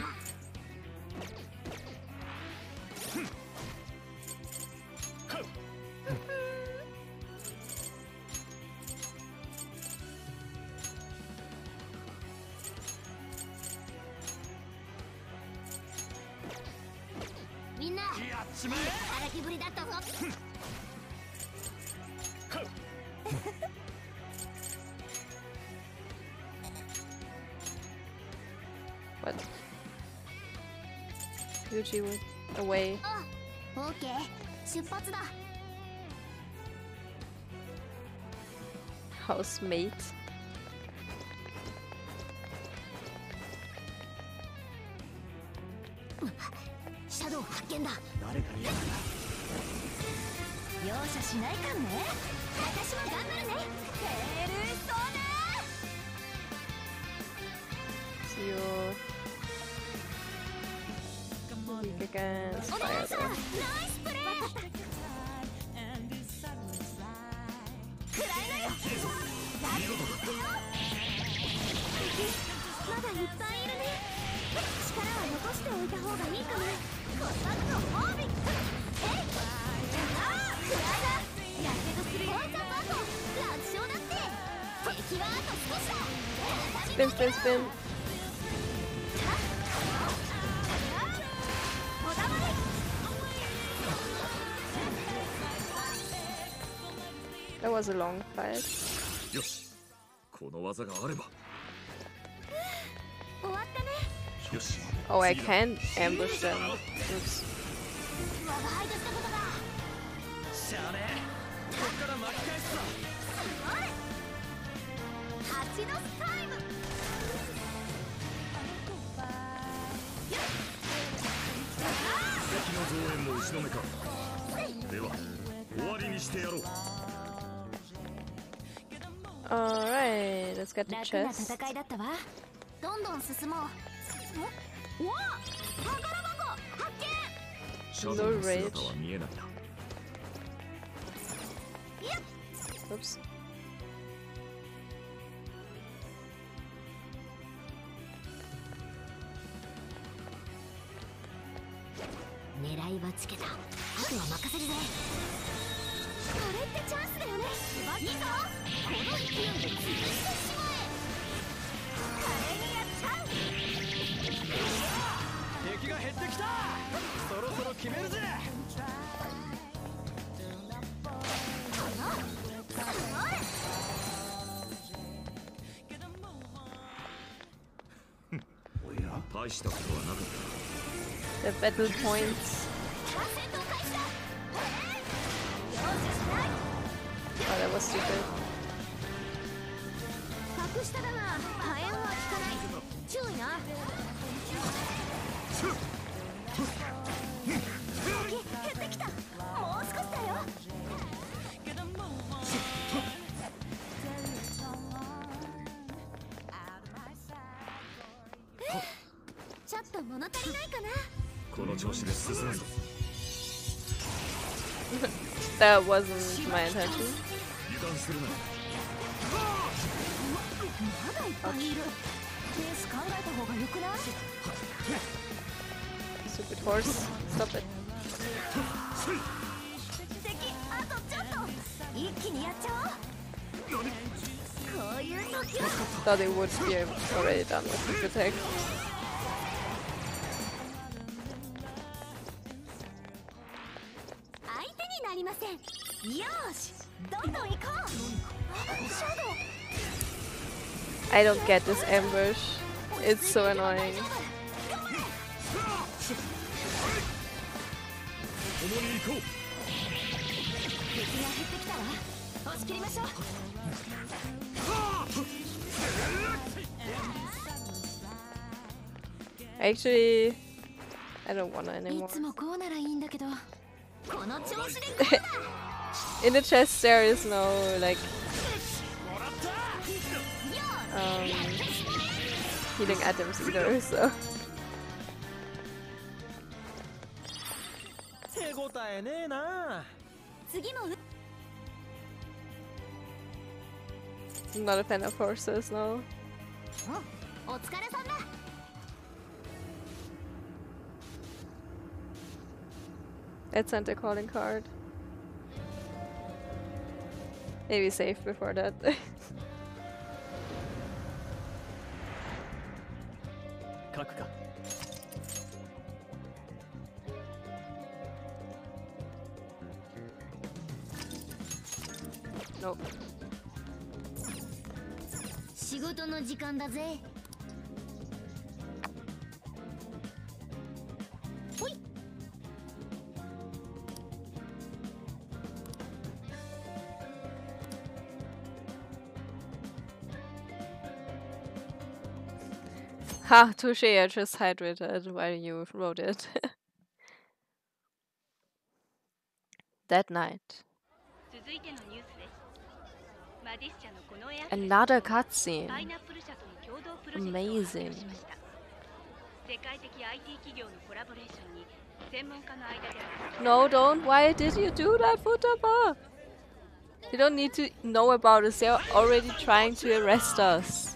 What? Yuji went away. Housemate. シャドウ発見だ。誰かに容赦しないかんね。私も頑張るね。ヘルストーナー。 See you. Weak against fire though. ナイスプレー。くらえなよ。まだいっぱいいるね。力は残しておいた方がいいかな。この後の褒美。えい。ああ、くらえだ。やけどするよ。楽勝だって。敵はあと少しだ。 Spin, spin, spin. That was a long fight. よし、この技があれば。 終わったね。 よし。 Oh, I can't ambush them. Oops. 我が輩としたことだ。 しゃあね。こっから巻き返すぞ。 すごい。ハチのスタイム。 敵の増援も打ちのめか。では、終わりにしてやろう。 Alright, let's get the 楽な chest. 戦いだったわ。どんどん進もう。おわ、宝箱発見。 シャドウの姿は見えないな。 Oops. 狙いはつけた。あとは任せるぜ。 これってチャンスだよね。いいぞ。この勢いで潰してしまえ。華麗にやっちゃう。 敵が減ってきた。そろそろ決めるぜ。 すごい。 The battle points. Oh, that was stupid. That wasn't my intention. Stupid horse. Stop it. Thought they would be already done with this attack. I don't get this ambush. It's so annoying. Actually, I don't wanna anymore. In the chest there is no like um, healing items either, so I'm not a fan of horses, no. It sent a calling card. Maybe save before that. Nope. 仕事の時間だぜ。ほい。 Ha, touché, I just hydrated while you wrote it. That night. Another cutscene. Amazing. No, don't. Why did you do that, Futaba? You don't need to know about us. They're already trying to arrest us.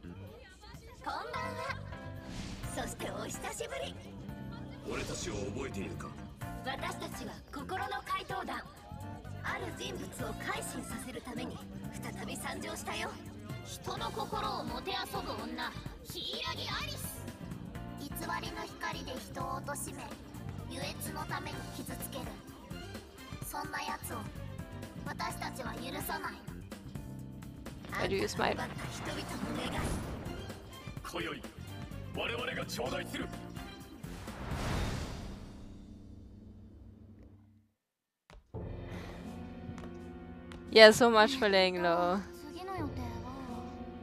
そしてお久しぶり。 俺たちを覚えているか。 私たちは心の怪盗団。ある人物を改心させるために再び参上したよ。 人の心をもてあそぶ女、柊アリス。 偽りの光で人を貶め、優越のために傷つける。そんな奴を私たちは許さない。 I do use my. 人々の願い。 今宵我々が頂戴する。 Yeah, so much for laying low. 次の予定は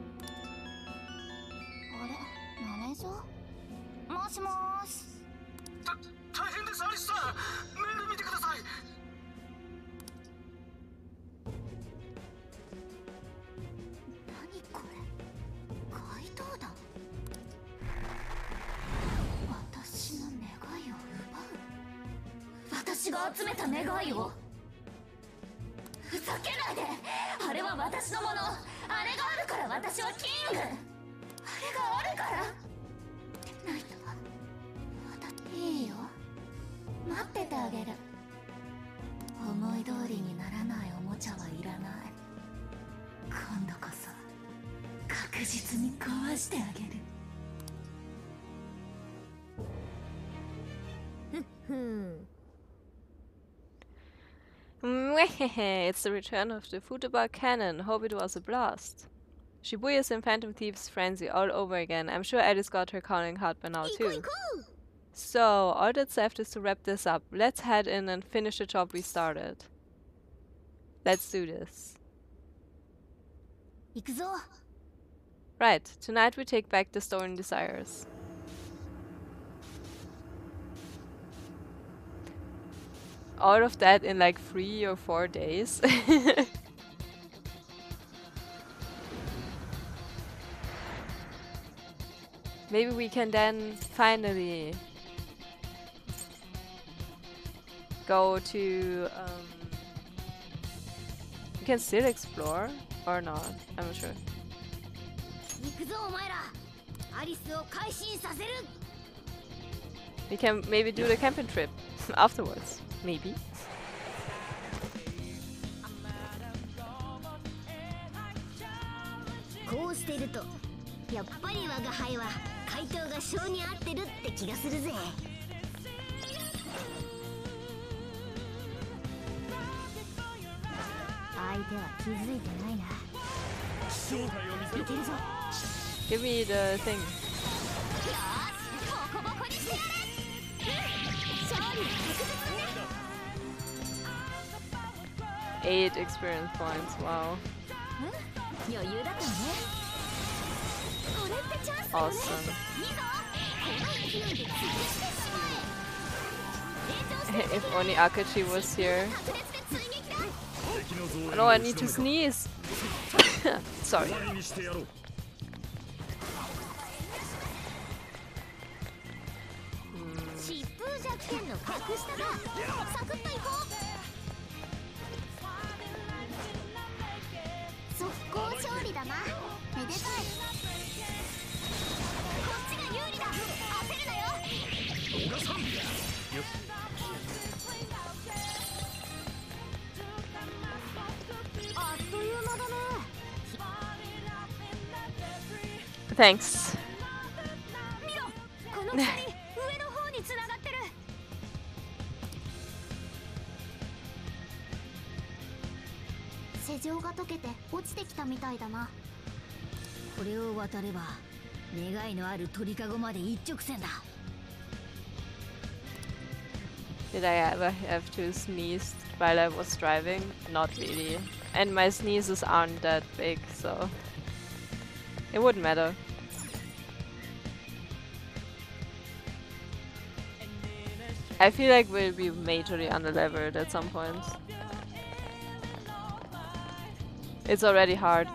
あれ、マネージャー？もしもーし。 た大変ですアリスさん。メール見てください。 何これ？怪盗団？私の願いを奪う？私が集めた願いを？ふざけないで！あれは私のもの。あれがあるから私はキング。あれがあるから。ナイトはまだいいよ。待っててあげる。思い通りにならないおもちゃはいらない。今度こそ確実に壊してあげる。ふふん。 It's the return of the Futaba cannon. Hope it was a blast. Shibuya's in Phantom Thieves Frenzy all over again. I'm sure Alice got her calling card by now too. So, all that's left is to wrap this up. Let's head in and finish the job we started. Let's do this. Right, tonight we take back the Stolen Desires. All of that in like three or four days. Maybe we can then finally go to... Um, we can still explore or not, I'm not sure. We can maybe do the camping trip afterwards, maybe. Give me the thing. Eight experience points, wow. Awesome. If only Akachi was here. Oh no, I need to sneeze. Sorry. Thanks. 施錠が解けて落ちてきたみたいだな。 これを渡れば願いのある鳥かごまで一直線だ。 Did I ever have to sneeze while I was driving? Not really. And my sneezes aren't that big, so it wouldn't matter. I feel like we'll be majorly underleveled at some point. It's already hard.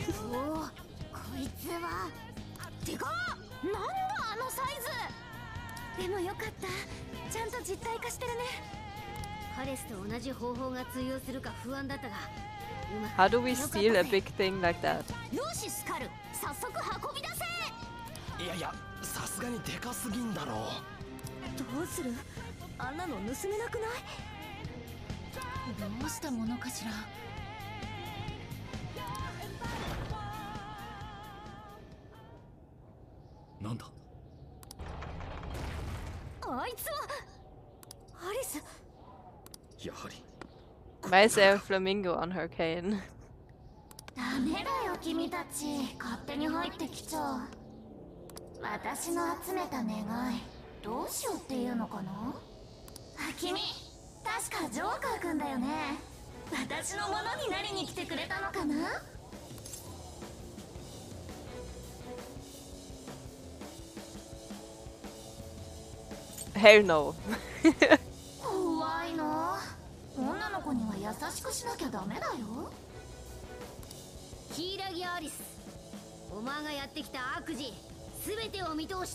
How do we steal a big thing like that? いやいや、さすがにでかすぎんだろう。 どうする？あんなの盗めなくない？ どうしたものかしら。 なんだ？ あいつはアリス。 やはり。 Why is there a flamingo on her cane? ダメだよ君たち、勝手に入ってきちゃう。私の集めた願い、どうしようっていうのかな？あ、君、確かジョーカー君だよね。私のものになりに来てくれたのかな ？Hell no. 怖いな。女の子には優しくしなきゃダメだよ。 ヒイラギアリス、お前がやってきた悪事、すべてを見通した。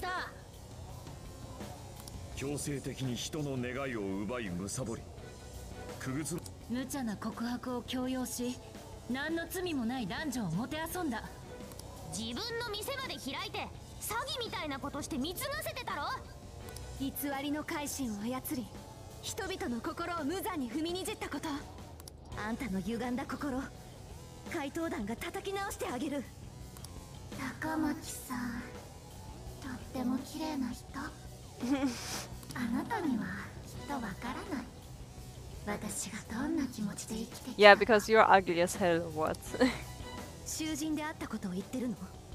強制的に人の願いを奪い貪り、くぐつ無茶な告白を強要し、何の罪もない男女をもてあそんだ。 自分の店まで開いて詐欺みたいなことして貢がせてたろ。 偽りの改心を操り、人々の心を無残に踏みにじったこと。あんたの歪んだ心、怪盗団が叩き直してあげる。 高巻さん、とっても綺麗な人。あなたにはきっとわからない。私がどんな気持ちで生きてきた。 Yeah, because you're ugly as hell or what? 囚人であったことを言ってるの？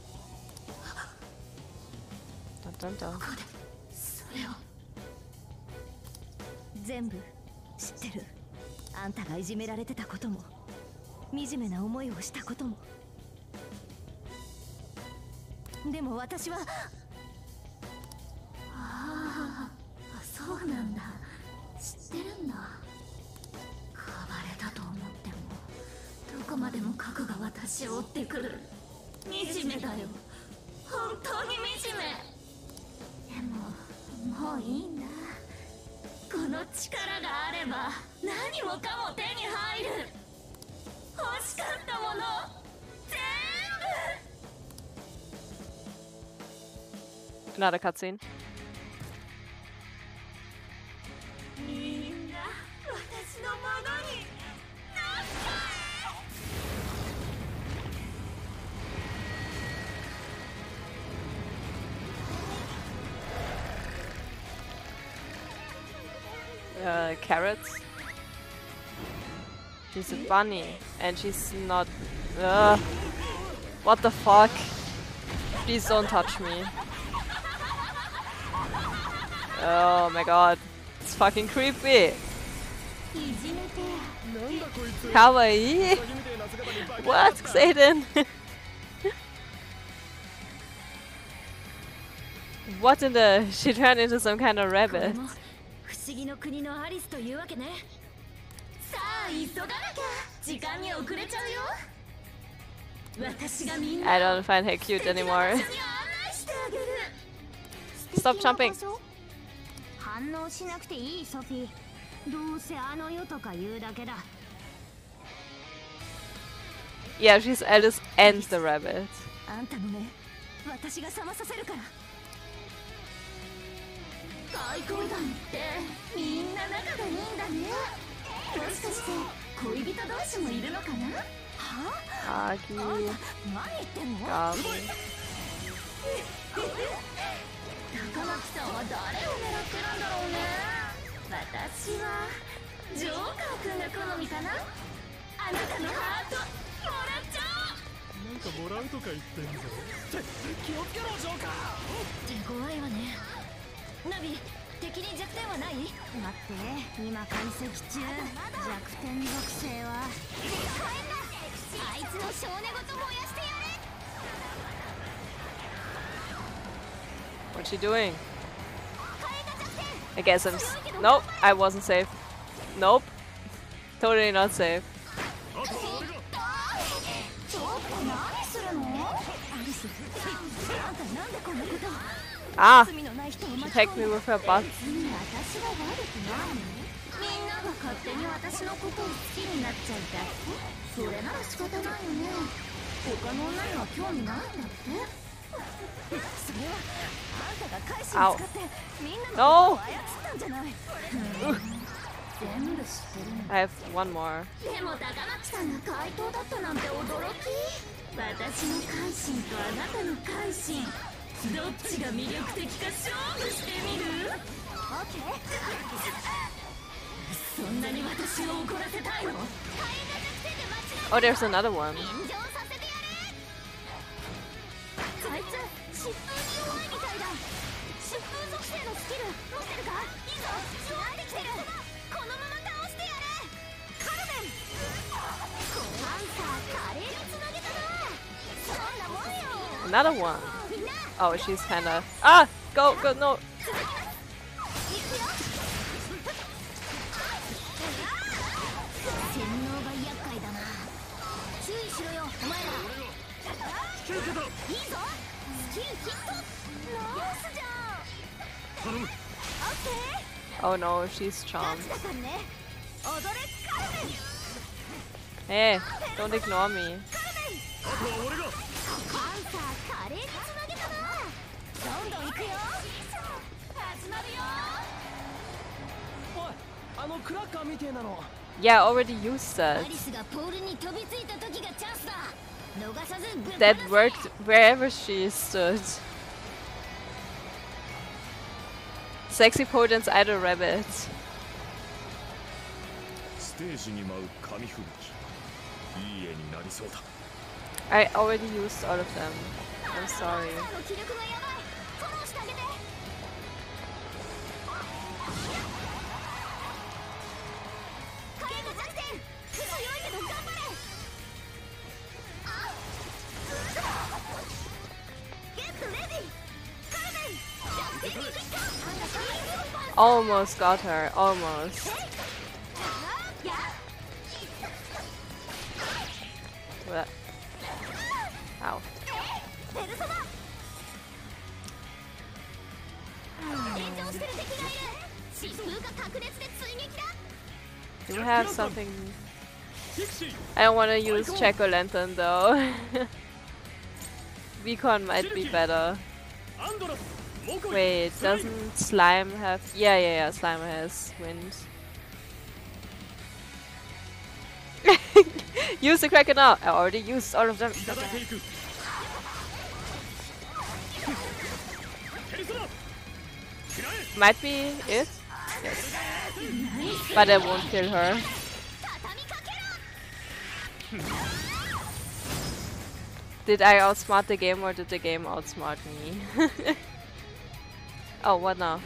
だんだん。 どこでそれを全部知ってる。あんたがいじめられてたことも惨めな思いをしたことも。でも私はああ、そうなんだ。知ってるんだ。かばれたと思ってもどこまでも核が私を追ってくる。惨めだよ、本当に惨め。でももういいんだ。この力があれば何もかも手に入る。欲しかったもの全部。 Another cutscene. みんな私のものになった。 Uh, carrots. She's a bunny, and she's not. Uh, what the fuck? Please don't touch me. Oh my god, it's fucking creepy. Kawaii. What, Xaden? What in the? She turned into some kind of rabbit. 不思議の国のアリスというわけね。さあ急がなきゃ時間に遅れちゃうよ。私がみんな I don't find her cute anymore. Stop jumping. 反応しなくていいソフィー。どうせあの世とか言うだけだ。 Yeah, she's Alice and the rabbit. あんたの目、私が覚まさせるから。 外交団ってみんな仲がいいんだね。もしかして恋人同士もいるのかな。はあき。 何言ってんの？ ガミ。 高巻さんは誰を狙ってるんだろうね。私はジョーカー君が好みかな。あなたのハートもらっちゃおう。 なんかもらうとか言ってんぞ。気をつけろジョーカー。 手強いわね。ナビ、敵に弱点はない？待って、今解析中。弱点属性はあいつの少年ごと燃やしてやれ。 What's she doing? I guess I'm. S nope, I wasn't safe. Nope, totally not safe. Ah, she attacked me with her butt. みんなが勝手に私のことを好きになっちゃうだけ。それなら仕方ないよね。他の女には興味ないんだって。それはあんたが返しを使ってみんなのことを操ったんじゃない。全部知ってるの。 I have one more. でも高巻さんが怪盗だったなんて驚き。私の改心とあなたの改心、どっちが魅力的か勝負してみる？ OK。 そんなに私を怒らせたいの？ Oh, there's another one. あいつ疾風に弱いみたいだ。疾風属性のスキル持ってるか？いいぞ、弱ってきてる。このまま倒してやれ。カルメン。パンサー華麗につなげたな。そんなもんよ。 Another one. Oh, she's kinda. Ah, go, go, no. 洗脳が厄介だな。注意しろよ、お前ら。いいぞ、スキルヒット。ナイスじゃん。 頼む。 オッケー。 Oh no, she's charmed. ガチだからね。踊れカルメン。 Hey, don't ignore me. あとは俺が。 パンサー華麗につなげたな。どんどん行くよ。始まるよ。 おい、あのクラッカーみてえなの。 Yeah, already used that. アリスがポールに飛びついた時がチャンスだ。逃さずぶっ放せ。 That worked wherever she stood. Sexy Potent's idol rabbit. ステージに舞う紙吹雪。いい絵になりそうだ。 I already used all of them. I'm sorry. Almost got her, almost. What? Ow. Do we have something? I don't want to use Jack-o'-lantern though. Beacon might be better. Wait, doesn't Slime have... Yeah, yeah, yeah, Slime has wind. Use the Kraken now! I already used all of them. Might be it? Yes. But I won't kill her. Did I outsmart the game or did the game outsmart me? Oh, what now?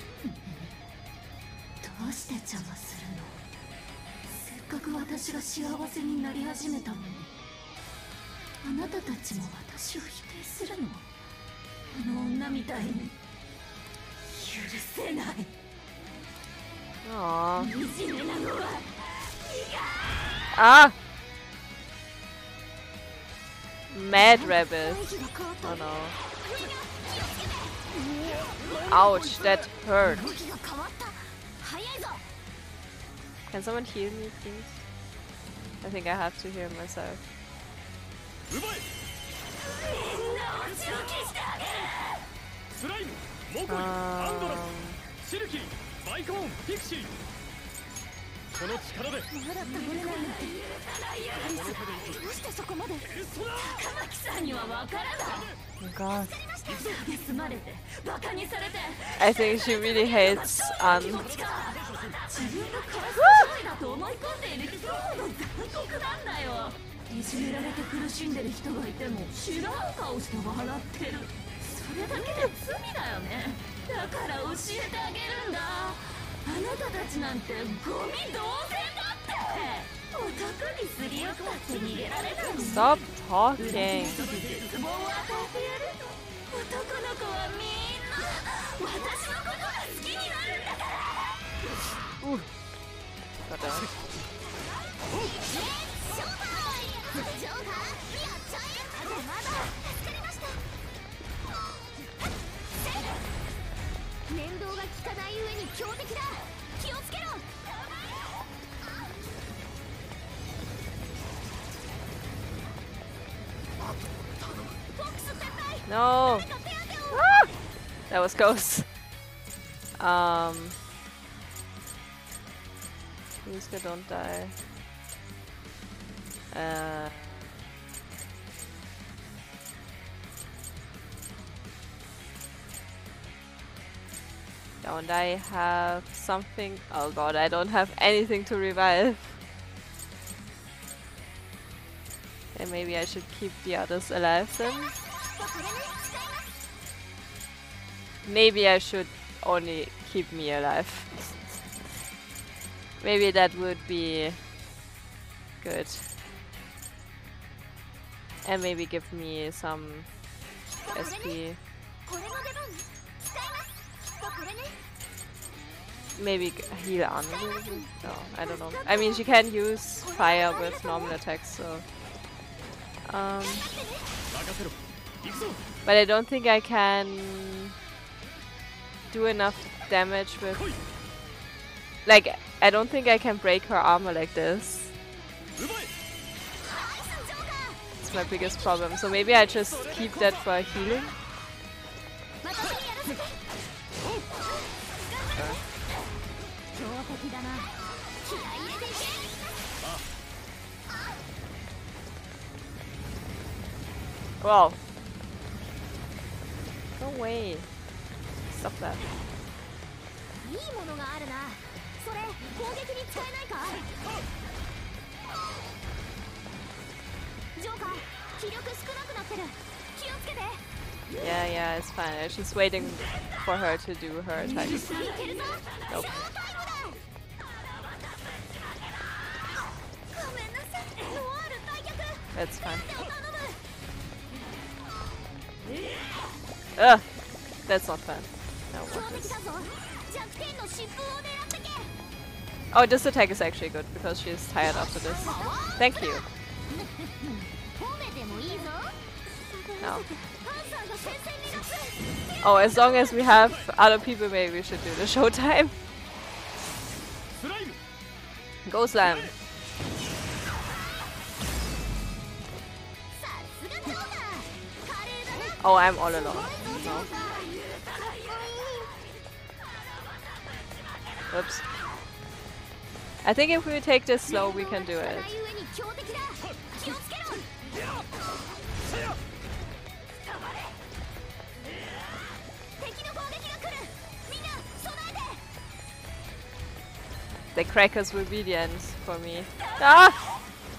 Aww. Ah! Mad rabbit. Oh no. Ouch, that hurt. Can someone heal me, please? I think I have to heal myself. Um, God. I think she really hates Ann. Stop talking. Ooh. Got that. No! Ah! That was close. Um, Yusuke, don't die. Uh, don't I have something? Oh god, I don't have anything to revive. And maybe I should keep the others alive then. Maybe I should only keep me alive. Maybe that would be good. And maybe give me some S P. Maybe heal Ann. No, I don't know. I mean, she can use fire with normal attacks, so... Um, but I don't think I can do enough damage with... Like, I don't think I can break her armor like this. It's my biggest problem. So maybe I just keep that for healing. Wow. No way. Stop that. Yeah, yeah, it's fine. I'm just waiting for her to do her attack. Nope. That's fine. Ugh! That's not fun. No, what is? Oh, this attack is actually good because she's tired after this. Thank you. No. Oh, as long as we have other people, maybe we should do the showtime. Go Slime. Oh, I'm all alone. No. Oops. I think if we take this slow, we can do it. The crackers will be the end for me. Ah!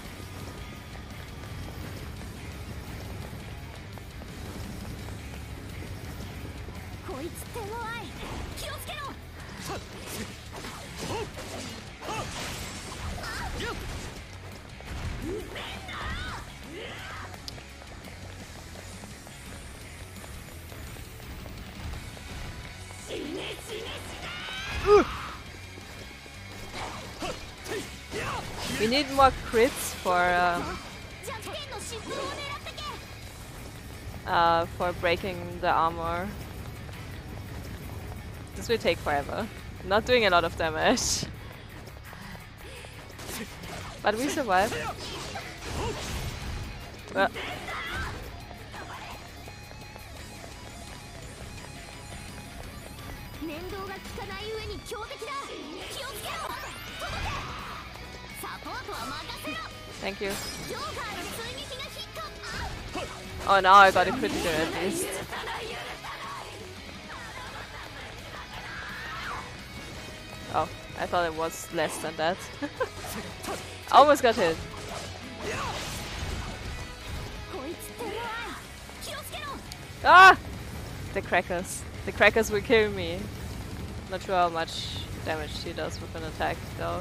We need more crits for uh, uh, for breaking the armor. This will take forever. Not doing a lot of damage, but we survive. Well. Thank you. Oh, now I got a critical at least. Oh, I thought it was less than that. Almost got hit. Ah! The crackers. The crackers will kill me. Not sure how much damage she does with an attack though.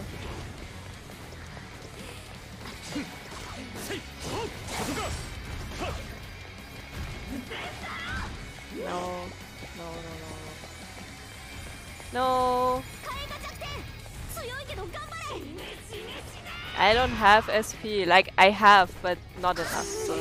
No, no, no, no, no. I don't have S P. Like, I have, but not enough, so.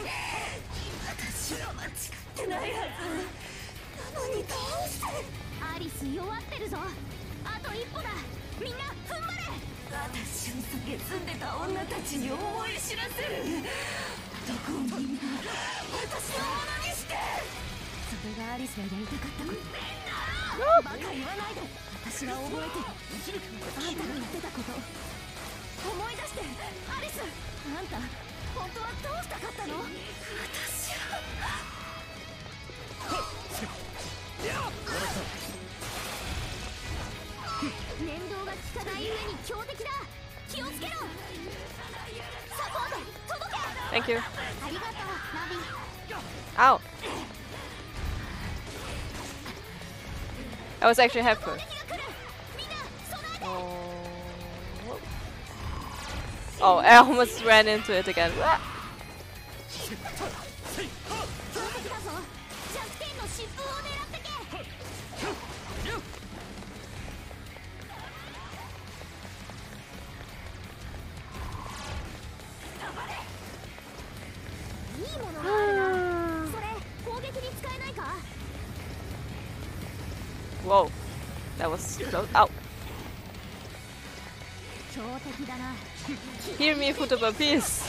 Thank you. Ow. That was actually helpful. Oh. Oh, I almost ran into it again. Ah. Whoa, that was close. Ow. Heal me, Futaba, please.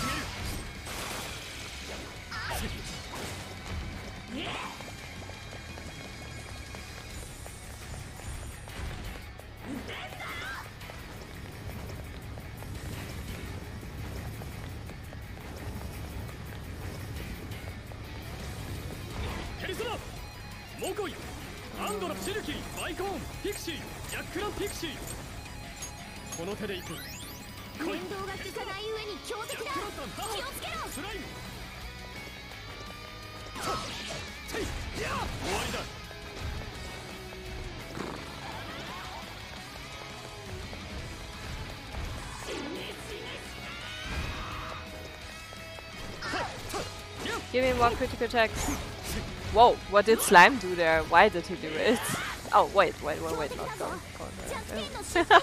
Give me more critical attacks. Whoa, what did Slime do there? Why did he do it? Oh, wait, wait, wait, wait, not go. go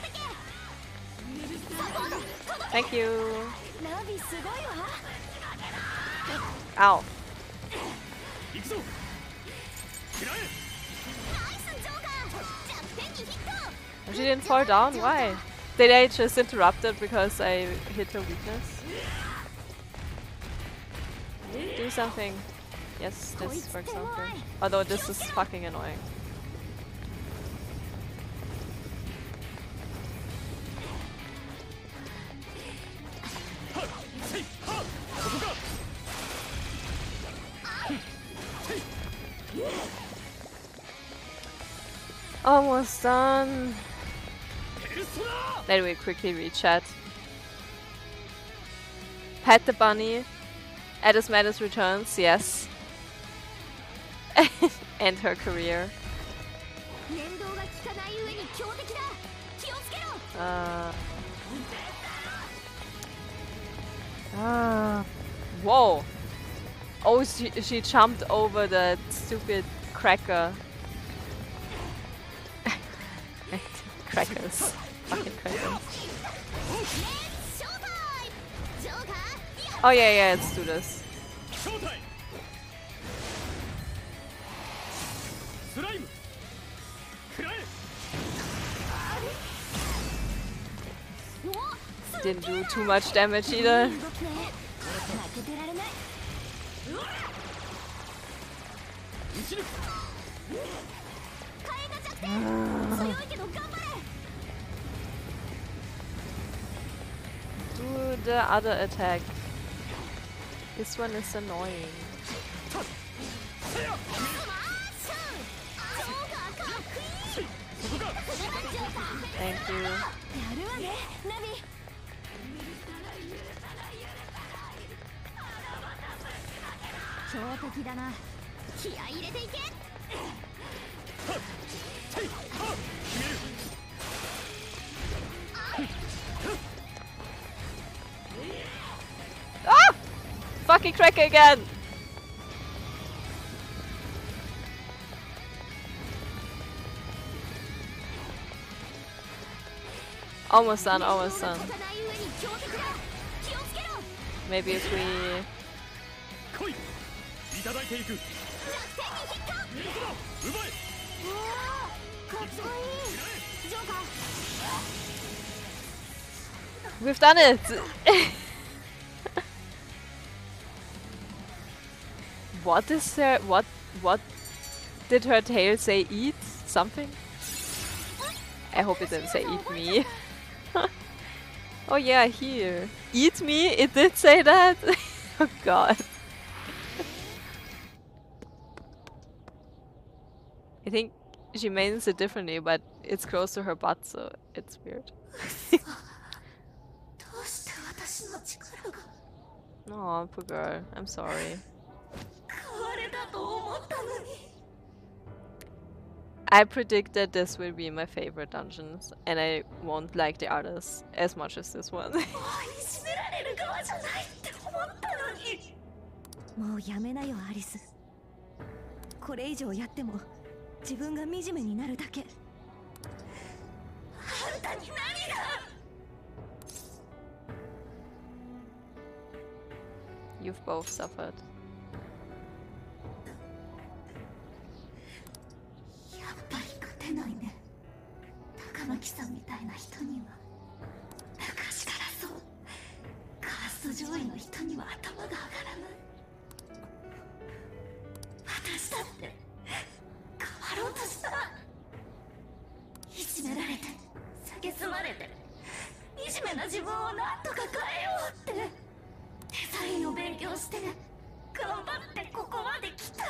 Thank you. Ow. She didn't fall down? Why? Did I just interrupt it because I hit her weakness? Do something. Yes, this works out good. Although this is fucking annoying. Almost done. Let me quickly read chat. Pet the bunny. Addis Madness returns, yes. End her career. Uh. Ah. Whoa. Oh, she, she jumped over that stupid cracker. Crackers. Fucking crackers. Oh yeah, yeah, let's do this. Didn't do too much damage either. Uh. Do the other attack. This one is annoying. Thank you. Ah! Fucking cracker again! Almost done, almost done. Maybe if we... We've done it! What is there? What? What did her tail say? Eat something? I hope it didn't say eat me. Oh yeah, here. Eat me? It did say that? Oh god. I think she means it differently, but it's close to her butt, so it's weird. Oh, poor girl. I'm sorry. I predicted this will be my favorite dungeons, and I won't like the others as much as this one. もうやめなよアリス。これ以上やっても自分が惨めになるだけ。あんたに何が。 You've both suffered. やっぱり勝てないね。高巻さんみたいな人には。昔からそう。カースト上位の人には頭が上がらない。私だって変わろうとした。いじめられて、蔑まれて、惨めな自分をなんとか変えようって。デザインを勉強して頑張ってここまで来た。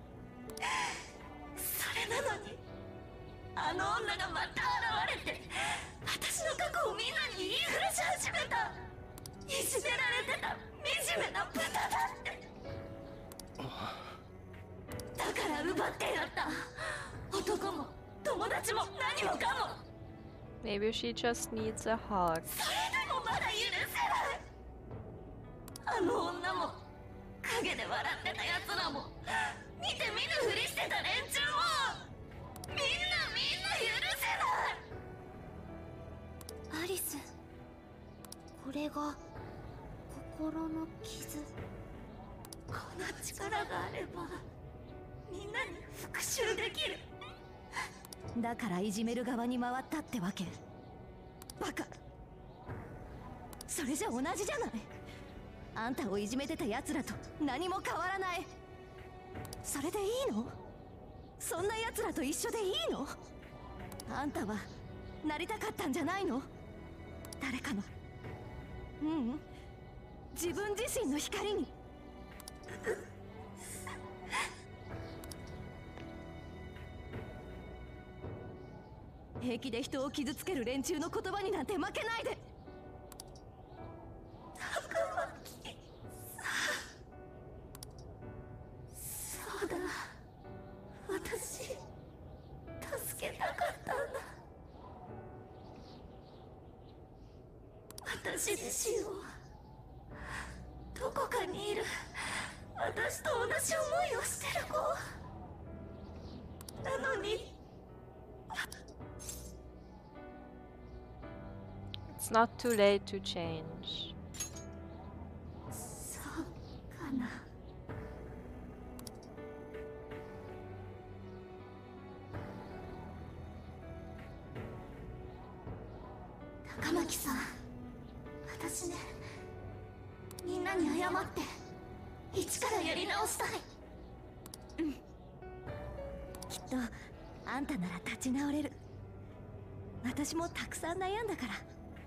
それなのにあの女がまた現れて私の過去をみんなに言いふらし始めた。いじめられてた惨めな豚だって。 だから奪ってやった。男も友達も何もかも。 Maybe she just needs a hug. それでもまだ許せない。あの女も影で笑ってた奴らも見て見ぬふりしてた連中もみんなみんな許せない。アリス、 これが心の傷。 この力があればみんなに復讐できる。だからいじめる側に回ったってわけ。バカ。それじゃ同じじゃない。あんたをいじめてた奴らと何も変わらない。それでいいの？そんな奴らと一緒でいいの？あんたはなりたかったんじゃないの？誰かの。ううん、自分自身の光に。平気で人を傷つける連中の言葉になんて負けないで。高巻さん、そうだ、私助けたかったんだ。私自身を、どこかにいる私と同じ思いをしてる子なのに。 It's not too late to change. そうかな。高巻さん、私ね、みんなに謝って一からやり直したい。うん、きっとあんたなら立ち直れる。私もたくさん悩んだから。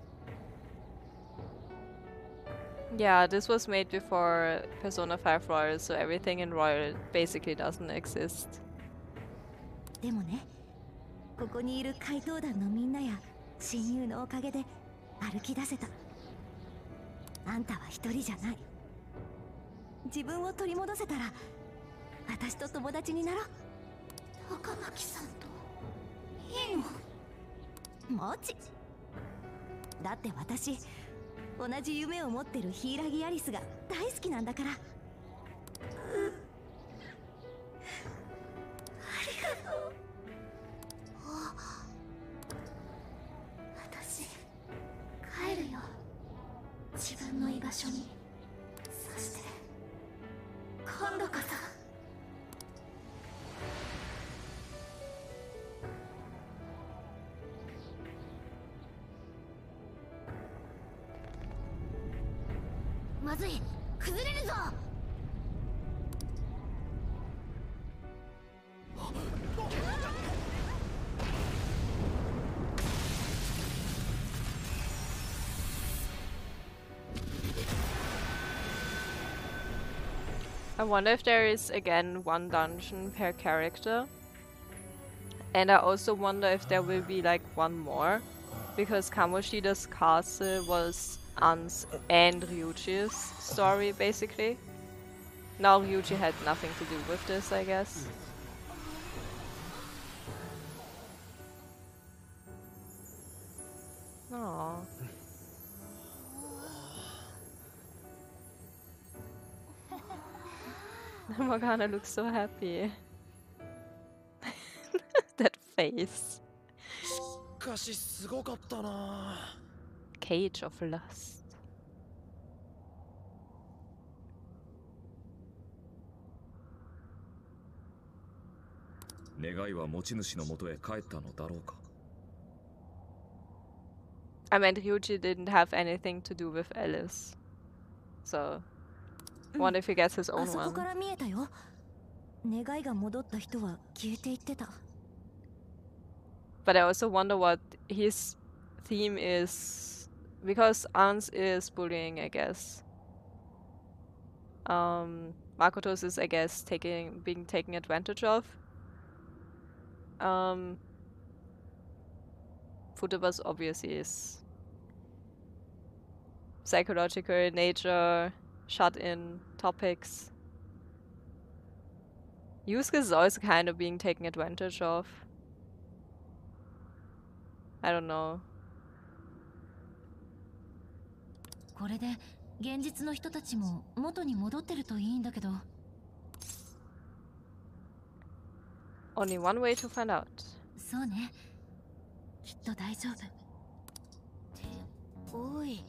Yeah, this was made before Persona five Royal, so everything in Royal basically doesn't exist. でもね、ここにいる怪盗団のみんなや親友のおかげで歩き出せた。あんたは一人じゃない。自分を取り戻せたら私と友達になろう。高巻さんといいの？もち。だって私同じ夢を持ってる柊アリスが大好きなんだから。うん、ありがとう。私帰るよ、自分の居場所に。そして今度こそ。まずい、崩れるぞ。 I wonder if there is again one dungeon per character. And I also wonder if there will be like one more, because Kamoshida's castle was Ann's and Ryuji's story, basically. Now Ryuji had nothing to do with this, I guess. Aww. Morgana looks so happy. That face. Cage of Lust. 願いは持ち主のもとへ帰ったのだろうか。 I meant Ryuji didn't have anything to do with Alice. So, I wonder if he gets his own あそこ one. から見えたよ。願いが戻った人は消えていってた。 But I also wonder what his theme is, because Ans is bullying, I guess. Um, Makoto's is, I guess, taking being taken advantage of. Um, Futaba's obviously is psychological nature, shut-in topics. Yusuke is also kind of being taken advantage of. I don't know. これで現実の人たちも元に戻ってるといいんだけど。 Only one way to find out. そうね。きっと大丈夫。っておい。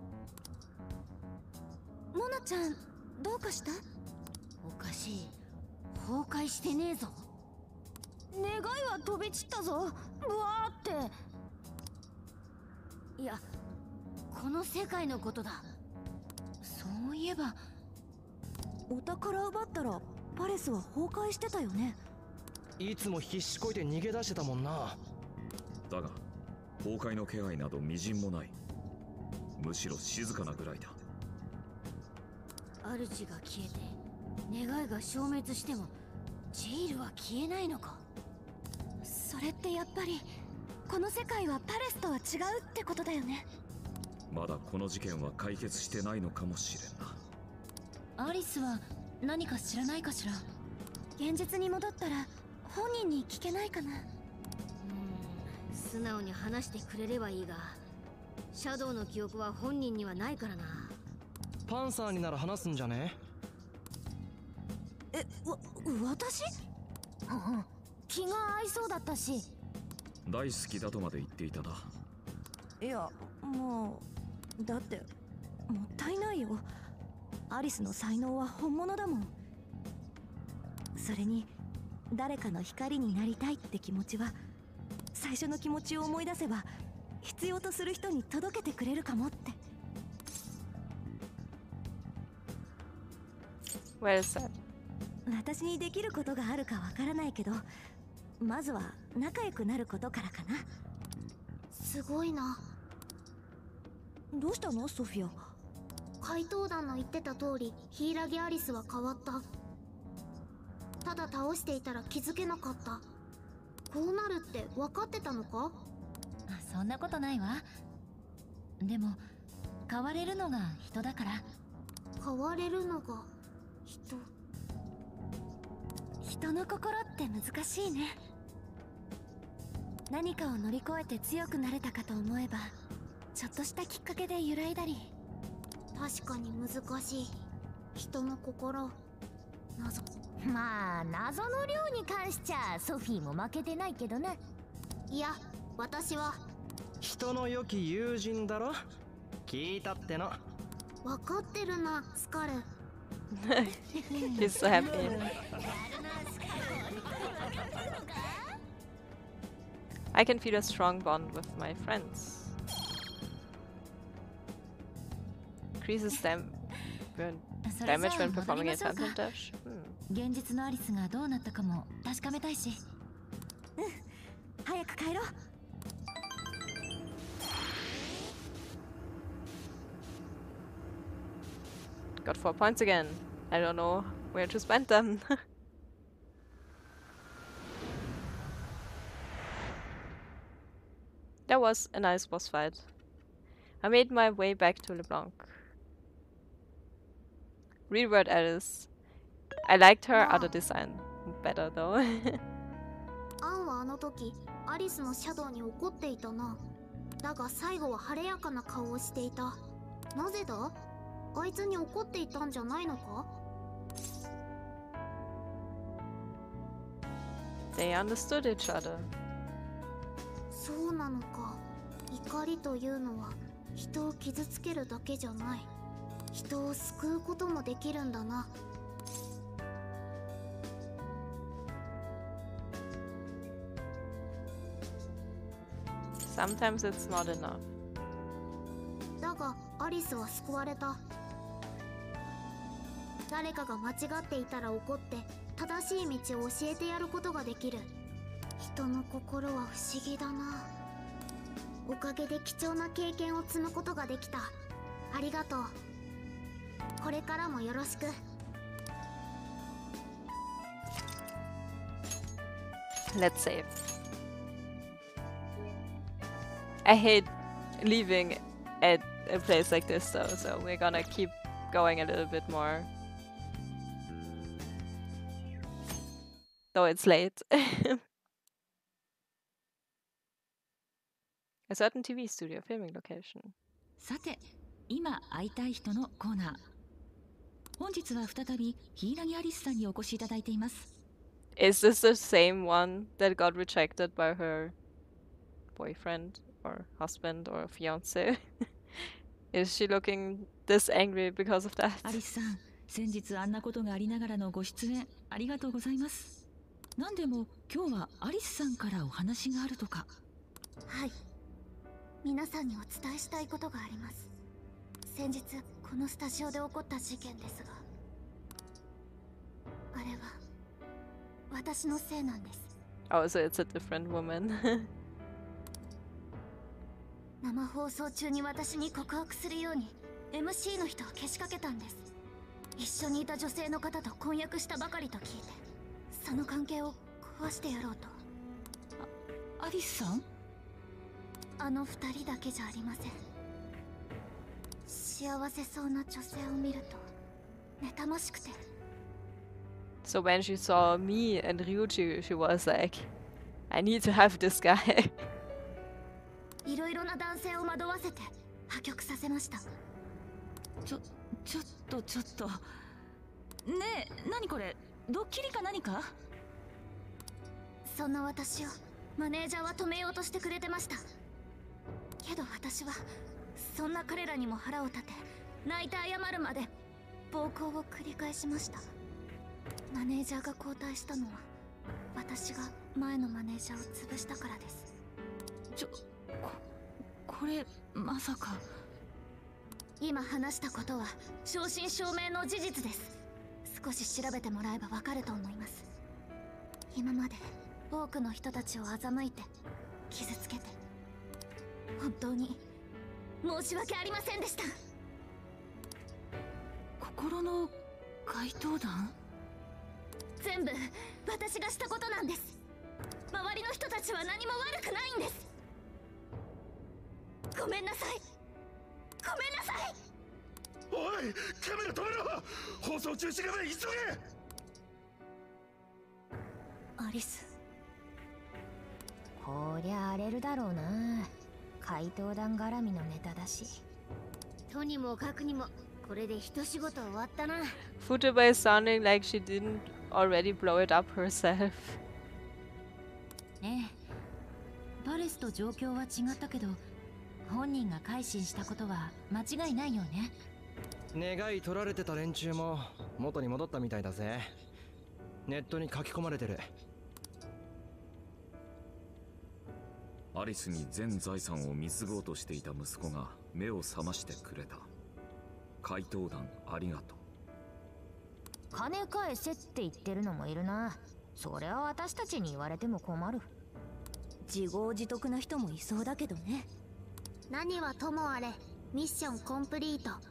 モナちゃん、どうかした？ おかしい。崩壊してねえぞ。 願いは飛び散ったぞ。ブワーって。 いや、この世界のことだ。 そういえば、 お宝奪ったらパレスは崩壊してたよね。 いつも必死こいて逃げ出してたもんな。 だが崩壊の気配などみじんもない。むしろ静かなぐらいだ。 主が消えて願いが消滅してもジールは消えないのか。 それってやっぱりこの世界はパレスとは違うってことだよね。 まだこの事件は解決してないのかもしれんな。 アリスは何か知らないかしら。 現実に戻ったら本人に聞けないかな。 うーん、素直に話してくれればいいが、シャドウの記憶は本人にはないからな。 パンサーになら話すんじゃね？ え、わ、私？ うんうん、気が合いそうだったし。 大好きだとまで言っていたな。 いや、もうだってもったいないよ。アリスの才能は本物だもん。それに誰かの光になりたいって気持ちは、最初の気持ちを思い出せば必要とする人に届けてくれるかもって。 Well said. 私にできることがあるかわからないけど、まずは仲良くなることからかな。 すごいな。 どうしたのソフィア？ 怪盗団の言ってた通り、ヒイラギアリスは変わった。ただ倒していたら気づけなかった。こうなるって分かってたのか？ そんなことないわ。でも変われるのが人だから。 変われるのが人。 人の心って難しいね。何かを乗り越えて強くなれたかと思えば、ちょっとしたきっかけで揺らいだり。 確かに難しい。人の心、謎。 まあ謎の量に関しちゃソフィーも負けてないけどな。 いや、私は人の良き友人だろ。聞いたっての。 分かってるな、スカル。 He's so happy. I can feel a strong bond with my friends. Increases dam damage when performing a phantom dash. 現実のアリスがどうなったかも確かめたいし。 うん、早く帰ろう。 Got four points again. I don't know where to spend them. That was a nice boss fight. I made my way back to LeBlanc. Reword Alice. I liked her other design better though. アンはあの時アリスのシャドウに怒っていたな。だが最後は晴れやかな顔をしていた。なぜだ？あいつに怒っていたんじゃないのか？ They understood each other. そうなのか。怒りというのは人を傷つけるだけじゃない。人を救うこともできるんだな。 Sometimes it's not enough. だがアリスは救われた。誰かが間違っていたら怒って正しい道を教えてやることができる。人の心は不思議だな。おかげで貴重な経験を積むことができた。ありがとう。これからもよろしく。 Let's save. I hate leaving at a place like this though, so we're gonna keep going a little bit more. So it's late. A certain T V studio filming location. さて、今会いたい人のコーナー。本日は再び柊アリスさんにお越しいただいています。 Is this the same one that got rejected by her boyfriend or husband or fiance? Is she looking this angry because of that? アリスさん、先日あんなことがありながらのご出演ありがとうございます。なんでも今日はアリスさんからお話があるとか。 はい。皆さんにお伝えしたいことがあります。先日このスタジオで起こった事件ですが、あれは私のせいなんです。 Oh, so it's a different woman. 生放送中に私に告白するように エムシー の人をけしかけたんです。一緒にいた女性の方と婚約したばかりと聞いて、その関係を壊してやろうと。 あ、アリスさん？ あの二人だけじゃありません。幸せそうな女性を見ると妬ましくて。 So when she saw me and Ryuji, she was like, I need to have this guy. いろいろな男性を惑わせて破局させました。 ちょ、ちょっとちょっと。ねえ、何これ？ドッキリか何か？ そんな私をマネージャーは止めようとしてくれてました。けど私はそんな彼らにも腹を立て、泣いて謝るまで暴行を繰り返しました。マネージャーが交代したのは私が前のマネージャーを潰したからです。 ちょ、こ、これまさか。 今話したことは正真正銘の事実です。少し調べてもらえばわかると思います。今まで多くの人たちを欺いて傷つけて本当に申し訳ありませんでした。 心の怪盗団？ 全部私がしたことなんです。周りの人たちは何も悪くないんです。ごめんなさい。ごめんなさい。 おい、カメラ止めろ。放送中止がない。急げ。 アリス。 こりゃ荒れるだろうな。怪盗団絡みのネタだし。 とにもかくにもこれで一仕事終わったな。 Futaba is sounding like she didn't already blow it up herself. ねえ、バレスと状況は違ったけど、本人が改心したことは間違いないよね。 願い取られてた連中も元に戻ったみたいだぜ。ネットに書き込まれてる。 アリスに全財産を貢ごうとしていた息子が目を覚ましてくれた。怪盗団ありがとう。 金返せって言ってるのもいるな。それは私たちに言われても困る。 自業自得な人もいそうだけどね。 何はともあれミッションコンプリート。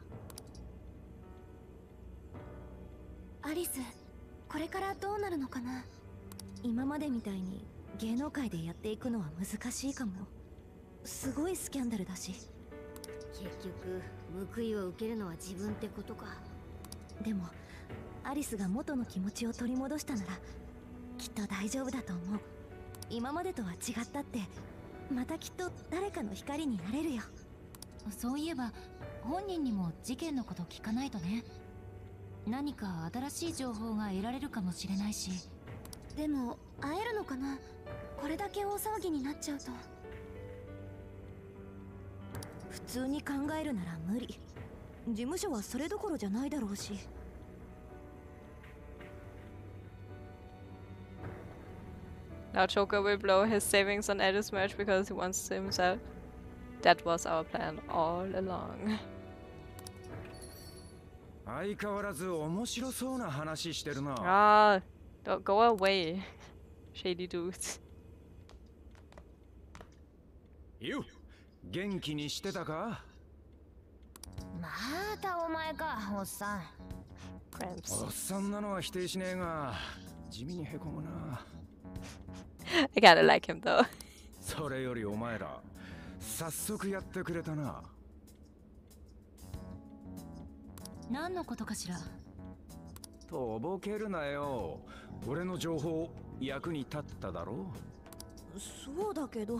アリス、これからどうなるのかな。 今までみたいに芸能界でやっていくのは難しいかも。すごいスキャンダルだし。 結局報いを受けるのは自分ってことか。 でもアリスが元の気持ちを取り戻したならきっと大丈夫だと思う。今までとは違ったって、またきっと誰かの光になれるよ。 そういえば本人にも事件のこと聞かないとね。何か新しい情報が得られるかもしれないし。 でも会えるのかな。これだけ大騒ぎになっちゃうと。 普通に考えるなら無理。事務所はそれどころじゃないだろうし。 Now Joker will blow his savings on Eddie's merch because he wants to himself. That was our plan all along. 相変わらず面白そうな話してるな。 Ah, don't go away, shady dudes. よ、元気にしてたか？ またお前か、おっさん。 おっさんなのは否定しねえが、地味にへこむな。 I kinda like him though. それよりお前ら、早速やってくれたな。 何のことかしら。 とぼけるなよ。俺の情報役に立っただろ。 そうだけど。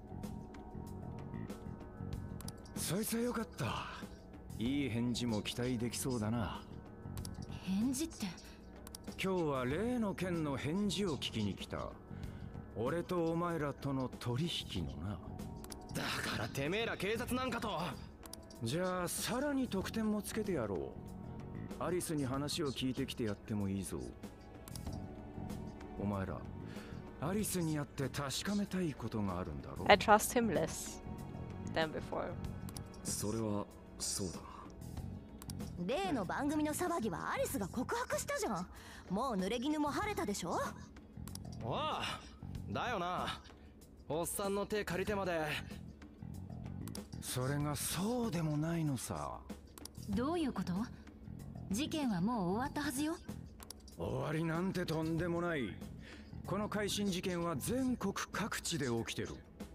そいつはよかった。いい返事も期待できそうだな。 返事って？ 今日は例の件の返事を聞きに来た。俺とお前らとの取引のな。 だからてめえら警察なんかと。 じゃあさらに得点もつけてやろう。アリスに話を聞いてきてやってもいいぞ。お前らアリスに会って確かめたいことがあるんだろ。 I trust him less than before. それはそうだな。 例の番組の騒ぎはアリスが告白したじゃん。もう濡れ衣も晴れたでしょ。 おあ、だよな。おっさんの手借りてまで。 それがそうでもないのさ。 どういうこと？事件はもう終わったはずよ。 終わりなんてとんでもない。この改心事件は全国各地で起きてる。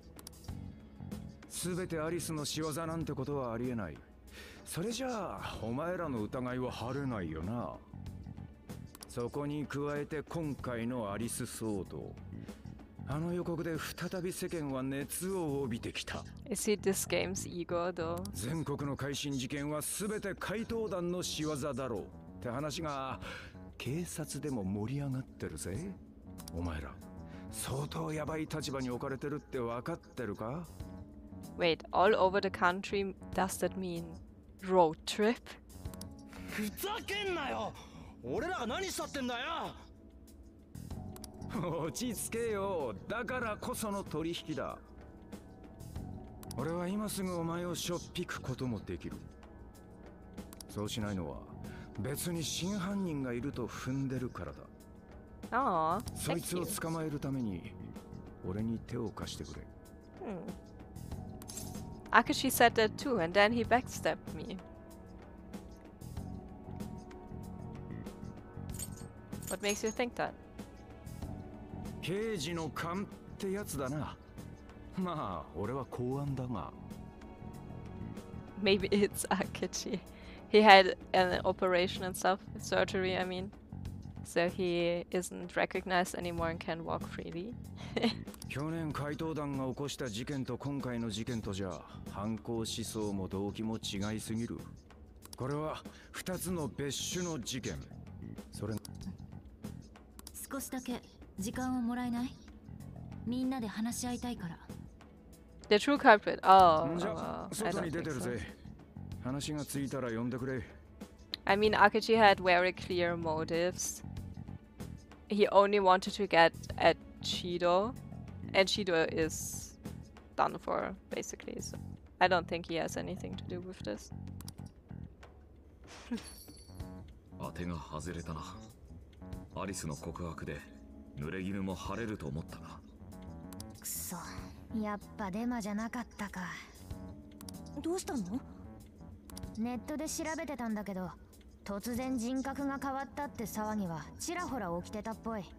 全てアリスの仕業なんてことはありえない。それじゃあお前らの疑いは晴れないよな。そこに加えて今回のアリス騒動。あの予告で再び世間は熱を帯びてきた。 Is he this game's ego though? 全国の改心事件は全て怪盗団の仕業だろうって話が警察でも盛り上がってるぜ。お前ら相当ヤバい立場に置かれてるって分かってるか？ Wait, all over the country, does that mean road trip? ふざけんなよ。俺らが何したってんだよ。 落ち着けよ。だからこその取引だ。俺は今すぐお前をしょっぴくこともできる。そうしないのは別に真犯人がいると踏んでるからだ。 ああ、 そいつを捕まえるために俺に手を貸してくれ。 Hmm. Akechi said that too, and then he backstabbed me. What makes you think that? 刑事の勘ってやつだな。まあ俺は公安だが。 Maybe it's Akechi. He had an operation and stuff, surgery, I mean. So he isn't recognized anymore and can walk freely. 去年怪盗団が起こした事件と今回の事件とじゃ犯行思想も動機も違いすぎる。これは二つの別種の事件。それ少しだけ時間をもらえない？みんなで話し合いたいから。 The true culprit. Oh, じゃ uh, I 外 don't に出 think てる so. ぜ。話がついたら呼んでくれ。 I mean, Akechi had very clear motives. He only wanted to get at Shido, and Shido is done for, basically. So I don't think he has anything to do with this. 当てが外れたな。アリスの告白で濡れ衣も晴れると思ったな。 くそ、やっぱデマじゃなかったか。 どうしたの？ ネットで調べてたんだけど、突然人格が変わったって騒ぎはちらほら起きてたっぽい。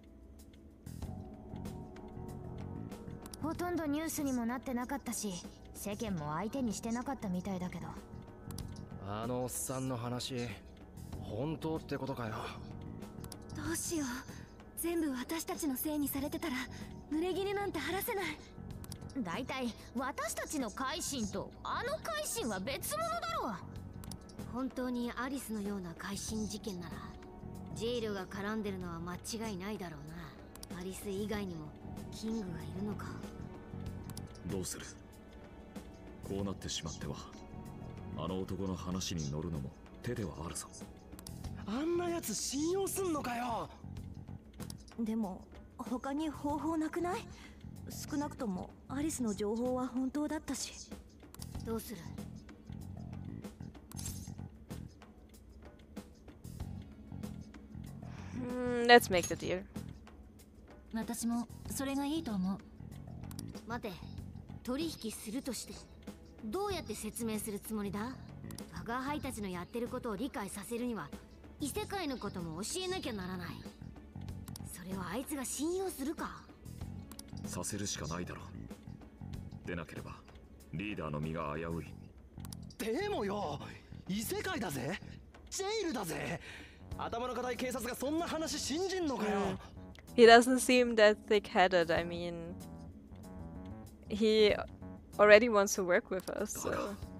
ほとんどニュースにもなってなかったし、世間も相手にしてなかったみたいだけど。 あのおっさんの話本当ってことかよ。 どうしよう。全部私たちのせいにされてたら濡れ衣なんて晴らせない。 だいたい私たちの改心とあの改心は別物だろう。 本当にアリスのような改心事件ならジェイロが絡んでるのは間違いないだろうな。アリス以外にもキングがいるのか。 どうする？こうなってしまってはあの男の話に乗るのも手ではあるぞ。 あんなやつ信用すんのかよ。 でも他に方法なくない？少なくともアリスの情報は本当だったし。 どうする？ Mm, let's make the deal. 私もそれがいいと思う。 待て、取引するとしてどうやって説明するつもりだ？我が輩たちのやってることを理解させるには異世界のことも教えなきゃならない。それはあいつが信用するか？ させるしかないだろう。でなければリーダーの身が危うい。 でもよ、異世界だぜ、ジェイルだぜ。 頭の固い警察がそんな話信じんのかよ。 He doesn't seem that thick-headed. I mean, he already wants to work with us, so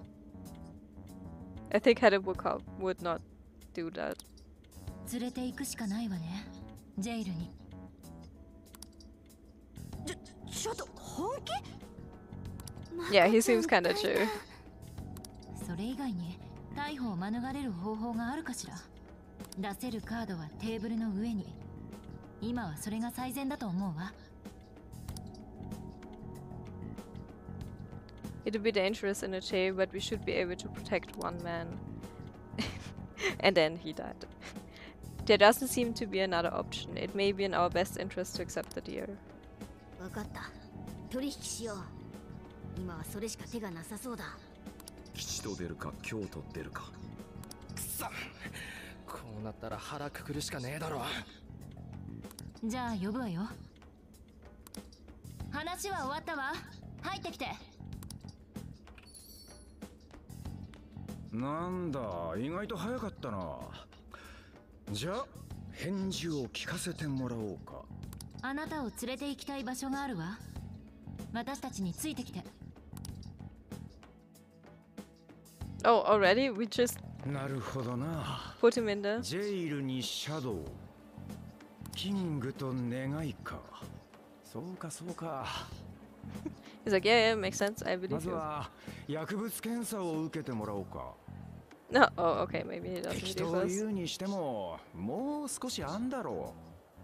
a thick-headed would cop would not do that. 連れて行くしかないわね、ジェイルに。 ちょ、ちょっと本気？ Yeah, he seems kind of chill. それ以外に逮捕を免れる方法があるかしら。出せるカードはテーブルの上に。今はそれが最善だと思うわ。 It would be dangerous in a jail, but we should be able to protect one man. And then he died. There doesn't seem to be another option. It may be in our best interest to accept the deal. 分かった。取引しよう。今はそれしか手がなさそうだ。 吉と出るか京と出るか。 くそ、こうなったら腹くくるしかねえだろ。 じゃあ呼ぶわよ。話は終わったわ。入ってきて。 なんだ、意外と早かったな。じゃあ返事を聞かせてもらおうか。 あなたを連れて行きたい場所があるわ。私たちについてきて。 Oh, already? We just なるほどな。 put him in there. ジェイルにシャドウ。キングと願いか。そうかそうか。 He's like, yeah, yeah, makes sense. I ま believe ず you. は薬物検査を受けてもらおうか。 No, oh, okay, maybe he doesn't 適 do 当 first. 言うにしてももう少しあんだろ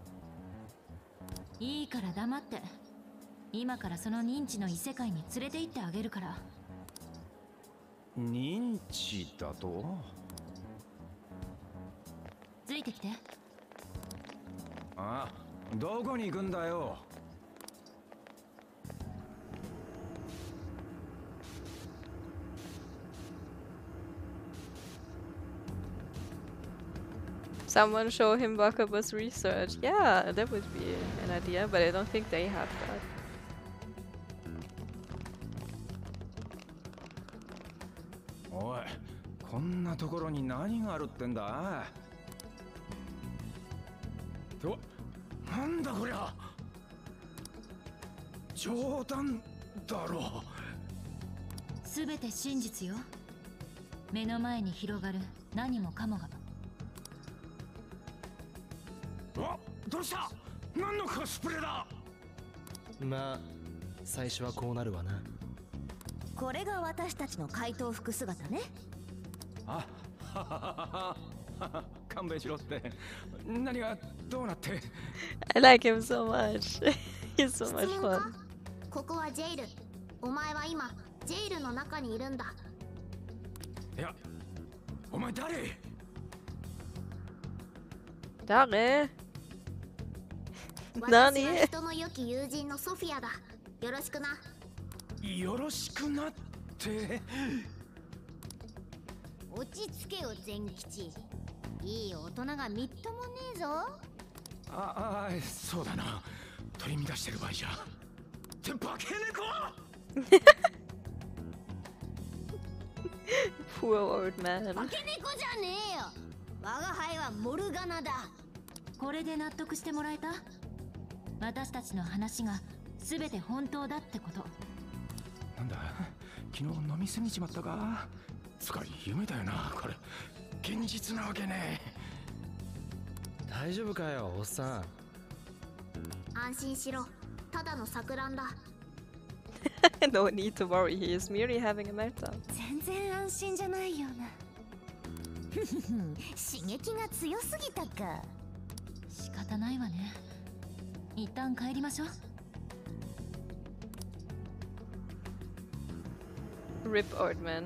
う。いいから黙って。今からその認知の異世界に連れて行ってあげるから。 認知だと？ ついてきて。 あ、どこに行くんだよ。 Someone show him Wakaba's research. Yeah, that would be an idea, but I don't think they have that. おい、こんなところに何があるってんだ？と、なんだこりゃ。冗談だろう。 すべて真実よ。目の前に広がる何もかもが。 あ、どうした？何のコスプレだ？ まあ、最初はこうなるわな。 これが私たちの怪盗服姿ね。 あ、はははは。勘弁しろって。何がどうなって？ I like him so much. He's so much 質問 fun. か？ここはジェイル。お前は今ジェイルの中にいるんだ。 いや、お前誰？ 誰？ 私は人の良き友人のソフィアだ。よろしくな。 よろしくなって。 落ち着けよ善吉。いい大人がみっともねえぞ。 ああ、そうだな。取り乱してる場合じゃ。って化け猫 Poor old man. 化け猫じゃねえよ。我が輩はモルガナだ。 これで納得してもらえた？私たちの話が全て本当だってこと。 なんだ、昨日飲みすぎちまったか？つか夢だよな、これ。現実なわけね。 大丈夫かよ、おっさん。 安心しろ。ただの錯乱だ。 No need to worry. He is merely having a meltdown. 全然安心じゃないよな。刺激が強すぎたか。 仕方ないわね。一旦帰りましょう。 Rip old man.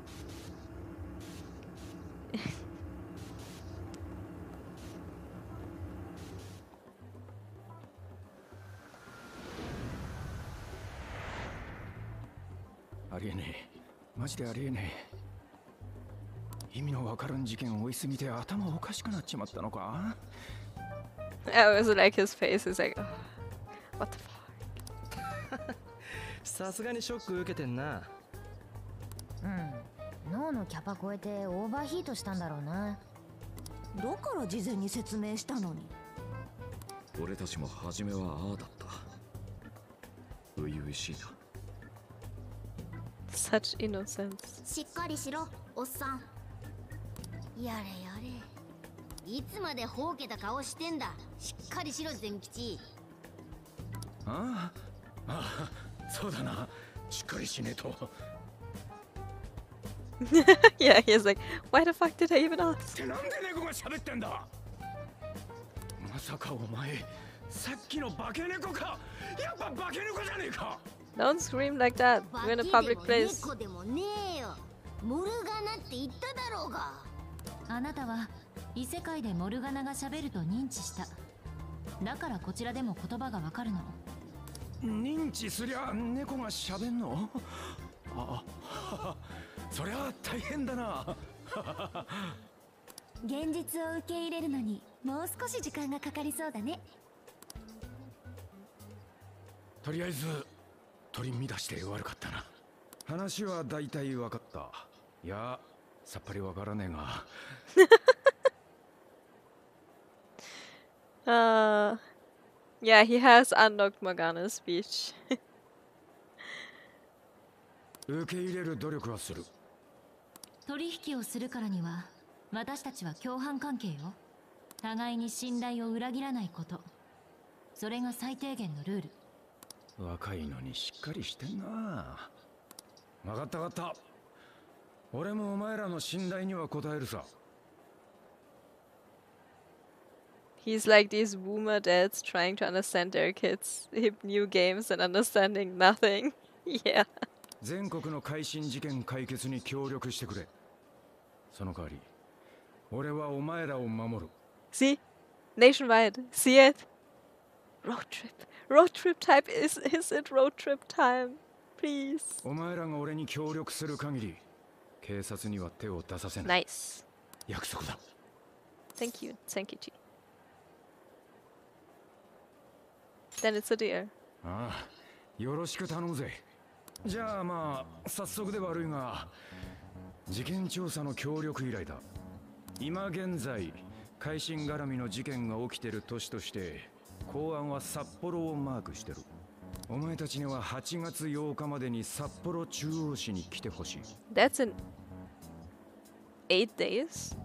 ありえねえ。マジでありえねえ。意味のわからん事件を追いすぎて頭おかしくなっちまったのか？ I was like his face is like, what the fuck? さすがにショック受けてんな。 うん、脳のキャパ超えてオーバーヒートしたんだろうな。 だから事前に説明したのに。 俺たちも初めはああだった。初々しいな。 Such innocence. しっかりしろ、おっさん。やれやれ。いつまでほうけた顔してんだ。しっかりしろ、善吉。 ああ、ああ、そうだな。しっかりしねえと。 Yeah, he's like, why the fuck did I even ask? ってなんで猫が喋ってんだ。まさかお前、さっきの化け猫か。やっぱ化け猫じゃねえか。 Don't scream like that. We're in a public place. 猫でもねえよ。モルガナって言っただろうが。 あなたは異世界でモルガナが喋ると認知した。だからこちらでも言葉がわかるの。 認知すりゃ猫が喋んの？ああ、そりゃ大変だな。 現実を受け入れるのにもう少し時間がかかりそうだね。 とりあえず取り乱して悪かったな。話は大体分かった。いや、さっぱり分からねえが。 Uh, yeah, he has unlocked Morgana's speech. 受け入れる努力はする。 取引をするからには私たちは共犯関係よ。互いに信頼を裏切らないこと、それが最低限のルール。 若いのにしっかりしてんな。分かった分かった。俺もお前らの信頼には応えるさ。 He's like these boomer dads trying to understand their kids' hip new games and understanding nothing. Yeah. 全国の改心事件解決に協力してくれ。その代わり、俺はお前らを守る。 See? Nationwide. See it? Road trip. Road trip type. Is, is it road trip time? Please. お前らが俺に協力する限り、警察には手を出させない。 Nice. 約束だ。 Thank you. Thank you, G. Then it's a deal. ああ、よろしく頼むぜ。じゃあまあ早速で悪いが、事件調査の協力依頼だ。今現在改心絡みの事件が起きてる都市として公安は札幌をマークしてる。お前たちにははちがつようかまでに札幌中央市に来てほしい。 That's in eight days?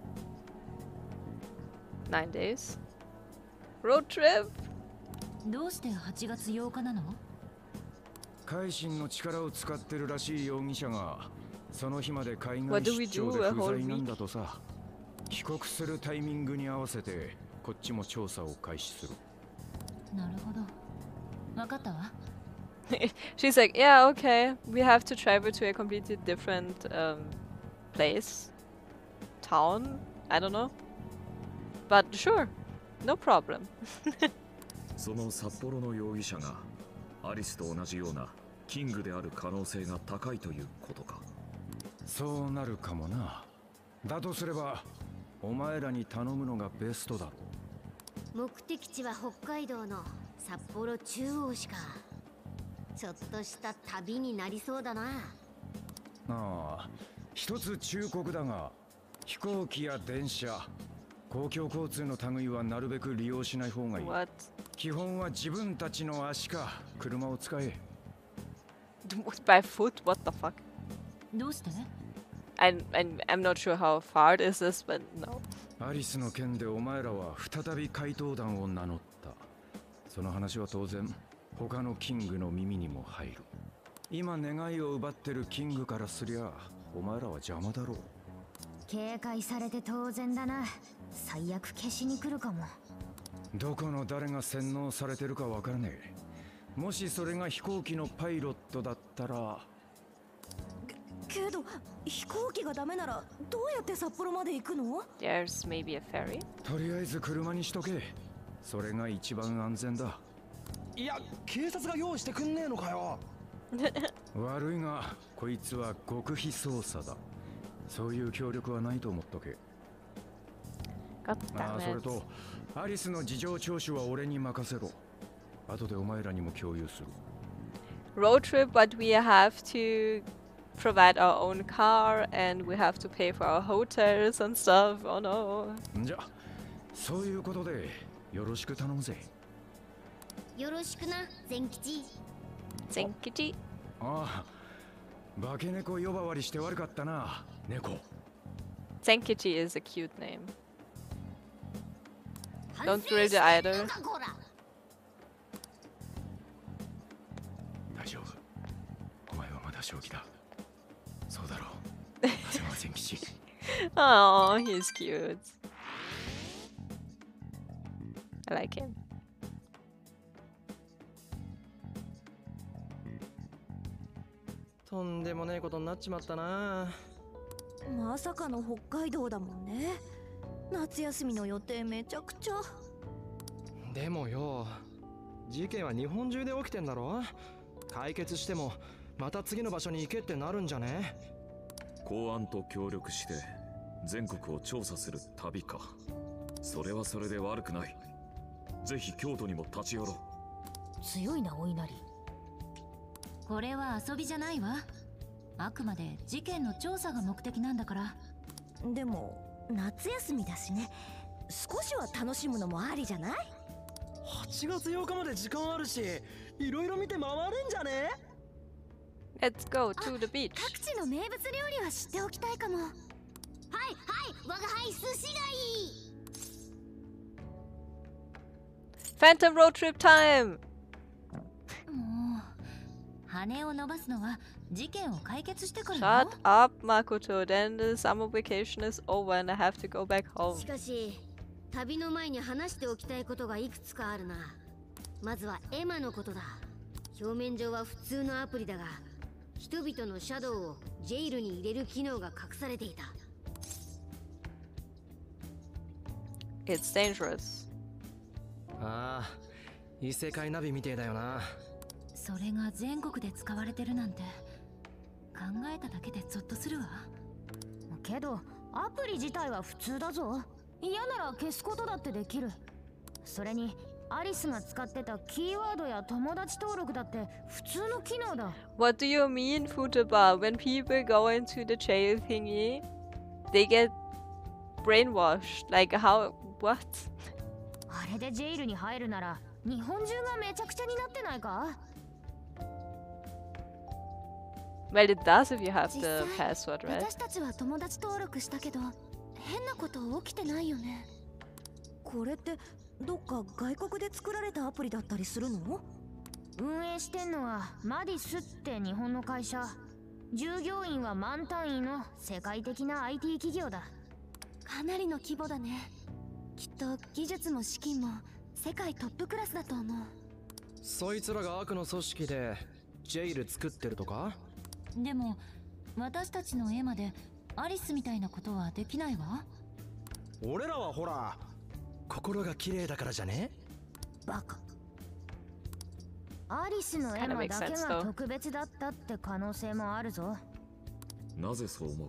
Nine days? Road trip? どうしてはちがつようかなの？ 改心の力を使ってるらしい容疑者がその日まで海外 What do we 出 do 張で a 不 whole 在なんだ week? とさ。帰国するタイミングに合わせてこっちも調査を開始する。 なるほど。分かったわ。 She's like, yeah, okay. We have to travel to a completely different um, place, town. I don't know, but sure, no problem. その札幌の容疑者がアリスと同じようなキングである可能性が高いということか。 そうなるかもな。だとすればお前らに頼むのがベストだろう。目的地は北海道の札幌中央市か。ちょっとした旅になりそうだな。 ああ、一つ忠告だが、飛行機や電車、公共交通の類はなるべく利用しない方がいい。 What? 基本は自分たちの足か車を使え。 By foot? What the fuck? どうして？ I'm, I'm, I'm not sure how far it is this, but no. アリスの件でお前らは再び怪盗団を名乗った。その話は当然他のキングの耳にも入る。今願いを奪ってるキングからすりゃお前らは邪魔だろう。 警戒されて当然だな。最悪消しに来るかも。 どこの誰が洗脳されてるかわからねえ。もしそれが飛行機のパイロットだったら。 けど飛行機がダメならどうやって札幌まで行くの？ There's maybe a ferry? とりあえず車にしとけ。それが一番安全だ。 いや、警察が用意してくんねえのかよ。 悪いがこいつは極秘捜査だ。そういう協力はないと思っとけ。ああ、それとアリスの事情聴取は俺に任せろ。後でお前らにも共有する。 Road trip, but we have to provide our own car and we have to pay for our hotels and stuff. Oh no. じゃあそういうことでよろしく頼むぜ。 よろしくな、善吉。 善吉。 ああ、化け猫呼ばわりして悪かったな、猫。 Zenkichi is a cute name. Don't drill the idol. 大丈夫。お前はまだ正気だ。そうだろう。風間善吉。 Oh, he's cute. I like him. とんでもねえことになっちまったな。 まさかの北海道だもんね。夏休みの予定めちゃくちゃ。 でもよ、事件は日本中で起きてんだろ。解決してもまた次の場所に行けってなるんじゃね。 公安と協力して全国を調査する旅か。それはそれで悪くない。ぜひ京都にも立ち寄ろう。 強いな、お稲荷。 これは遊びじゃないわ。あくまで事件の調査が目的なんだから。 でも夏休みだしね、少しは楽しむのもありじゃない？ はちがつようかまで時間あるし、いろいろ見て回れんじゃね？ Let's go to the beach. 各地の名物料理は知っておきたいかも。はいはい、我が輩寿司がいい。 Phantom road trip time. もう羽を伸ばすのは事件を解決してからよ。 Shut up, Makoto. Then the summer vacation is over and I have to go back home. しかし旅の前に話しておきたいことがいくつかあるな。まずはエマのことだ。表面上は普通のアプリだが、人々のシャドウをジェイルに入れる機能が隠されていた。 It's dangerous. ああ、異世界ナビみてえだよな。 それが全国で使われてるなんて考えただけでゾッとするわ。 けどアプリ自体は普通だぞ。嫌なら消すことだってできる。それにアリスが使ってたキーワードや友達登録だって普通の機能だ。 What do you mean, Futaba? When people go into the jail thingy, they get brainwashed. Like how? What? あれでジェイルに入るなら日本中がめちゃくちゃになってないか？ Well, it does if you have the password, right? 私たちは友達登録したけど変なこと起きてないよね。 これってどっか外国で作られたアプリだったりするの？ 運営してんのはマディスって日本の会社。従業員は万単位の世界的な アイティー 企業だ。 かなりの規模だね。きっと技術も資金も世界トップクラスだと思う。 そいつらが悪の組織でジェイル作ってるとか？ でも私たちの絵までアリスみたいなことはできないわ。 俺らはほら心が綺麗だからじゃね？ バカ。 アリスのエマだけが特別だったって可能性もあるぞ。 なぜそう思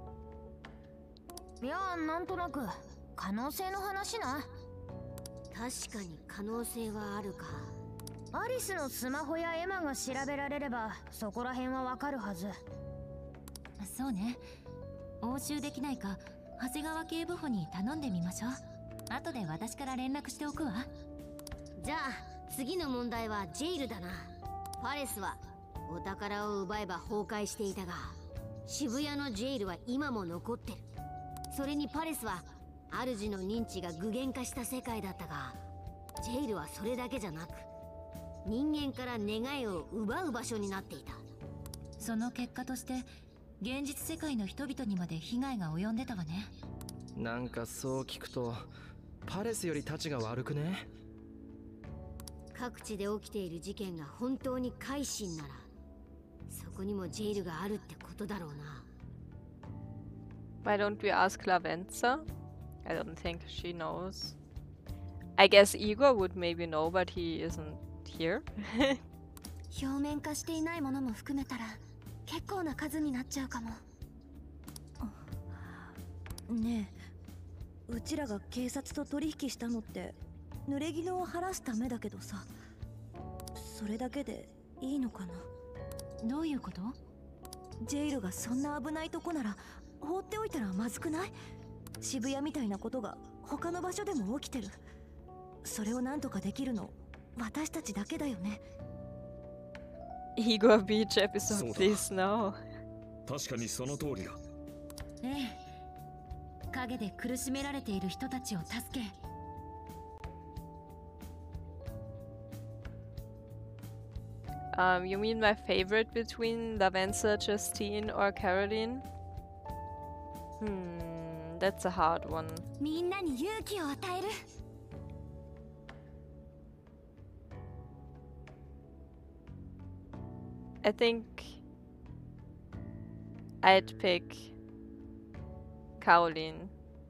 う？いや、なんとなく可能性の話な。 確かに可能性はあるか。 アリスのスマホやエマが調べられればそこら辺はわかるはず。 そうね。押収できないか長谷川警部補に頼んでみましょう。後で私から連絡しておくわ。 じゃあ次の問題はジェイルだな。パレスはお宝を奪えば崩壊していたが、渋谷のジェイルは今も残ってる。それにパレスは主の認知が具現化した世界だったが、ジェイルはそれだけじゃなく人間から願いを奪う場所になっていた。 その結果として現実世界の人々にまで被害が及んでたわね。 なんかそう聞くとパレスよりたちが悪くね？ 各地で起きている事件が本当に改心なら、そこにもジェイルがあるってことだろうな。 Why don't we ask Lavenza? I don't think she knows. I guess Igor would maybe know, but he isn't here. 表面化していないものも含めたら結構な数になっちゃうかも。 ねえ、うちらが警察と取引したのって濡れ衣を晴らすためだけどさ、それだけでいいのかな？ どういうこと？ ジェイルがそんな危ないとこなら放っておいたらまずくない？渋谷みたいなことが他の場所でも起きてる。それをなんとかできるの私たちだけだよね。 Igor Beach episode, please no. 確かにその通りだ。 ええ、陰で苦しめられている人たちを助け。 Um, you mean my favorite between Lavenza, Justine, or Caroline? Hmm, that's a hard one. みんなに勇気を与える。 I think I'd pick Caroline.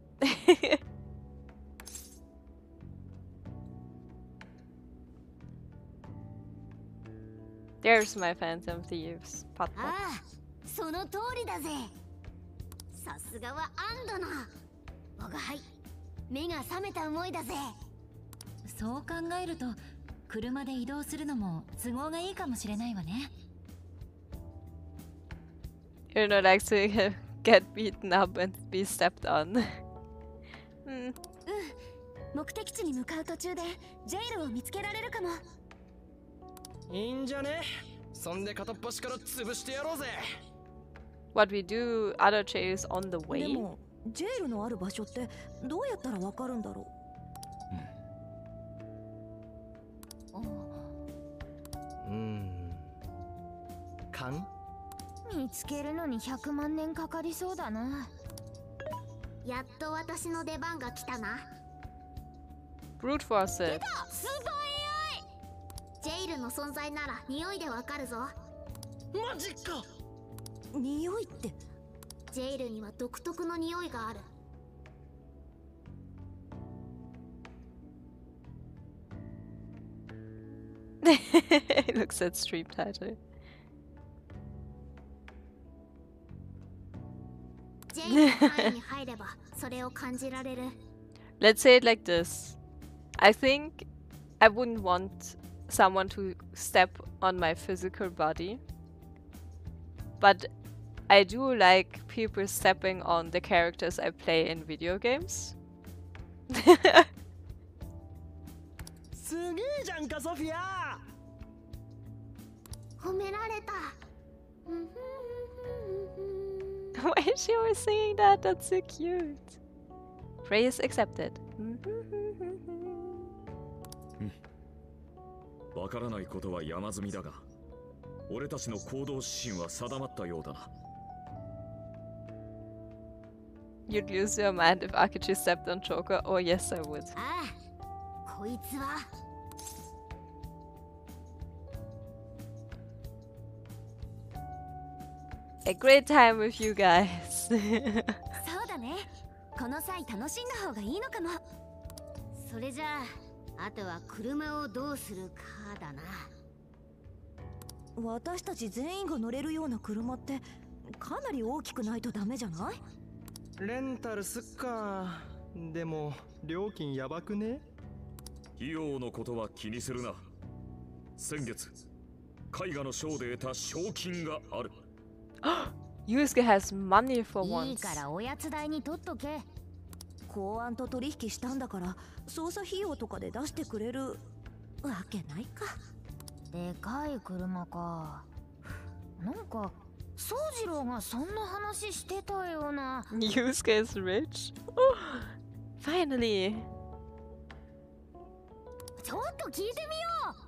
There's my Phantom Thieves. Pot pot. ああ、その通りだぜ。さすがは安堵な。我が輩、目が覚めた思いだぜ。 そう考えると車で移動するのも都合がいいかもしれないわね。 You know, like to get beaten up and be stepped on. うん。目的地に向かう途中でジェイルを見つけられるかも。 いいんじゃね？そんで片っ端から潰してやろうぜ。 What we do, other jails on the way? でも、ジェイルのある場所ってどうやったらわかるんだろう。うん。勘？ 見つけるのにひゃくまんねんかかりそうだな。 やっと私の出番が来たな。 Brute force it. 出た！スーパー エーアイ！ ジェイルの存在なら匂いでわかるぞ。 マジか！ 匂いって？ ジェイルには独特の匂いがある。 Looks at stream title. ジェイルの範囲に入ればそれを感じられる。 Let's say it like this. I think I wouldn't want someone to step on my physical body, but I do like people stepping on the characters I play in video games. すげえじゃんかソフィア。 褒められた。 Why is she always singing that? That's so cute. Praise accepted. わからないことは山積みだが、俺たちの行動指針は定まったようだな。 You'd lose your mind if Akechi stepped on Joker? Oh yes, I would. ああ、こいつは。 A great time with you guys. そうだね。この際楽しんだ方がいいのかも。それじゃあ、あとは車をどうするかだな。 私たち全員が乗れるような車ってかなり大きくないとダメじゃない？ レンタルすっか。でも料金やばくね？ 費用のことは気にするな。先月絵画の賞で得た賞金がある。 Yusuke has money for once. いいからおやつ代に取っとけ。 公安と取引したんだから捜査費用とかで出してくれるわけないか。 でかい車か。なんか宗次郎がそんな話してたような。 Yusuke is rich. Finally. ちょっと聞いてみよう。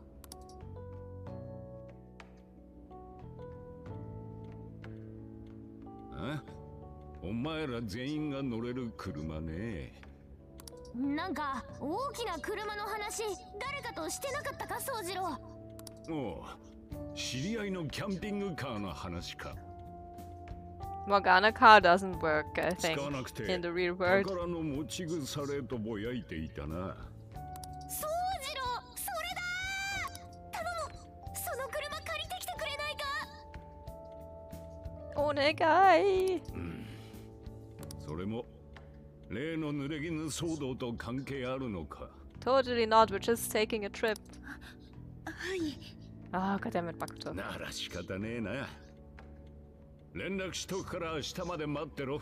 あ？お前ら全員が乗れる車ね。 なんか大きな車の話誰かとしてなかったか宗次郎。 おう、知り合いのキャンピングカーの話か。 Morgana car doesn't work, I think, 使わなくて in the real world. 宝の持ち腐れとぼやいていたな。 宗次郎、それだー。頼む、その車借りてきてくれないか。 お願い。 うん、それも例の濡れ衣騒動と関係あるのか。 Totally not, we're just taking a trip. はい。 ああ、goddammit, Makoto. なら仕方ねえな。 連絡しとくから明日まで待ってろ。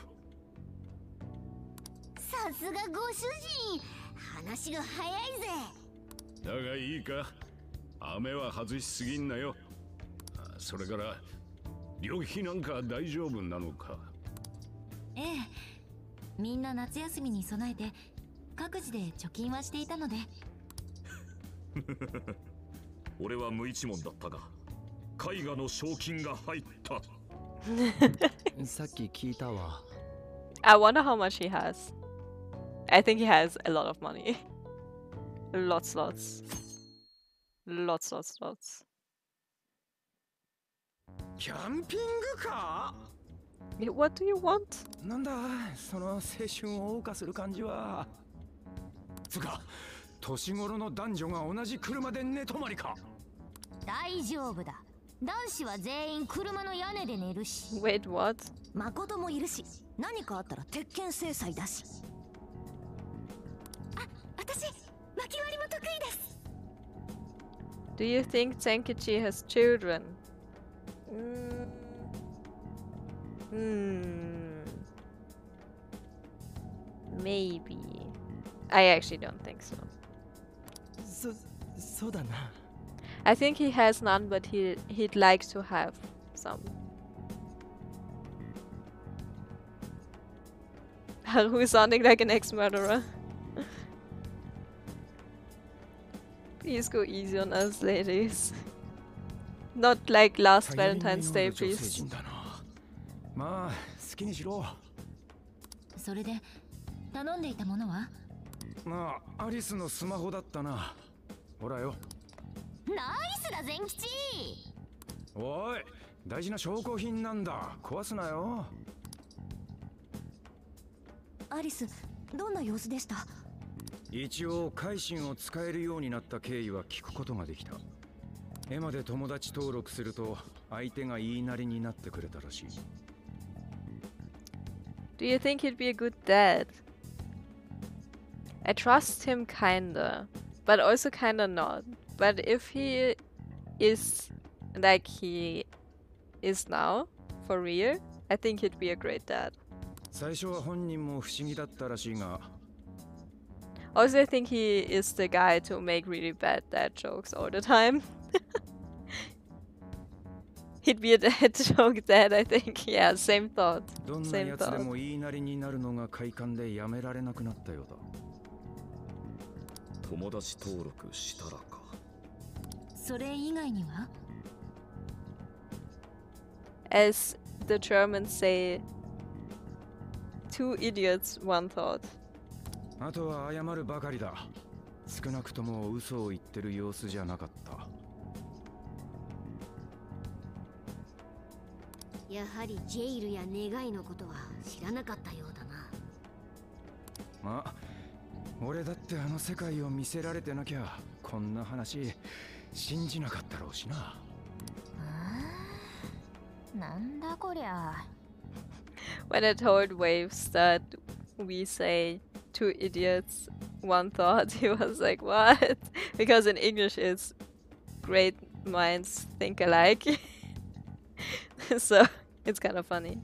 さすがご主人、話が早いぜ。 だがいいか、雨は外しすぎんなよ。それから旅費なんか大丈夫なのか。 ええ、みんな夏休みに備えて各自で貯金はしていたので。 俺は無一文だったが絵画の賞金が入った。 さっき聞いたわ。 I wonder how much he has. I think he has a lot of money. Lots, lots. Lots, lots, lots. キャンピングカー What do you want? なんだその青春を謳歌する感じは。つか年頃の男女が同じ車で寝泊まりか。 大丈夫だ。男子は全員車の屋根で寝るし。 Wait, what? 誠もいるし、何かあったら鉄拳制裁だし。 あ、私薪割りも得意です。 Do you think Zenkichi has children? Mm. Hmm. Maybe. I actually don't think so. そ、そうだな。 I think he has none, but he he'd like to have some. Haru is sounding like an ex-murderer. Please go easy on us, ladies. Not like last Valentine's Day, please. まあ、好きにしろ。 それで頼んでいたものは？ まあ、アリスのスマホだったな。ほらよ。 ナイスだ善吉。 おい、大事な証拠品なんだ。壊すなよ。 アリス、どんな様子でした？ 一応改心を使えるようになった経緯は聞くことができた。エマで友達登録すると相手が言いなりになってくれたらしい。 Do you think he'd be a good dad? I trust him kinda, but also kinda not. But if he is like he is now, for real, I think he'd be a great dad. 最初は本人も不思議だったらしいが。 Also, I think he is the guy to make really bad dad jokes all the time. He'd be a dad joke dad, I think. Yeah, same thought. どんなやつでも言いなりになるのが快感でやめられなくなったようだ。 友達登録したらか。 それ以外には？ As the Germans say, two idiots, one thought. あとは謝るばかりだ。少なくとも嘘を言ってる様子じゃなかった。 やはりジェイルや願いのことは知らなかったようだな。 まあ、俺だってあの世界を見せられてなきゃこんな話信じなかったろうしな。 なんだこりゃ。 When I told Waves that we say two idiots, one thought, he was like, what? Because in English it's great minds think alike. So it's kind of funny.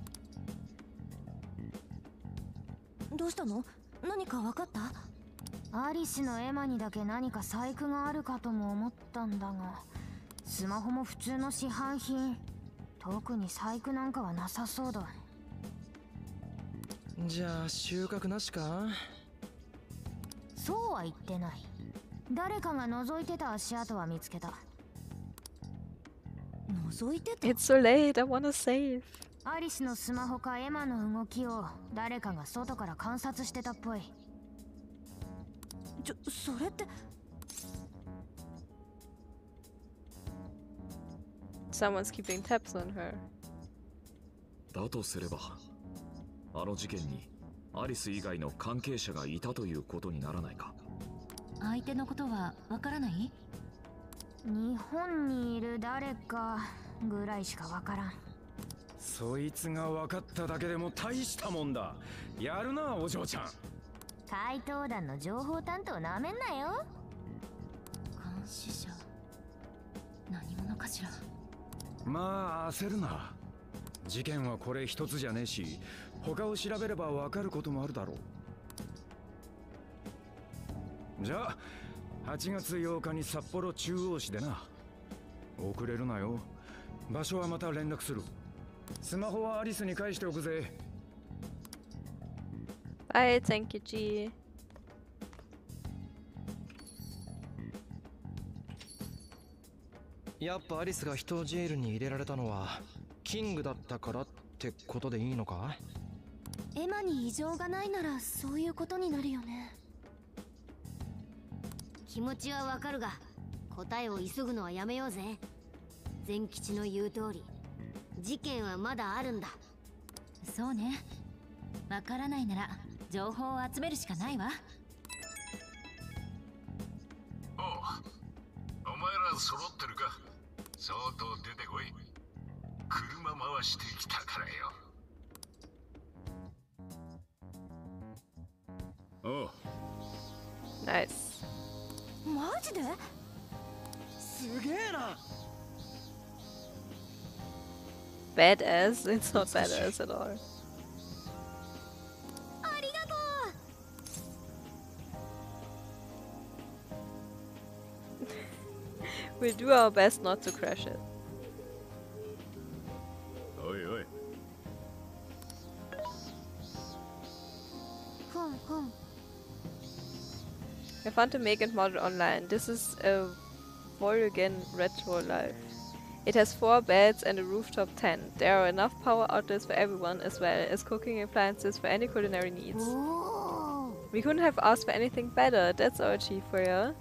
どうしたの？何か分かった？ アリスのエマにだけ何か細工があるかとも思ったんだが、スマホも普通の市販品。特に細工なんかはなさそうだ。 じゃあ収穫なしか？ そうは言ってない。誰かが覗いてた足跡は見つけた。 覗いてた？ It's so late, I wanna save. アリスのスマホかエマの動きを誰かが外から観察してたっぽい。 ちょ、それって。 Someone's keeping tabs on her. だとすれば、あの事件にアリス以外の関係者がいたということにならないか。 相手のことはわからない？ 日本にいる誰かぐらいしかわからん。 そいつが分かっただけでも大したもんだ。やるなお嬢ちゃん。 怪盗団の情報担当なめんなよ。 監視者何者かしら。 まあ焦るな。 事件はこれ一つじゃねえし、他を調べればわかることもあるだろう。じゃあはちがつようかに札幌中央市でな。遅れるなよ。場所はまた連絡する。スマホはアリスに返しておくぜ。 Bye, thank you, G. やっぱアリスが人をジェイルに入れられたのはキングだったからってことでいいのか？ エマに異常がないならそういうことになるよね。 気持ちはわかるが、答えを急ぐのはやめようぜ。善吉の言う通り、事件はまだあるんだ。 そうね。わからないなら情報を集めるしかないわ。 おう、お前ら揃ってるか。相当出てこい。車回してきたからよ。おう。 ナイス。 マジで？ すげえな。 Badass? It's not badass at all. ありがとう。We'll do our best not to crash it. おいおい。 ふんふん。 I found to make and mod it online. This is a Volgen retro life. It has four beds and a rooftop tent. There are enough power outlets for everyone as well as cooking appliances for any culinary needs. Whoa. We couldn't have asked for anything better. That's our achieve for you.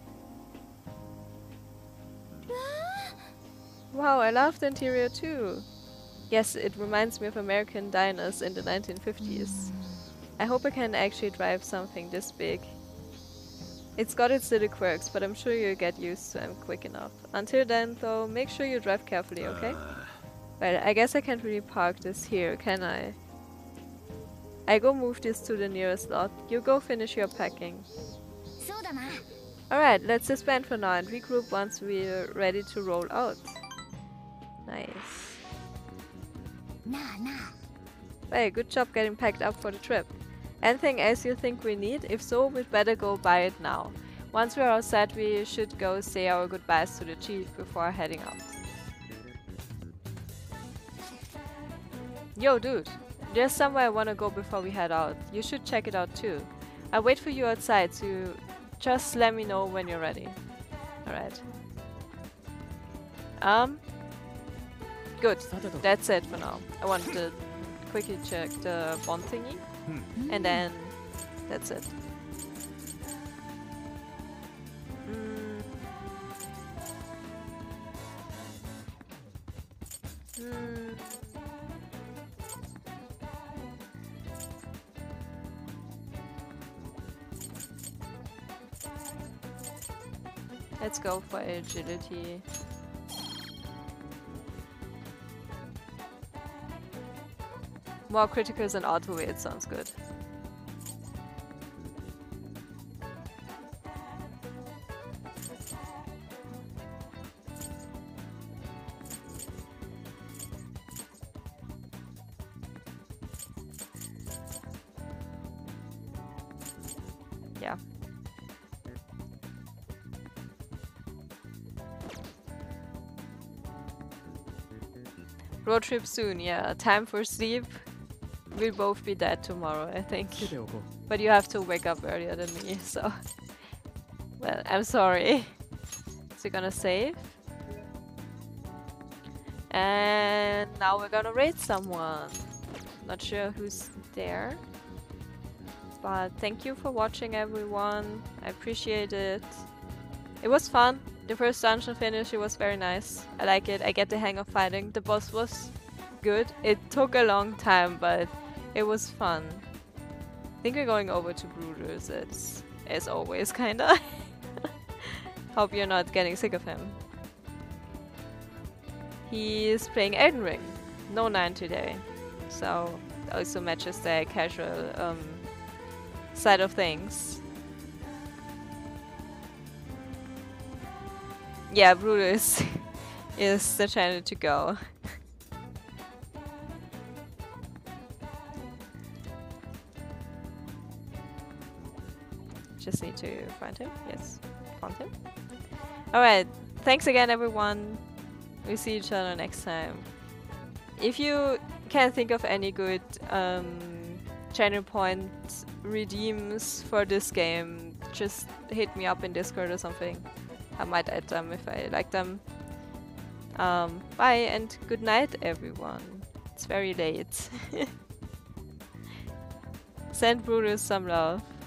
Wow, I love the interior too. Yes, it reminds me of American diners in the nineteen fifties. I hope I can actually drive something this big. It's got its little quirks, but I'm sure you'll get used to them quick enough. Until then, though, make sure you drive carefully, okay? Well, I guess I can't really park this here, can I? I go move this to the nearest lot. You go finish your packing. Alright, let's disband for now and regroup once we're ready to roll out. Nice. Hey, good job getting packed up for the trip. Anything else you think we need? If so, we'd better go buy it now. Once we're all set, we should go say our goodbyes to the chief before heading out. Yo, dude. There's somewhere I wanna go before we head out. You should check it out too. I'll wait for you outside, so you just let me know when you're ready. Alright. Um. Good. That's it for now. I want to quickly check the bond thingy. And then that's it. Mm. Mm. Let's go for agility. More criticals and auto weight sounds good. Yeah. Road trip soon, yeah. Time for sleep. We'll both be dead tomorrow, I think. But you have to wake up earlier than me, so... Well, I'm sorry. So we're gonna save. And now we're gonna raid someone. Not sure who's there. But thank you for watching, everyone. I appreciate it. It was fun. The first dungeon finish, it was very nice. I like it. I get the hang of fighting. The boss was good. It took a long time, but it was fun. I think we're going over to Brooders. It's as always, kinda. Hope you're not getting sick of him. He's playing Elden Ring. No nine today. So also matches the casual um, side of things. Yeah, Brooders is the channel to go. just need to find him. Yes, found him. Alright, thanks again everyone. We see each other next time. If you can think of any good um, channel point redeems for this game, just hit me up in Discord or something. I might add them if I like them. Um, bye and good night everyone. It's very late. Send Brutus some love.